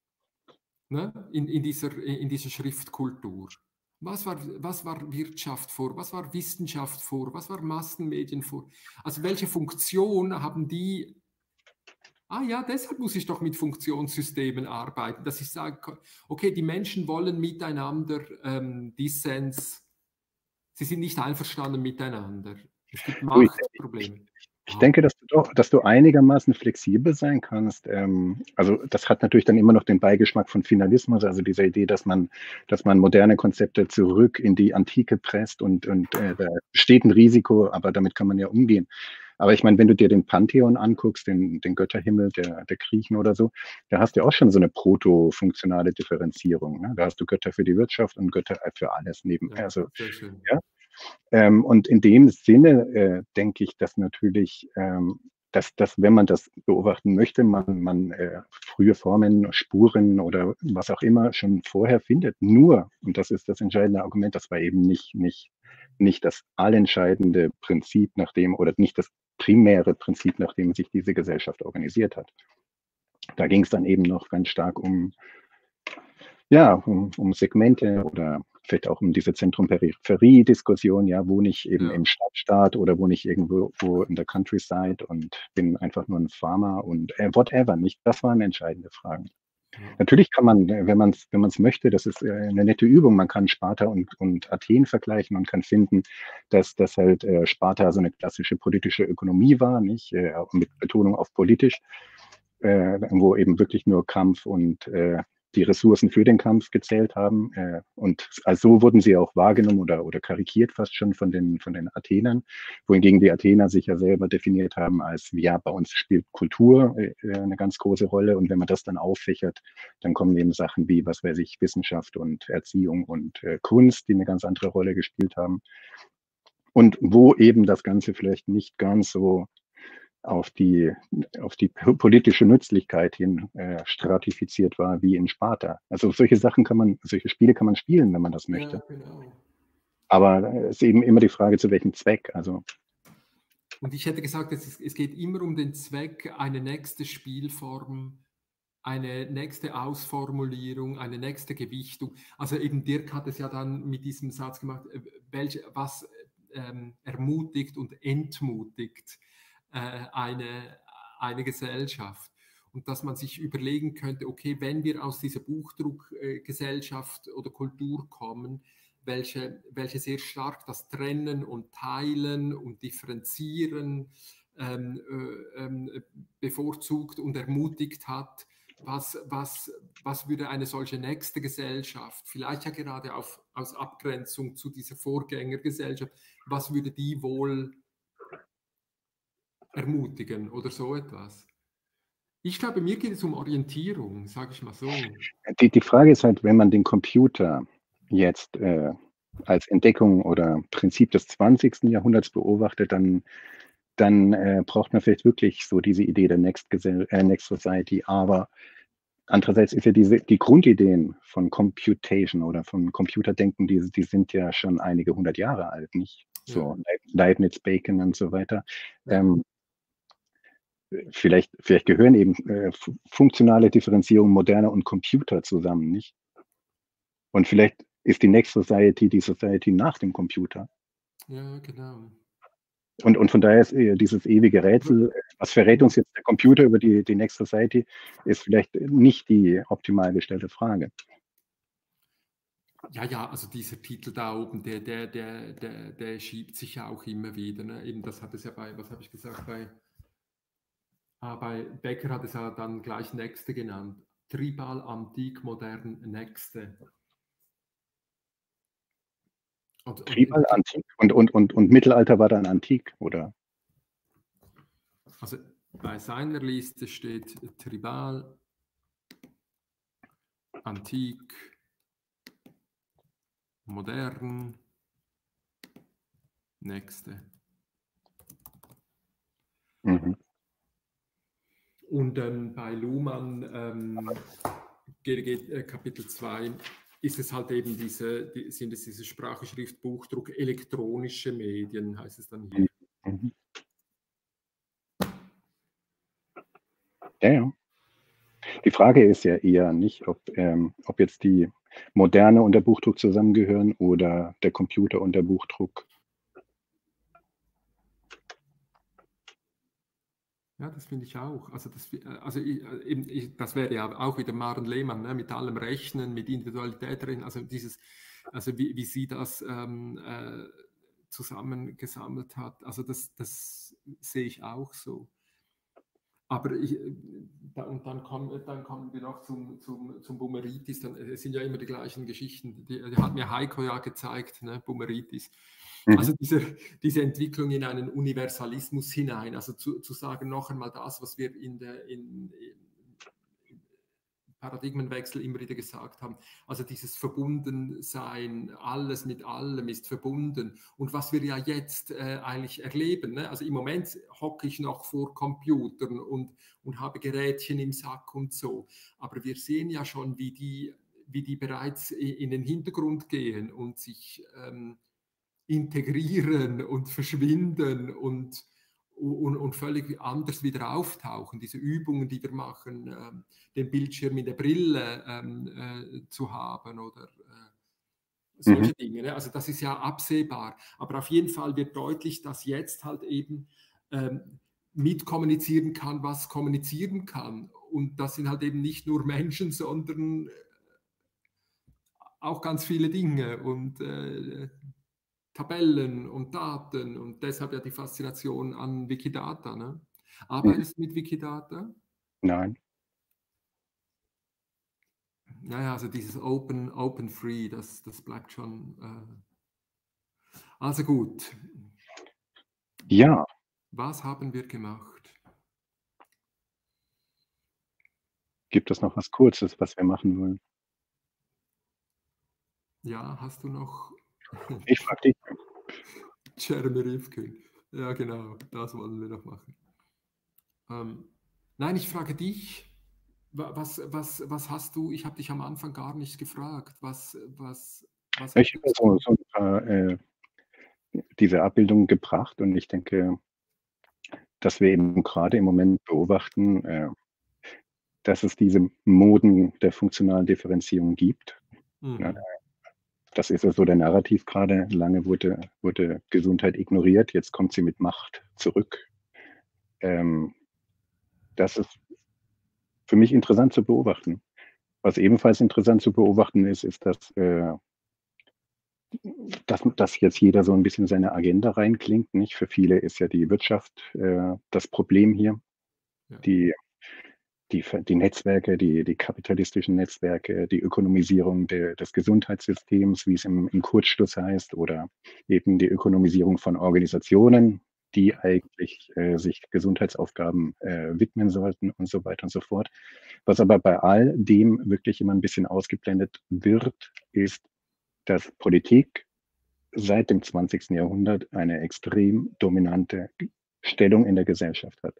ne? in, in, dieser, in dieser Schriftkultur? Was war, was war Wirtschaft vor? Was war Wissenschaft vor? Was war Massenmedien vor? Also welche Funktion haben die? Ah ja, deshalb muss ich doch mit Funktionssystemen arbeiten, dass ich sage, okay, die Menschen wollen miteinander ähm, Dissens, sie sind nicht einverstanden miteinander. Es gibt Du, ich Machtprobleme. Ich Ah, denke, dass du doch, dass du einigermaßen flexibel sein kannst. Ähm, also das hat natürlich dann immer noch den Beigeschmack von Finalismus, also diese Idee, dass man, dass man moderne Konzepte zurück in die Antike presst und, und äh, da besteht ein Risiko, aber damit kann man ja umgehen. Aber ich meine, wenn du dir den Pantheon anguckst, den, den Götterhimmel der, der Griechen oder so, da hast du ja auch schon so eine proto-funktionale Differenzierung. Ne? Da hast du Götter für die Wirtschaft und Götter für alles neben. ja, Also sehr schön. ja, ähm, und in dem Sinne äh, denke ich, dass natürlich, ähm, dass, dass wenn man das beobachten möchte, man, man äh, frühe Formen, Spuren oder was auch immer schon vorher findet. Nur, und das ist das entscheidende Argument, das war eben nicht, nicht, nicht das allentscheidende Prinzip, nach dem, oder nicht das primäre Prinzip, nach dem sich diese Gesellschaft organisiert hat. Da ging es dann eben noch ganz stark um, ja, um, um Segmente oder vielleicht auch um diese Zentrum-Peripherie-Diskussion, ja, wohne ich eben Ja. im Stadtstaat oder wohne ich irgendwo wo in der Countryside und bin einfach nur ein Farmer und äh, whatever, nicht? Das waren entscheidende Fragen. Ja. Natürlich kann man, äh, wenn man es wenn man's möchte, das ist äh, eine nette Übung, man kann Sparta und, und Athen vergleichen und kann finden, dass das halt äh, Sparta so eine klassische politische Ökonomie war, nicht? Äh, mit Betonung auf politisch, äh, wo eben wirklich nur Kampf und äh, die Ressourcen für den Kampf gezählt haben. Äh, und also so wurden sie auch wahrgenommen oder, oder karikiert fast schon von den, von den Athenern, wohingegen die Athener sich ja selber definiert haben als, ja, bei uns spielt Kultur äh, eine ganz große Rolle. Und wenn man das dann auffächert, dann kommen eben Sachen wie, was weiß ich, Wissenschaft und Erziehung und äh, Kunst, die eine ganz andere Rolle gespielt haben. Und wo eben das Ganze vielleicht nicht ganz so auf die, auf die politische Nützlichkeit hin äh, stratifiziert war wie in Sparta. Also solche Sachen kann man, solche Spiele kann man spielen, wenn man das Ja, möchte. genau. Aber es ist eben immer die Frage, zu welchem Zweck. Also Und ich hätte gesagt, es, ist, es geht immer um den Zweck, eine nächste Spielform, eine nächste Ausformulierung, eine nächste Gewichtung. Also eben Dirk hat es ja dann mit diesem Satz gemacht, äh, welche, was ähm, ermutigt und entmutigt äh, eine, eine Gesellschaft. Und dass man sich überlegen könnte, okay, wenn wir aus dieser Buchdruckgesellschaft oder Kultur kommen, welche, welche sehr stark das Trennen und Teilen und Differenzieren ähm, äh, ähm, bevorzugt und ermutigt hat, was, was, was würde eine solche nächste Gesellschaft, vielleicht ja gerade auf, aus Abgrenzung zu dieser Vorgängergesellschaft, was würde die wohl ermutigen oder so etwas? Ich glaube, mir geht es um Orientierung, sage ich mal so. Die, die Frage ist halt, wenn man den Computer jetzt äh, als Entdeckung oder Prinzip des zwanzigsten Jahrhunderts beobachtet, dann, dann äh, braucht man vielleicht wirklich so diese Idee der Next, Gesell äh, Next Society. Aber andererseits ist ja diese, die Grundideen von Computation oder von Computerdenken, die, die sind ja schon einige hundert Jahre alt, nicht? So Ja. Leibniz, Bacon und so weiter. Ja. Ähm, Vielleicht, vielleicht gehören eben äh, funktionale Differenzierung moderner und Computer zusammen, nicht? Und vielleicht ist die Next Society die Society nach dem Computer. Ja, genau. Und, und von daher ist äh, dieses ewige Rätsel, was verrät uns jetzt der Computer über die, die Next Society, ist vielleicht nicht die optimal gestellte Frage. Ja, ja, also dieser Titel da oben, der, der, der, der, der schiebt sich ja auch immer wieder. Ne? Eben, das hat es ja bei, was habe ich gesagt, bei, ah, bei Becker hat es ja dann gleich Nächste genannt. Tribal, Antik, Modern, Nächste. Und, Tribal, und, Antik und, und, und, und Mittelalter war dann Antik, oder? Also bei seiner Liste steht Tribal, Antik, Modern, Nächste. Mhm. Und ähm, bei Luhmann, ähm, geht, geht, äh, Kapitel zwei, ist es halt eben diese, die, sind es diese Sprache, Schrift, Buchdruck, elektronische Medien, heißt es dann hier. Mhm. Ja, ja. Die Frage ist ja eher nicht, ob, ähm, ob jetzt die Moderne und der Buchdruck zusammengehören oder der Computer und der Buchdruck. Ja, das finde ich auch. Also, das, also ich, eben, ich, das wäre ja auch wieder Maren Lehmann, ne, mit allem Rechnen, mit Individualität drin. Also dieses, also wie, wie sie das ähm, äh, zusammengesammelt hat. Also das, das sehe ich auch so. Aber ich, da, und dann kommen, dann kommen wir noch zum, zum, zum Boumeritis. Dann, es sind ja immer die gleichen Geschichten. Die, die hat mir Heiko ja gezeigt, ne, Boumeritis. Mhm. Also diese, diese Entwicklung in einen Universalismus hinein, also zu, zu sagen noch einmal das, was wir in der in, in Paradigmenwechsel immer wieder gesagt haben, also dieses Verbundensein, alles mit allem ist verbunden. Und was wir ja jetzt äh, eigentlich erleben, ne? Also im Moment hocke ich noch vor Computern und, und habe Gerätchen im Sack und so, aber wir sehen ja schon, wie die, wie die bereits in den Hintergrund gehen und sich ähm, integrieren und verschwinden und, und, und völlig anders wieder auftauchen. Diese Übungen, die wir machen, ähm, den Bildschirm in der Brille ähm, äh, zu haben oder äh, solche Mhm. Dinge. Ne? Also das ist ja absehbar. Aber auf jeden Fall wird deutlich, dass jetzt halt eben ähm, mitkommunizieren kann, was kommunizieren kann. Und das sind halt eben nicht nur Menschen, sondern auch ganz viele Dinge. Und äh, Tabellen und Daten und deshalb ja die Faszination an Wikidata. Ne? Mhm. Arbeitest du mit Wikidata? Nein. Naja, also dieses Open, Open Free, das, das bleibt schon. Äh also gut. Ja. Was haben wir gemacht? Gibt es noch was Kurzes, was wir machen wollen? Ja, hast du noch? Ich frage dich. Jeremy Rifkin. Ja, genau, das wollen wir noch machen. Ähm, nein, ich frage dich. Was, was, was hast du? Ich habe dich am Anfang gar nicht gefragt. Was, was, was Ich habe so, du? so ein paar äh, diese Abbildungen gebracht und ich denke, dass wir eben gerade im Moment beobachten, äh, dass es diese Moden der funktionalen Differenzierung gibt. Mhm. Ja, das ist ja so der Narrativ gerade. Lange wurde, wurde Gesundheit ignoriert, jetzt kommt sie mit Macht zurück. Ähm, das ist für mich interessant zu beobachten. Was ebenfalls interessant zu beobachten ist, ist, dass, äh, dass, dass jetzt jeder so ein bisschen seine Agenda reinklingt. Nicht? Für viele ist ja die Wirtschaft äh, das Problem hier. Ja. Die, die, die Netzwerke, die, die kapitalistischen Netzwerke, die Ökonomisierung de, des Gesundheitssystems, wie es im, im Kurzschluss heißt, oder eben die Ökonomisierung von Organisationen. die eigentlich äh, sich Gesundheitsaufgaben äh, widmen sollten und so weiter und so fort. Was aber bei all dem wirklich immer ein bisschen ausgeblendet wird, ist, dass Politik seit dem zwanzigsten Jahrhundert eine extrem dominante Stellung in der Gesellschaft hat.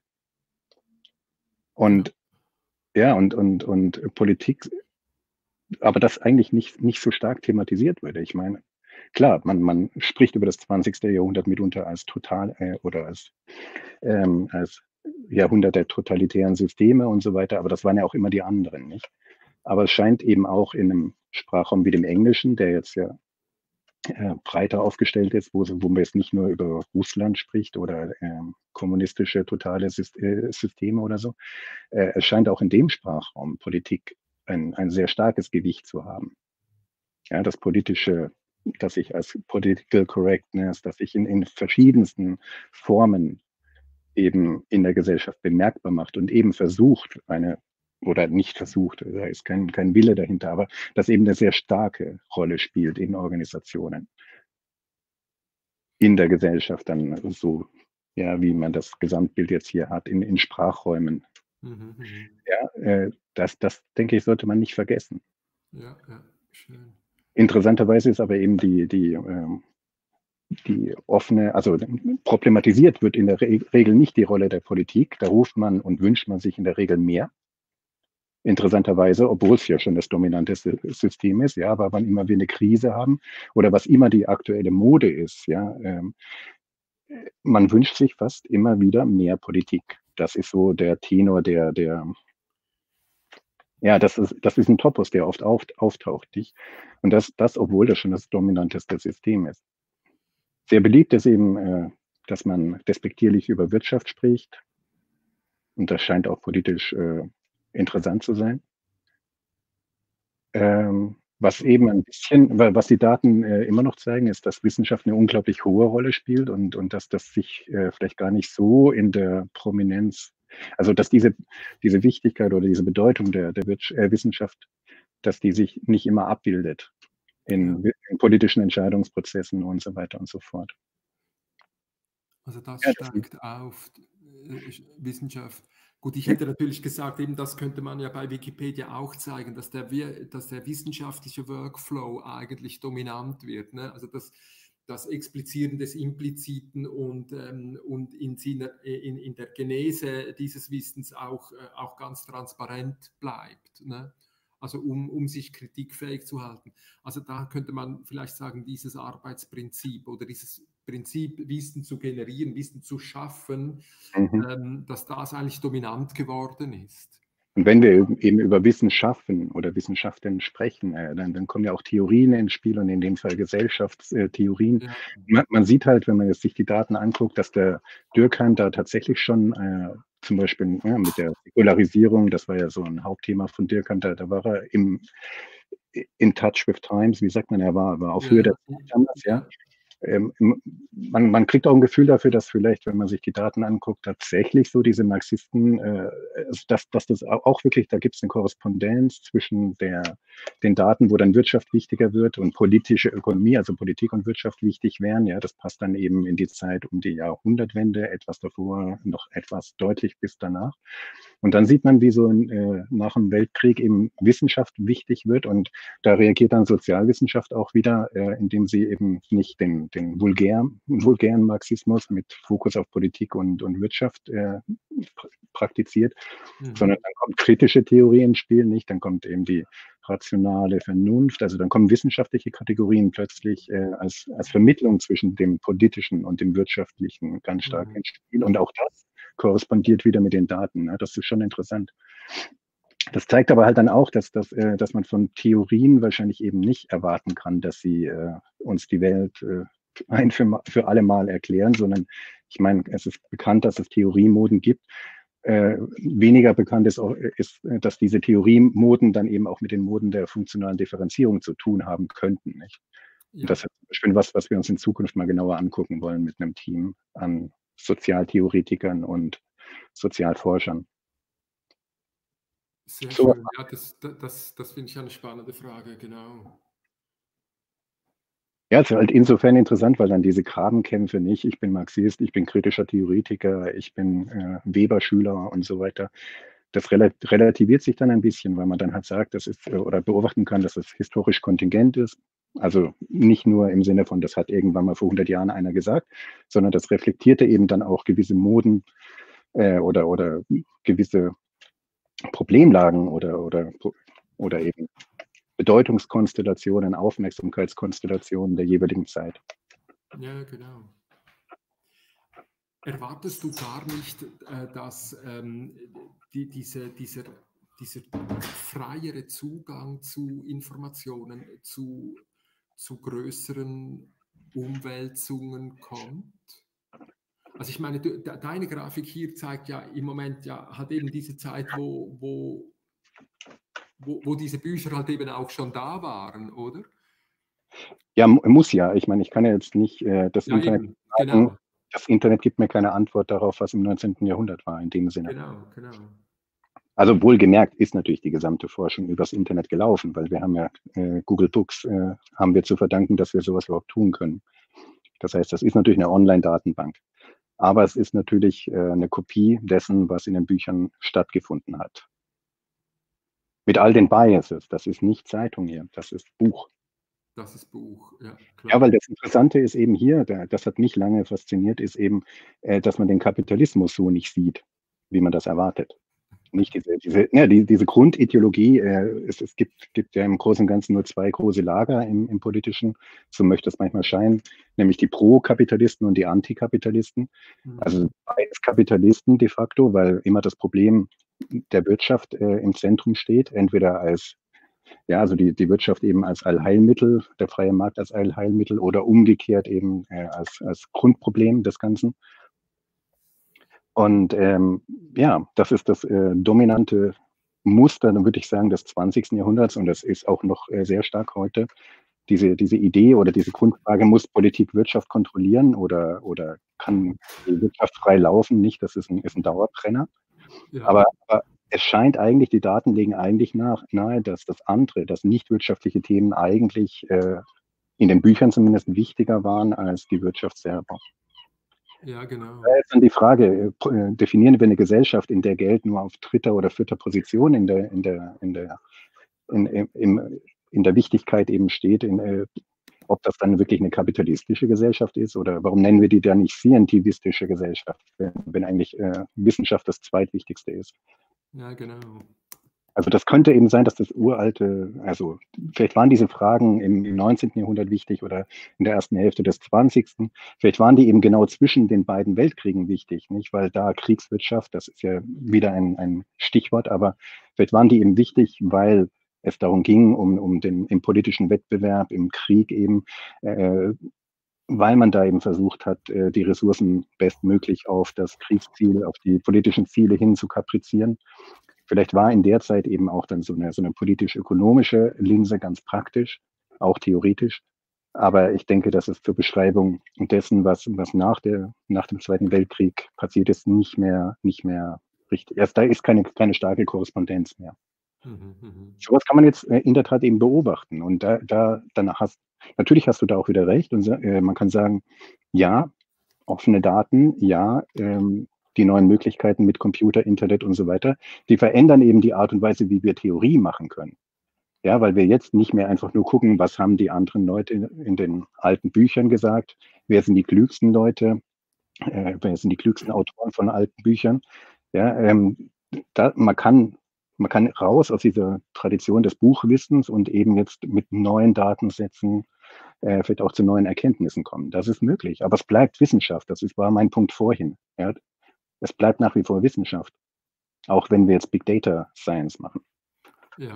Und ja, und, und, und Politik, aber das eigentlich nicht, nicht so stark thematisiert würde. Ich meine, klar, man, man spricht über das zwanzigste Jahrhundert mitunter als total äh, oder als, ähm, als Jahrhundert der totalitären Systeme und so weiter, aber das waren ja auch immer die anderen, nicht? Aber es scheint eben auch in einem Sprachraum wie dem Englischen, der jetzt ja äh, breiter aufgestellt ist, wo, wo man jetzt nicht nur über Russland spricht oder äh, kommunistische totale Systeme oder so. Äh, es scheint auch in dem Sprachraum Politik ein, ein sehr starkes Gewicht zu haben. Ja, das politische, dass sich als Political Correctness, dass sich in, in verschiedensten Formen eben in der Gesellschaft bemerkbar macht und eben versucht, eine, oder nicht versucht, da ist kein, kein Wille dahinter, aber dass eben eine sehr starke Rolle spielt in Organisationen, in der Gesellschaft dann so, ja, wie man das Gesamtbild jetzt hier hat, in, in Sprachräumen. Mhm, ja, äh, das, das, denke ich, sollte man nicht vergessen. Ja, ja, schön. Interessanterweise ist aber eben die, die, ähm, die offene, also problematisiert wird in der Re Regel nicht die Rolle der Politik. Da ruft man und wünscht man sich in der Regel mehr. Interessanterweise, obwohl es ja schon das dominante System ist, ja, aber wann immer wir eine Krise haben oder was immer die aktuelle Mode ist, ja, ähm, man wünscht sich fast immer wieder mehr Politik. Das ist so der Tenor, der, der, ja, das ist, das ist ein Topos, der oft auf, auftaucht, nicht? Und das, das, obwohl das schon das dominanteste System ist. Sehr beliebt ist eben, äh, dass man despektierlich über Wirtschaft spricht. Und das scheint auch politisch äh, interessant zu sein. Ähm, was eben ein bisschen, was die Daten äh, immer noch zeigen, ist, dass Wissenschaft eine unglaublich hohe Rolle spielt und, und dass das sich äh, vielleicht gar nicht so in der Prominenz, also dass diese, diese Wichtigkeit oder diese Bedeutung der, der äh, Wissenschaft, dass die sich nicht immer abbildet in, in politischen Entscheidungsprozessen und so weiter und so fort. Also das ja, steigt das auf, äh, Wissenschaft. Gut, ich hätte natürlich gesagt, eben das könnte man ja bei Wikipedia auch zeigen, dass der, dass der wissenschaftliche Workflow eigentlich dominant wird. Ne? Also das, das Explizieren des Impliziten und, ähm, und in, in, in der Genese dieses Wissens auch, äh, auch ganz transparent bleibt. Ne? Also um, um sich kritikfähig zu halten. Also da könnte man vielleicht sagen, dieses Arbeitsprinzip oder dieses Prinzip, Wissen zu generieren, Wissen zu schaffen, mhm. ähm, dass das eigentlich dominant geworden ist. Und wenn wir eben über Wissenschaften oder Wissenschaften sprechen, äh, dann, dann kommen ja auch Theorien ins Spiel und in dem Fall Gesellschaftstheorien. Ja. Man, man sieht halt, wenn man jetzt sich die Daten anguckt, dass der Durkheim da tatsächlich schon äh, zum Beispiel ja, mit der Säkularisierung, das war ja so ein Hauptthema von Durkheim, da, da war er im, in touch with times, wie sagt man, er war, war auf ja. Höhe der Zeit damals, ja. Ähm, man, man kriegt auch ein Gefühl dafür, dass vielleicht, wenn man sich die Daten anguckt, tatsächlich so diese Marxisten, äh, dass, dass das auch wirklich, da gibt es eine Korrespondenz zwischen der, den Daten, wo dann Wirtschaft wichtiger wird und politische Ökonomie, also Politik und Wirtschaft wichtig wären. Ja, das passt dann eben in die Zeit um die Jahrhundertwende, etwas davor, noch etwas deutlich bis danach. Und dann sieht man, wie so in, äh, nach dem Weltkrieg eben Wissenschaft wichtig wird und da reagiert dann Sozialwissenschaft auch wieder, äh, indem sie eben nicht den, den vulgären, vulgären Marxismus mit Fokus auf Politik und, und Wirtschaft äh, praktiziert, mhm. sondern dann kommt kritische Theorie ins Spiel, nicht? Dann kommt eben die rationale Vernunft, also dann kommen wissenschaftliche Kategorien plötzlich äh, als, als Vermittlung zwischen dem Politischen und dem Wirtschaftlichen ganz stark mhm. ins Spiel und auch das korrespondiert wieder mit den Daten. Ne? Das ist schon interessant. Das zeigt aber halt dann auch, dass, dass, äh, dass man von Theorien wahrscheinlich eben nicht erwarten kann, dass sie äh, uns die Welt äh, ein für, für alle Mal erklären, sondern ich meine, es ist bekannt, dass es Theoriemoden gibt. Äh, weniger bekannt ist, auch, ist, dass diese Theoriemoden dann eben auch mit den Moden der funktionalen Differenzierung zu tun haben könnten. Nicht? Ja. Und das ist zum Beispiel was, was wir uns in Zukunft mal genauer angucken wollen mit einem Team an Sozialtheoretikern und Sozialforschern. Sehr so. schön. Ja, das, das, das finde ich eine spannende Frage, genau. Ja, es ist halt insofern interessant, weil dann diese Grabenkämpfe nicht, ich bin Marxist, ich bin kritischer Theoretiker, ich bin äh, Weber-Schüler und so weiter. Das rela relativiert sich dann ein bisschen, weil man dann halt sagt, das ist äh, oder beobachten kann, dass es historisch kontingent ist. Also nicht nur im Sinne von, das hat irgendwann mal vor hundert Jahren einer gesagt, sondern das reflektierte eben dann auch gewisse Moden äh, oder, oder gewisse Problemlagen oder, oder, oder eben Bedeutungskonstellationen, Aufmerksamkeitskonstellationen der jeweiligen Zeit. Ja, genau. Erwartest du gar nicht, äh, dass ähm, die, diese, dieser, dieser freiere Zugang zu Informationen, zu, zu größeren Umwälzungen kommt? Also ich meine, du, de, deine Grafik hier zeigt ja im Moment ja halt eben diese Zeit, wo, wo, wo, wo diese Bücher halt eben auch schon da waren, oder? Ja, muss ja. Ich meine, ich kann ja jetzt nicht äh, das Ja, Internet eben, sagen, genau. das Internet gibt mir keine Antwort darauf, was im neunzehnten Jahrhundert war, in dem Sinne. Genau, genau. Also wohlgemerkt ist natürlich die gesamte Forschung übers Internet gelaufen, weil wir haben ja äh, Google Books, äh, haben wir zu verdanken, dass wir sowas überhaupt tun können. Das heißt, das ist natürlich eine Online-Datenbank. Aber es ist natürlich äh, eine Kopie dessen, was in den Büchern stattgefunden hat. Mit all den Biases. Das ist nicht Zeitung hier, das ist Buch. Das ist Buch, ja, klar. Ja, weil das Interessante ist eben hier, das hat mich lange fasziniert, ist eben, äh, dass man den Kapitalismus so nicht sieht, wie man das erwartet. Nicht diese, diese, ja, die, diese Grundideologie, äh, es, es gibt, gibt ja im Großen und Ganzen nur zwei große Lager im, im Politischen, so möchte es manchmal scheinen, nämlich die Pro-Kapitalisten und die Antikapitalisten. Mhm. Also beides Kapitalisten de facto, weil immer das Problem der Wirtschaft äh, im Zentrum steht, entweder als ja, also die, die Wirtschaft eben als Allheilmittel, der freie Markt als Allheilmittel oder umgekehrt eben äh, als, als Grundproblem des Ganzen. Und ähm, ja, das ist das äh, dominante Muster, dann würde ich sagen, des zwanzigsten Jahrhunderts und das ist auch noch äh, sehr stark heute. Diese, diese Idee oder diese Grundfrage, muss Politik Wirtschaft kontrollieren oder, oder kann die Wirtschaft frei laufen? Nicht, das ist ein, ist ein Dauerbrenner. Ja. Aber, aber es scheint eigentlich, die Daten legen eigentlich nach, nahe, dass das andere, dass nicht wirtschaftliche Themen eigentlich äh, in den Büchern zumindest wichtiger waren als die Wirtschaft selber. Ja, genau. Da ist dann die Frage, äh, definieren wir eine Gesellschaft, in der Geld nur auf dritter oder vierter Position in der, in der, in der, in, in, in der Wichtigkeit eben steht, in, äh, ob das dann wirklich eine kapitalistische Gesellschaft ist oder warum nennen wir die dann nicht scientivistische Gesellschaft, wenn, wenn eigentlich äh, Wissenschaft das zweitwichtigste ist. Ja, genau. Also das könnte eben sein, dass das uralte, also vielleicht waren diese Fragen im, im neunzehnten Jahrhundert wichtig oder in der ersten Hälfte des zwanzigsten Vielleicht waren die eben genau zwischen den beiden Weltkriegen wichtig, nicht? Weil da Kriegswirtschaft, das ist ja wieder ein, ein Stichwort, aber vielleicht waren die eben wichtig, weil es darum ging, um, um den im politischen Wettbewerb, im Krieg eben, äh, weil man da eben versucht hat, äh, die Ressourcen bestmöglich auf das Kriegsziel, auf die politischen Ziele hin zu kaprizieren. Vielleicht war in der Zeit eben auch dann so eine, so eine politisch-ökonomische Linse ganz praktisch, auch theoretisch. Aber ich denke, dass es zur Beschreibung dessen, was, was nach, der, nach dem Zweiten Weltkrieg passiert ist, nicht mehr, nicht mehr richtig. Erst da ist keine, keine starke Korrespondenz mehr. Mhm, mhm. Sowas kann man jetzt äh, in der Tat eben beobachten. Und da, da danach hast, natürlich hast du da auch wieder recht. Und äh, man kann sagen, ja, offene Daten, ja, ähm, die neuen Möglichkeiten mit Computer, Internet und so weiter, die verändern eben die Art und Weise, wie wir Theorie machen können. Ja, weil wir jetzt nicht mehr einfach nur gucken, was haben die anderen Leute in, in den alten Büchern gesagt, wer sind die klügsten Leute, äh, wer sind die klügsten Autoren von alten Büchern. Ja, ähm, da, man kann man kann raus aus dieser Tradition des Buchwissens und eben jetzt mit neuen Datensätzen äh, vielleicht auch zu neuen Erkenntnissen kommen. Das ist möglich, aber es bleibt Wissenschaft. Das ist, war mein Punkt vorhin. Ja. Es bleibt nach wie vor Wissenschaft, auch wenn wir jetzt Big Data Science machen. Ja.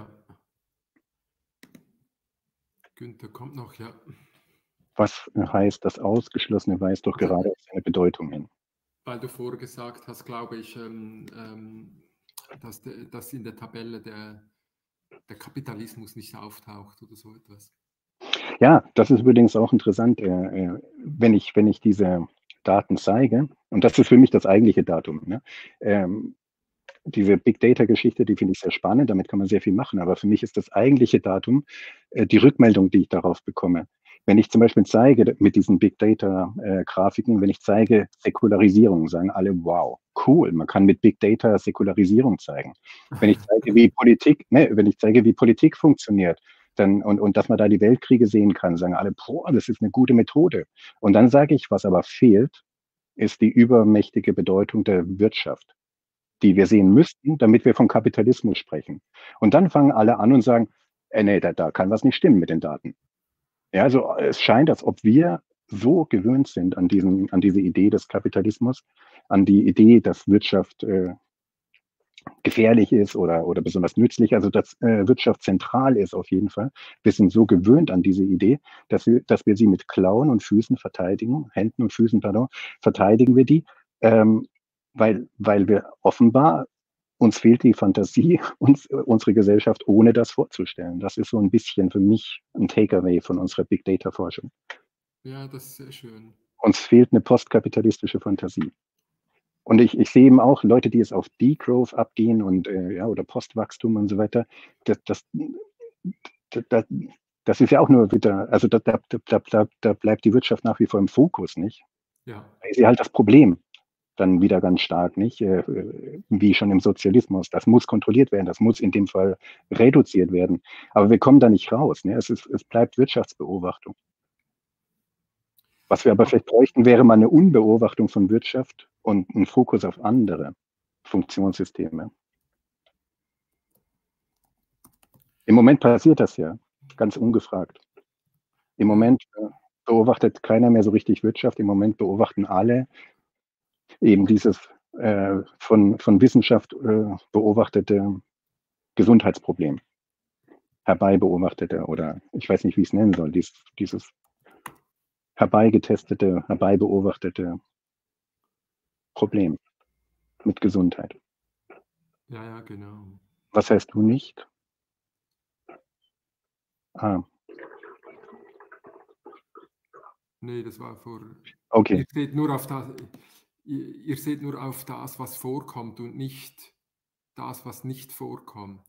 Günther kommt noch, ja. Was heißt das Ausgeschlossene, weist doch Also, gerade auf seine Bedeutung hin. Weil du vorher gesagt hast, glaube ich, ähm, ähm, dass, de, dass in der Tabelle der, der Kapitalismus nicht auftaucht oder so etwas. Ja, das ist übrigens auch interessant, äh, wenn ich, wenn ich diese Daten zeige, und das ist für mich das eigentliche Datum, ne? ähm, diese Big Data-Geschichte, die finde ich sehr spannend, damit kann man sehr viel machen, aber für mich ist das eigentliche Datum äh, die Rückmeldung, die ich darauf bekomme. Wenn ich zum Beispiel zeige, mit diesen Big Data äh, Grafiken, wenn ich zeige Säkularisierung, sagen alle, wow, cool, man kann mit Big Data Säkularisierung zeigen. Wenn ich zeige, wie Politik, ne, wenn ich zeige, wie Politik funktioniert, dann, und, und dass man da die Weltkriege sehen kann, sagen alle, boah, das ist eine gute Methode. Und dann sage ich, was aber fehlt, ist die übermächtige Bedeutung der Wirtschaft, die wir sehen müssten, damit wir vom Kapitalismus sprechen. Und dann fangen alle an und sagen, äh, nee, da, da kann was nicht stimmen mit den Daten. Ja, also es scheint, als ob wir so gewöhnt sind an, diesen, an diese Idee des Kapitalismus, an die Idee, dass Wirtschaft äh, gefährlich ist oder, oder besonders nützlich, also dass äh, Wirtschaft zentral ist auf jeden Fall. Wir sind so gewöhnt an diese Idee, dass wir, dass wir sie mit Klauen und Füßen verteidigen, Händen und Füßen, pardon, verteidigen wir die, ähm, weil, weil wir offenbar, uns fehlt die Fantasie, uns, unsere Gesellschaft ohne das vorzustellen. Das ist so ein bisschen für mich ein Takeaway von unserer Big Data Forschung. Ja, das ist sehr schön. Uns fehlt eine postkapitalistische Fantasie. Und ich, ich sehe eben auch Leute, die es auf Degrowth abgehen und äh, ja, oder Postwachstum und so weiter. Das, das, das, das ist ja auch nur wieder, also da, da, da, da bleibt die Wirtschaft nach wie vor im Fokus, nicht? Ja. Da ist sie halt das Problem dann wieder ganz stark, nicht? Äh, wie schon im Sozialismus. Das muss kontrolliert werden, das muss in dem Fall reduziert werden. Aber wir kommen da nicht raus. Ne? Es, ist, es bleibt Wirtschaftsbeobachtung. Was wir aber vielleicht bräuchten, wäre mal eine Unbeobachtung von Wirtschaft und ein Fokus auf andere Funktionssysteme. Im Moment passiert das ja, ganz ungefragt. Im Moment äh, beobachtet keiner mehr so richtig Wirtschaft, im Moment beobachten alle eben dieses äh, von, von Wissenschaft äh, beobachtete Gesundheitsproblem, herbeibeobachtete oder ich weiß nicht, wie ich es nennen soll, dies, dieses herbeigetestete, herbeibeobachtete Problem mit Gesundheit. Ja, ja, genau. Was heißt du nicht? Ah. Nee, das war vor. Okay. Ihr seht nur auf das, ihr, ihr seht nur auf das, was vorkommt und nicht das, was nicht vorkommt.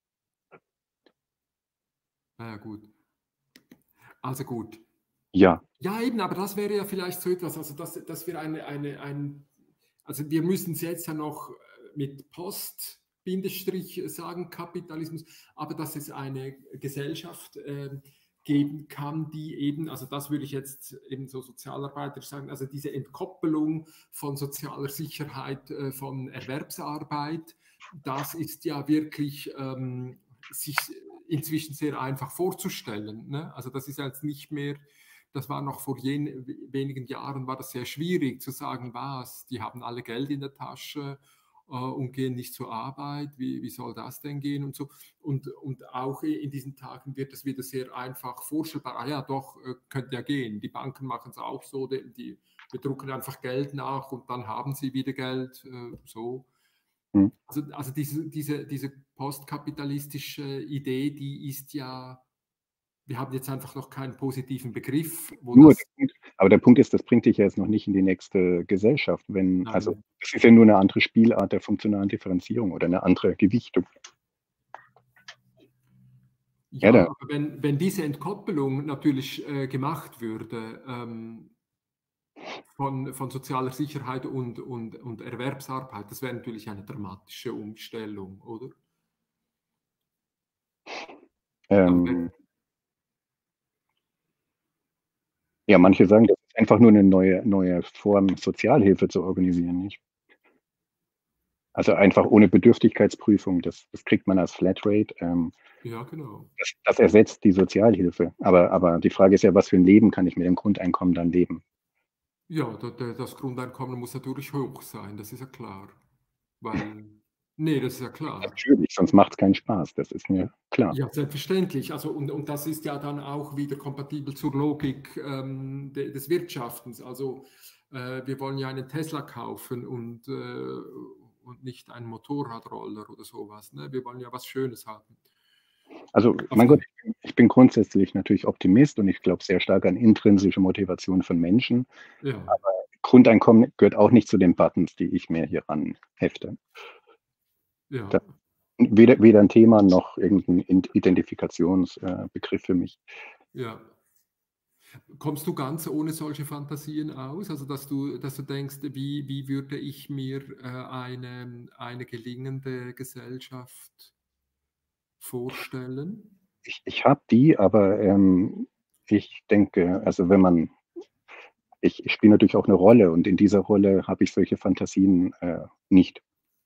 Na ja, gut. Also gut. Ja. Ja, eben, aber das wäre ja vielleicht so etwas, also dass, dass wir eine, eine, ein, also wir müssen es jetzt ja noch mit Post, Bindestrich sagen, Kapitalismus, aber dass es eine Gesellschaft äh, geben kann, die eben, also das würde ich jetzt eben so Sozialarbeiter sagen, also diese Entkoppelung von sozialer Sicherheit, äh, von Erwerbsarbeit, das ist ja wirklich ähm, sich inzwischen sehr einfach vorzustellen. Ne? Also das ist jetzt nicht mehr, das war noch vor jen, wenigen Jahren, war das sehr schwierig zu sagen, was, die haben alle Geld in der Tasche äh, und gehen nicht zur Arbeit, wie, wie soll das denn gehen und so. Und, und auch in diesen Tagen wird es wieder sehr einfach vorstellbar, ah ja doch, äh, könnte ja gehen, die Banken machen es auch so, die, die bedrucken einfach Geld nach und dann haben sie wieder Geld, äh, so. Hm. Also, also diese, diese, diese postkapitalistische Idee, die ist ja, wir haben jetzt einfach noch keinen positiven Begriff. Wo Nur, das, der Punkt, aber der Punkt ist, das bringt dich ja jetzt noch nicht in die nächste Gesellschaft, wenn, nein. also das ist ja nur eine andere Spielart der funktionalen Differenzierung oder eine andere Gewichtung. Ja, Ja, aber wenn, wenn diese Entkoppelung natürlich äh, gemacht würde ähm, von, von sozialer Sicherheit und, und, und Erwerbsarbeit, das wäre natürlich eine dramatische Umstellung, oder? ähm, ja, manche sagen, das ist einfach nur eine neue, neue Form, Sozialhilfe zu organisieren, nicht? Also einfach ohne Bedürftigkeitsprüfung, das, das kriegt man als Flatrate. Ähm, Ja, genau. das, das ersetzt die Sozialhilfe. Aber, aber die Frage ist ja, was für ein Leben kann ich mit dem Grundeinkommen dann leben? Ja, da, da, das Grundeinkommen muss natürlich hoch sein, das ist ja klar. Weil, nee, das ist ja klar. Natürlich, sonst macht es keinen Spaß, das ist mir klar. Ja, selbstverständlich. Also, und, und das ist ja dann auch wieder kompatibel zur Logik ähm, de, des Wirtschaftens. Also äh, wir wollen ja einen Tesla kaufen und, äh, und nicht einen Motorradroller oder sowas. Ne? Wir wollen ja was Schönes haben. Also, mein Gott, ich bin grundsätzlich natürlich Optimist und ich glaube sehr stark an intrinsische Motivation von Menschen. Ja. Aber Grundeinkommen gehört auch nicht zu den Buttons, die ich mir hier ranhefte. Ja. Das, weder, weder ein Thema noch irgendein Identifikationsbegriff äh, für mich. Ja. Kommst du ganz ohne solche Fantasien aus? Also, dass du, dass du denkst, wie, wie würde ich mir äh, eine, eine gelingende Gesellschaft vorstellen? Ich, ich habe die, aber ähm, ich denke, also wenn man, ich, ich spiele natürlich auch eine Rolle und in dieser Rolle habe ich solche Fantasien äh, nicht.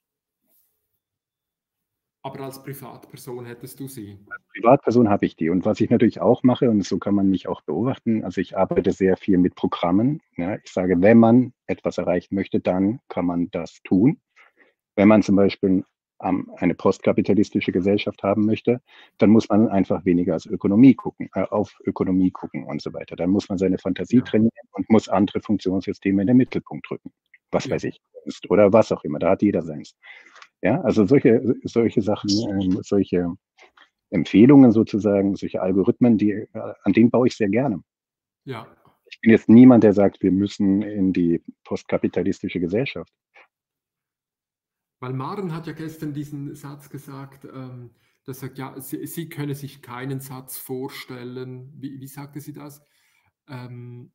Aber als Privatperson hättest du sie. Privatperson habe ich die. Und was ich natürlich auch mache, und so kann man mich auch beobachten, also ich arbeite sehr viel mit Programmen. Ja. Ich sage, wenn man etwas erreichen möchte, dann kann man das tun. Wenn man zum Beispiel ähm, eine postkapitalistische Gesellschaft haben möchte, dann muss man einfach weniger als Ökonomie gucken, äh, auf Ökonomie gucken und so weiter. Dann muss man seine Fantasie Ja, trainieren und muss andere Funktionssysteme in den Mittelpunkt rücken. Was ja, weiß ich, Kunst oder was auch immer. Da hat jeder seins. Ja, also solche, solche Sachen, ähm, solche Empfehlungen sozusagen, solche Algorithmen, die, äh, an denen baue ich sehr gerne. ja. Ich bin jetzt niemand, der sagt, wir müssen in die postkapitalistische Gesellschaft. Weil Maren hat ja gestern diesen Satz gesagt, ähm, dass sagt, ja, sie, sie könne sich keinen Satz vorstellen. Wie, wie sagte sie das? Ähm,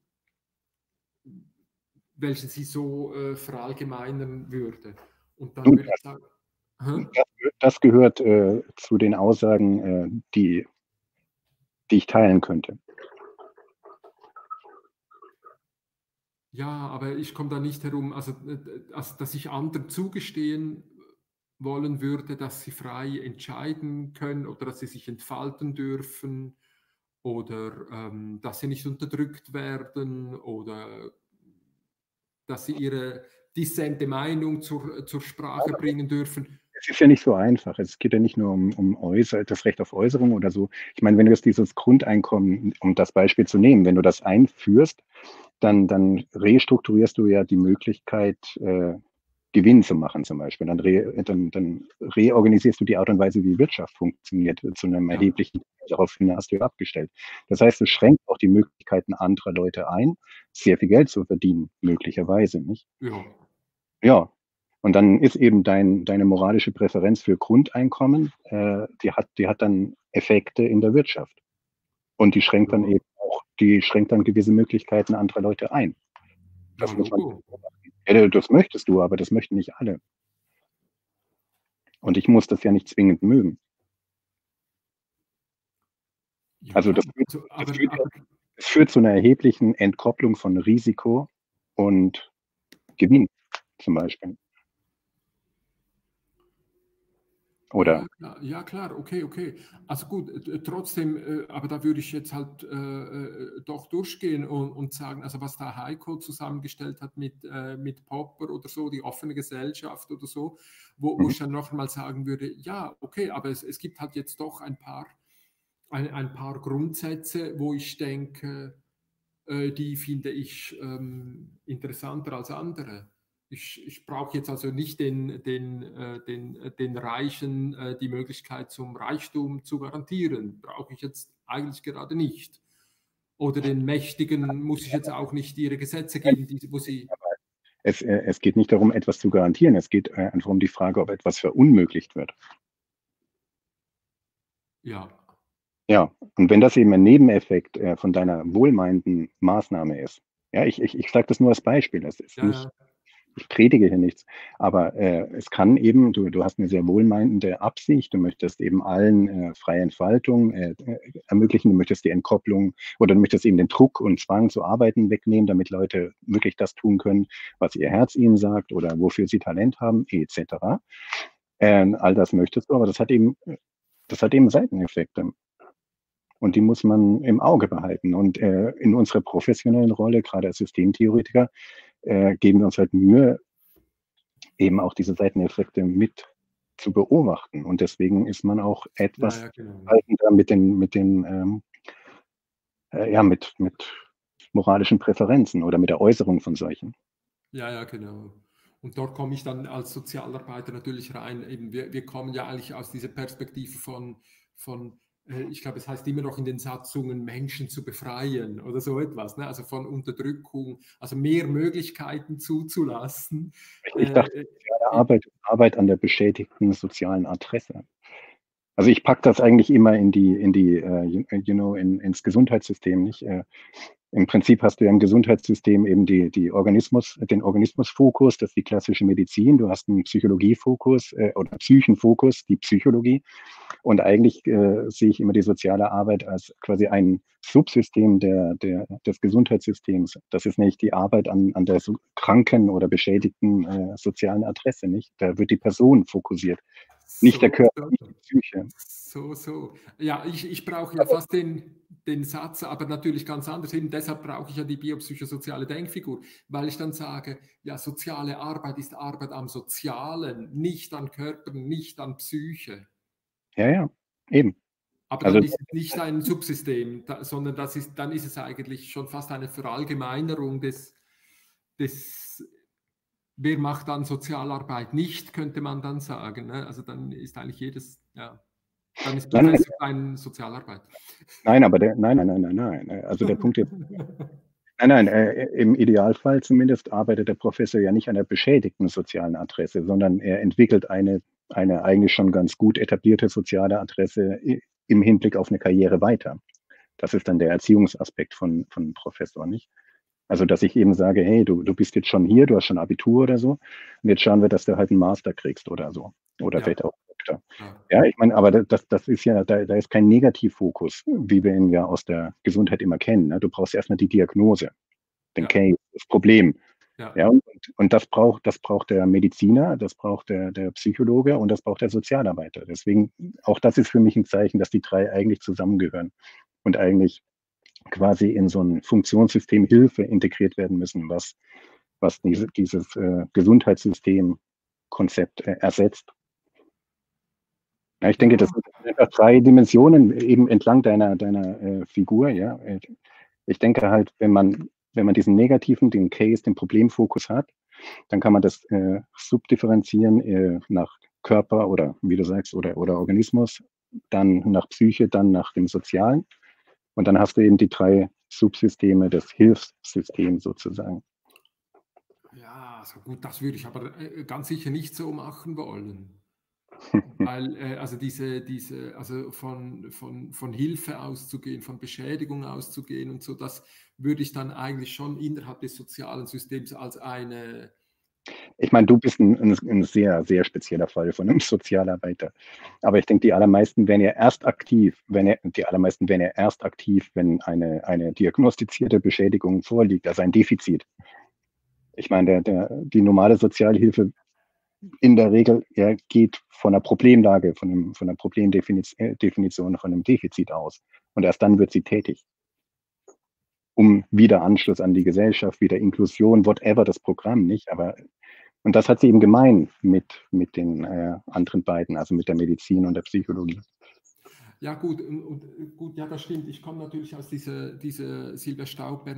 welchen sie so äh, verallgemeinern würde. Und dann Und würde ich sagen, hä? das, das gehört äh, zu den Aussagen, äh, die, die ich teilen könnte. Ja, aber ich komme da nicht herum, also, äh, also dass ich anderen zugestehen wollen würde, dass sie frei entscheiden können oder dass sie sich entfalten dürfen oder ähm, dass sie nicht unterdrückt werden oder dass sie ihre dissente Meinung zur, zur Sprache bringen dürfen. Es ist ja nicht so einfach. Es geht ja nicht nur um, um Äußer, das Recht auf Äußerung oder so. Ich meine, wenn du jetzt dieses Grundeinkommen, um das Beispiel zu nehmen, wenn du das einführst, dann, dann restrukturierst du ja die Möglichkeit, äh, Gewinn zu machen zum Beispiel. Dann, re, dann, dann reorganisierst du die Art und Weise, wie Wirtschaft funktioniert, zu einem Ja, erheblichen, daraufhin hast du ja abgestellt. Das heißt, es schränkt auch die Möglichkeiten anderer Leute ein, sehr viel Geld zu verdienen, möglicherweise, nicht? ja, Ja, und dann ist eben dein, deine moralische Präferenz für Grundeinkommen, äh, die hat, die hat dann Effekte in der Wirtschaft. Und die schränkt dann ja, eben auch, die schränkt dann gewisse Möglichkeiten anderer Leute ein. ja, Das muss man Logo. beobachten. Ja, das möchtest du, aber das möchten nicht alle. Und ich muss das ja nicht zwingend mögen. Ja, Also klar. das, führt- Also, das, aber, führt, ja- aber das führt zu einer erheblichen Entkopplung von Risiko und Gewinn zum Beispiel. Oder ja, klar, ja, klar, okay, okay. Also gut, äh, trotzdem, äh, aber da würde ich jetzt halt äh, äh, doch durchgehen und, und sagen, also was da Heiko zusammengestellt hat mit, äh, mit Popper oder so, die offene Gesellschaft oder so, wo, wo mhm. ich dann noch mal sagen würde, ja, okay, aber es, es gibt halt jetzt doch ein paar, ein, ein paar Grundsätze, wo ich denke, äh, die finde ich ähm, interessanter als andere. Ich, ich brauche jetzt also nicht den, den, äh, den, äh, den Reichen äh, die Möglichkeit zum Reichtum zu garantieren. Brauche ich jetzt eigentlich gerade nicht. Oder den Mächtigen muss ich jetzt auch nicht ihre Gesetze geben, die, wo sie, Es, äh, es geht nicht darum, etwas zu garantieren. Es geht äh, einfach um die Frage, ob etwas verunmöglicht wird. ja, Ja, und wenn das eben ein Nebeneffekt äh, von deiner wohlmeinenden Maßnahme ist, ja, ich, ich, ich sage das nur als Beispiel, das ist ja, nicht, ja, ich predige hier nichts, aber äh, es kann eben, du, du hast eine sehr wohlmeinende Absicht, du möchtest eben allen äh, freie Entfaltung äh, äh, ermöglichen, du möchtest die Entkopplung oder du möchtest eben den Druck und Zwang zu arbeiten wegnehmen, damit Leute wirklich das tun können, was ihr Herz ihnen sagt oder wofür sie Talent haben, et cetera. Äh, all das möchtest du, aber das hat eben, das hat eben Seiteneffekte. Und die muss man im Auge behalten. Und äh, in unserer professionellen Rolle, gerade als Systemtheoretiker, äh, geben wir uns halt Mühe, eben auch diese Seiteneffekte mit zu beobachten. Und deswegen ist man auch ja, etwas ja, genau. haltender mit den, mit den, ähm, äh, ja, mit, mit moralischen Präferenzen oder mit der Äußerung von solchen. Ja, ja, genau. Und dort komme ich dann als Sozialarbeiter natürlich rein. Eben, wir, wir kommen ja eigentlich aus dieser Perspektive von, von äh, ich glaube, es heißt immer noch in den Satzungen, Menschen zu befreien oder so etwas. Ne? Also von Unterdrückung, also mehr Möglichkeiten zuzulassen. Ich dachte, Äh, soziale äh, Arbeit, Arbeit an der beschädigten sozialen Adresse. Also ich packe das eigentlich immer in die, in die, uh, you, you know, in, ins Gesundheitssystem, nicht? Uh, Im Prinzip hast du ja im Gesundheitssystem eben die, die Organismus, den Organismusfokus, das ist die klassische Medizin. Du hast einen Psychologiefokus äh, oder Psychenfokus, die Psychologie. Und eigentlich äh, sehe ich immer die soziale Arbeit als quasi ein Subsystem der, der, des Gesundheitssystems. Das ist nicht die Arbeit an, an der so kranken oder beschädigten äh, sozialen Adresse, nicht? Da wird die Person fokussiert, nicht So, der Körper, so, nicht die Psyche. so, so. Ja, ich, ich brauche ja fast den, den Satz, aber natürlich ganz anders. Eben deshalb brauche ich ja die biopsychosoziale Denkfigur, weil ich dann sage, ja, soziale Arbeit ist Arbeit am Sozialen, nicht an Körpern, nicht an Psyche. Ja, ja, eben. Aber Also dann ist es nicht ein Subsystem, da, sondern das ist, dann ist es eigentlich schon fast eine Verallgemeinerung des, des, wer macht dann Sozialarbeit nicht, könnte man dann sagen. Ne? Also dann ist eigentlich jedes, ja, dann ist nein, nein, Professor ein Sozialarbeit. nein, aber der, nein, nein, nein, nein, nein. Also der Punkt ist, nein, nein, äh, im Idealfall zumindest arbeitet der Professor ja nicht an der beschädigten sozialen Adresse, sondern er entwickelt eine, eine eigentlich schon ganz gut etablierte soziale Adresse im Hinblick auf eine Karriere weiter. Das ist dann der Erziehungsaspekt von, von Professor, nicht? Also, dass ich eben sage, hey, du, du bist jetzt schon hier, du hast schon Abitur oder so, und jetzt schauen wir, dass du halt einen Master kriegst oder so. Oder Ja. vielleicht auch Doktor. Ja. Ja, ich meine, aber das, das ist ja, da, da ist kein Negativfokus, wie wir ihn ja aus der Gesundheit immer kennen. Ne? Du brauchst erstmal die Diagnose, den Ja. Case, das Problem. Ja. Ja, und, und das braucht, das braucht der Mediziner, das braucht der, der Psychologe und das braucht der Sozialarbeiter. Deswegen, auch das ist für mich ein Zeichen, dass die drei eigentlich zusammengehören und eigentlich quasi in so ein Funktionssystem Hilfe integriert werden müssen, was, was diese, dieses äh, Gesundheitssystem-Konzept äh, ersetzt. Ja, ich denke, das sind einfach drei Dimensionen eben entlang deiner, deiner äh, Figur. Ja, ich denke halt, wenn man wenn man diesen negativen, den Case, den Problemfokus hat, dann kann man das äh, subdifferenzieren äh, nach Körper oder, wie du sagst, oder, oder Organismus, dann nach Psyche, dann nach dem Sozialen. Und dann hast du eben die drei Subsysteme des Hilfssystems sozusagen. Ja, so gut, das würde ich aber äh, ganz sicher nicht so machen wollen. Weil, äh, also diese, diese, also von, von, von Hilfe auszugehen, von Beschädigung auszugehen und so, das würde ich dann eigentlich schon innerhalb des sozialen Systems als eine. Ich meine, du bist ein, ein, ein sehr, sehr spezieller Fall von einem Sozialarbeiter. Aber ich denke, die allermeisten werden ja erst aktiv, wenn er, die allermeisten werden ja erst aktiv, wenn eine, eine diagnostizierte Beschädigung vorliegt, also ein Defizit. Ich meine, der, der, die normale Sozialhilfe in der Regel ja, geht von einer Problemlage, von, einem, von einer Problemdefinition, von einem Defizit aus. Und erst dann wird sie tätig, um wieder Anschluss an die Gesellschaft, wieder Inklusion, whatever das Programm, nicht? Aber und das hat sie eben gemein mit, mit den äh, anderen beiden, also mit der Medizin und der Psychologie. Ja, gut, und, und, gut, ja, das stimmt. Ich komme natürlich aus dieser, dieser Silvia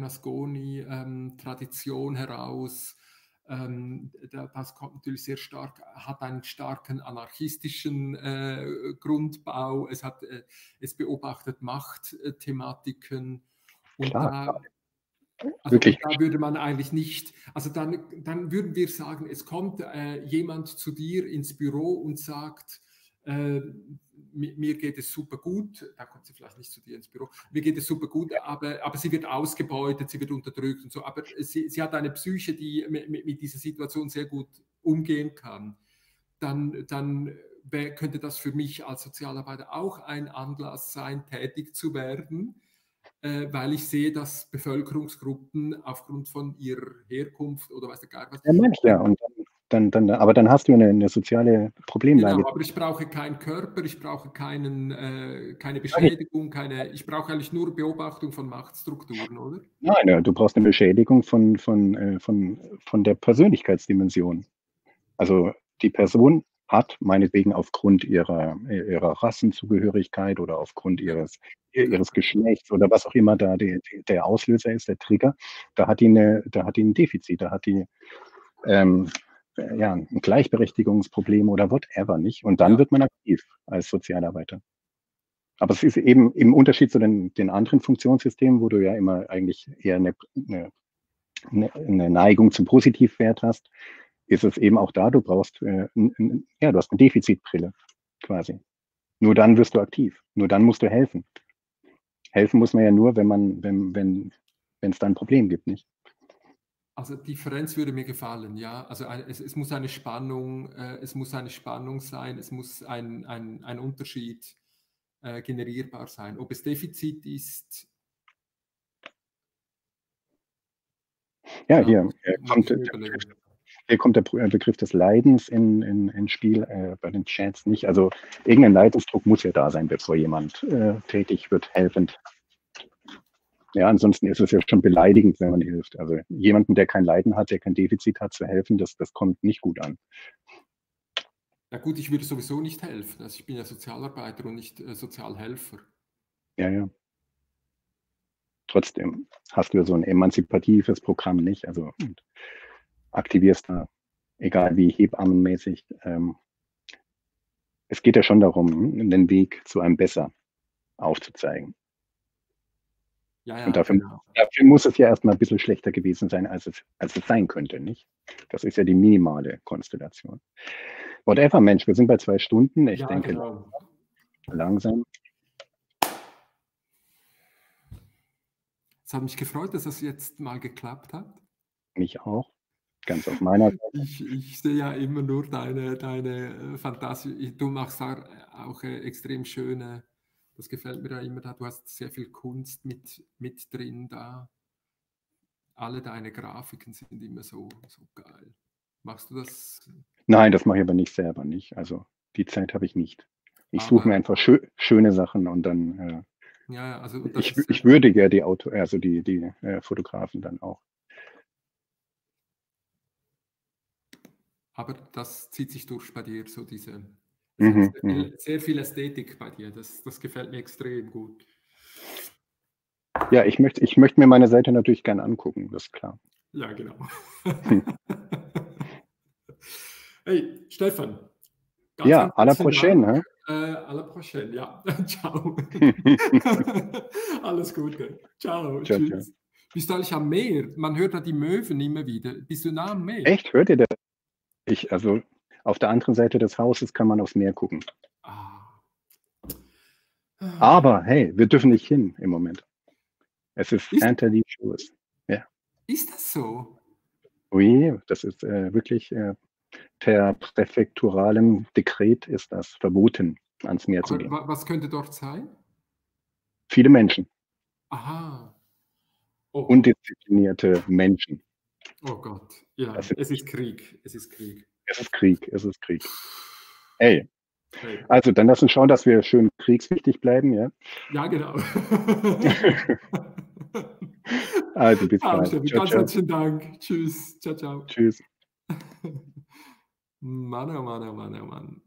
Staub-Bernasconi-Tradition ähm, heraus. Ähm, das kommt natürlich sehr stark, hat einen starken anarchistischen äh, Grundbau. Es, hat, äh, es beobachtet Machtthematiken. Und Klar, da, klar. also, Wirklich. und da würde man eigentlich nicht, also dann, dann würden wir sagen, es kommt äh, jemand zu dir ins Büro und sagt, äh, mir, mir geht es super gut, da kommt sie vielleicht nicht zu dir ins Büro, mir geht es super gut, aber, aber sie wird ausgebeutet, sie wird unterdrückt und so, aber sie, sie hat eine Psyche, die mit, mit dieser Situation sehr gut umgehen kann. Dann, dann könnte das für mich als Sozialarbeiter auch ein Anlass sein, tätig zu werden, äh, weil ich sehe, dass Bevölkerungsgruppen aufgrund von ihrer Herkunft oder weiß der Geil was. Ja, meine ich ja. Und dann, dann, dann, aber dann hast du eine, eine soziale Problemlage. Genau, aber ich brauche keinen Körper, ich brauche keinen, äh, keine Beschädigung, keine, ich brauche eigentlich nur Beobachtung von Machtstrukturen, oder? Nein, ja, du brauchst eine Beschädigung von, von, äh, von, von der Persönlichkeitsdimension. Also die Person hat meinetwegen aufgrund ihrer, ihrer Rassenzugehörigkeit oder aufgrund ihres, ihres Geschlechts oder was auch immer da die, der Auslöser ist, der Trigger, da hat die, eine, da hat die ein Defizit, da hat die ähm, ja, ein Gleichberechtigungsproblem oder whatever nicht. Und dann Ja. wird man aktiv als Sozialarbeiter. Aber es ist eben im Unterschied zu den, den anderen Funktionssystemen, wo du ja immer eigentlich eher eine, eine, eine Neigung zum Positivwert hast, ist es eben auch da, du brauchst, äh, n, ja, du hast eine Defizitbrille quasi. Nur dann wirst du aktiv. Nur dann musst du helfen. Helfen muss man ja nur, wenn man, wenn, wenn, wenn es da ein Problem gibt, nicht? Also Differenz würde mir gefallen, ja. Also ein, es, es muss eine Spannung, äh, es muss eine Spannung sein, es muss ein, ein, ein Unterschied äh, generierbar sein. Ob es Defizit ist, Ja, ja, hier muss, äh, muss kommt, ich der mir Begriff, überlegen. hier kommt der Pro- äh, Begriff des Leidens in, in, ins Spiel, äh, bei den Chats nicht. Also irgendein Leidensdruck muss ja da sein, bevor jemand äh, tätig wird, helfend. Ja, ansonsten ist es ja schon beleidigend, wenn man hilft. Also jemandem, der kein Leiden hat, der kein Defizit hat, zu helfen, das, das kommt nicht gut an. Ja gut, ich würde sowieso nicht helfen. Also ich bin ja Sozialarbeiter und nicht äh, Sozialhelfer. Ja, ja. Trotzdem hast du ja so ein emanzipatives Programm nicht, also und aktivierst da, egal wie hebammenmäßig. Ähm, es geht ja schon darum, den Weg zu einem Besser aufzuzeigen. Ja, Und ja, dafür, genau. dafür muss es ja erstmal ein bisschen schlechter gewesen sein, als es, als es sein könnte, nicht? Das ist ja die minimale Konstellation. Whatever, Mensch, wir sind bei zwei Stunden. Ich Ja, denke, genau. langsam. Es hat mich gefreut, dass das jetzt mal geklappt hat. Mich auch. Ganz auf meiner Seite. Ich, ich sehe ja immer nur deine, deine äh, Fantasie. Du machst auch, auch äh, extrem schöne, das gefällt mir ja immer da. Du hast sehr viel Kunst mit, mit drin da. Alle deine Grafiken sind immer so, so geil. Machst du das? Nein, das mache ich aber nicht selber, nicht. Also die Zeit habe ich nicht. Ich suche mir Aber einfach schö schöne Sachen und dann äh, ja, ja, also das ich, ist ich sehr, würdige ja die Auto, also die, die äh, Fotografen dann auch. aber das zieht sich durch bei dir, so diese, es hat Mhm, sehr mhm. viel, sehr viel Ästhetik bei dir. Das, das gefällt mir extrem gut. Ja, ich möchte, ich möchte mir meine Seite natürlich gerne angucken, das ist klar. Ja, genau. Hm. Hey, Stefan, ganz, Ja, ganz à la herzlichen prochaine. Dank. Hä? Äh, à la prochaine, ja. Ciao. Alles Gute. Ciao, Ciao, ciao. tschüss. Bist du eigentlich am Meer? Man hört da die Möwen immer wieder. Bist du nah am Meer? Echt, hört ihr das? Ich, also auf der anderen Seite des Hauses kann man aufs Meer gucken. Ah. Aber hey, wir dürfen nicht hin im Moment. Es ist Ist, Erntedankurs. Ja. ist das so? Ui, das ist äh, wirklich äh, per präfekturalem Dekret ist das verboten, ans Meer zu Aber gehen. wa was könnte dort sein? Viele Menschen, Aha. Oh Gott. undisziplinierte Menschen. Oh Gott. Ja, Das sind, es ist Krieg. Es ist Krieg. es ist Krieg, es ist Krieg. Ey, Hey. also dann lass uns schauen, dass wir schön kriegswichtig bleiben, ja? Ja, genau. Also bis Ah, bald. Steffi, Ciao, ganz ciao. herzlichen Dank. Tschüss. Ciao, ciao. Tschüss. Mann, oh Mann, oh Mann, oh Mann.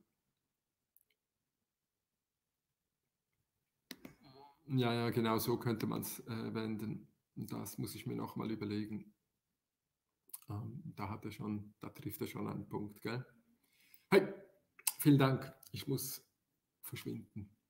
Ja, ja, genau so könnte man es äh, wenden. Das muss ich mir noch mal überlegen. Ähm, da hat er schon, da trifft er schon einen Punkt, gell? Hey, vielen Dank. Ich muss verschwinden.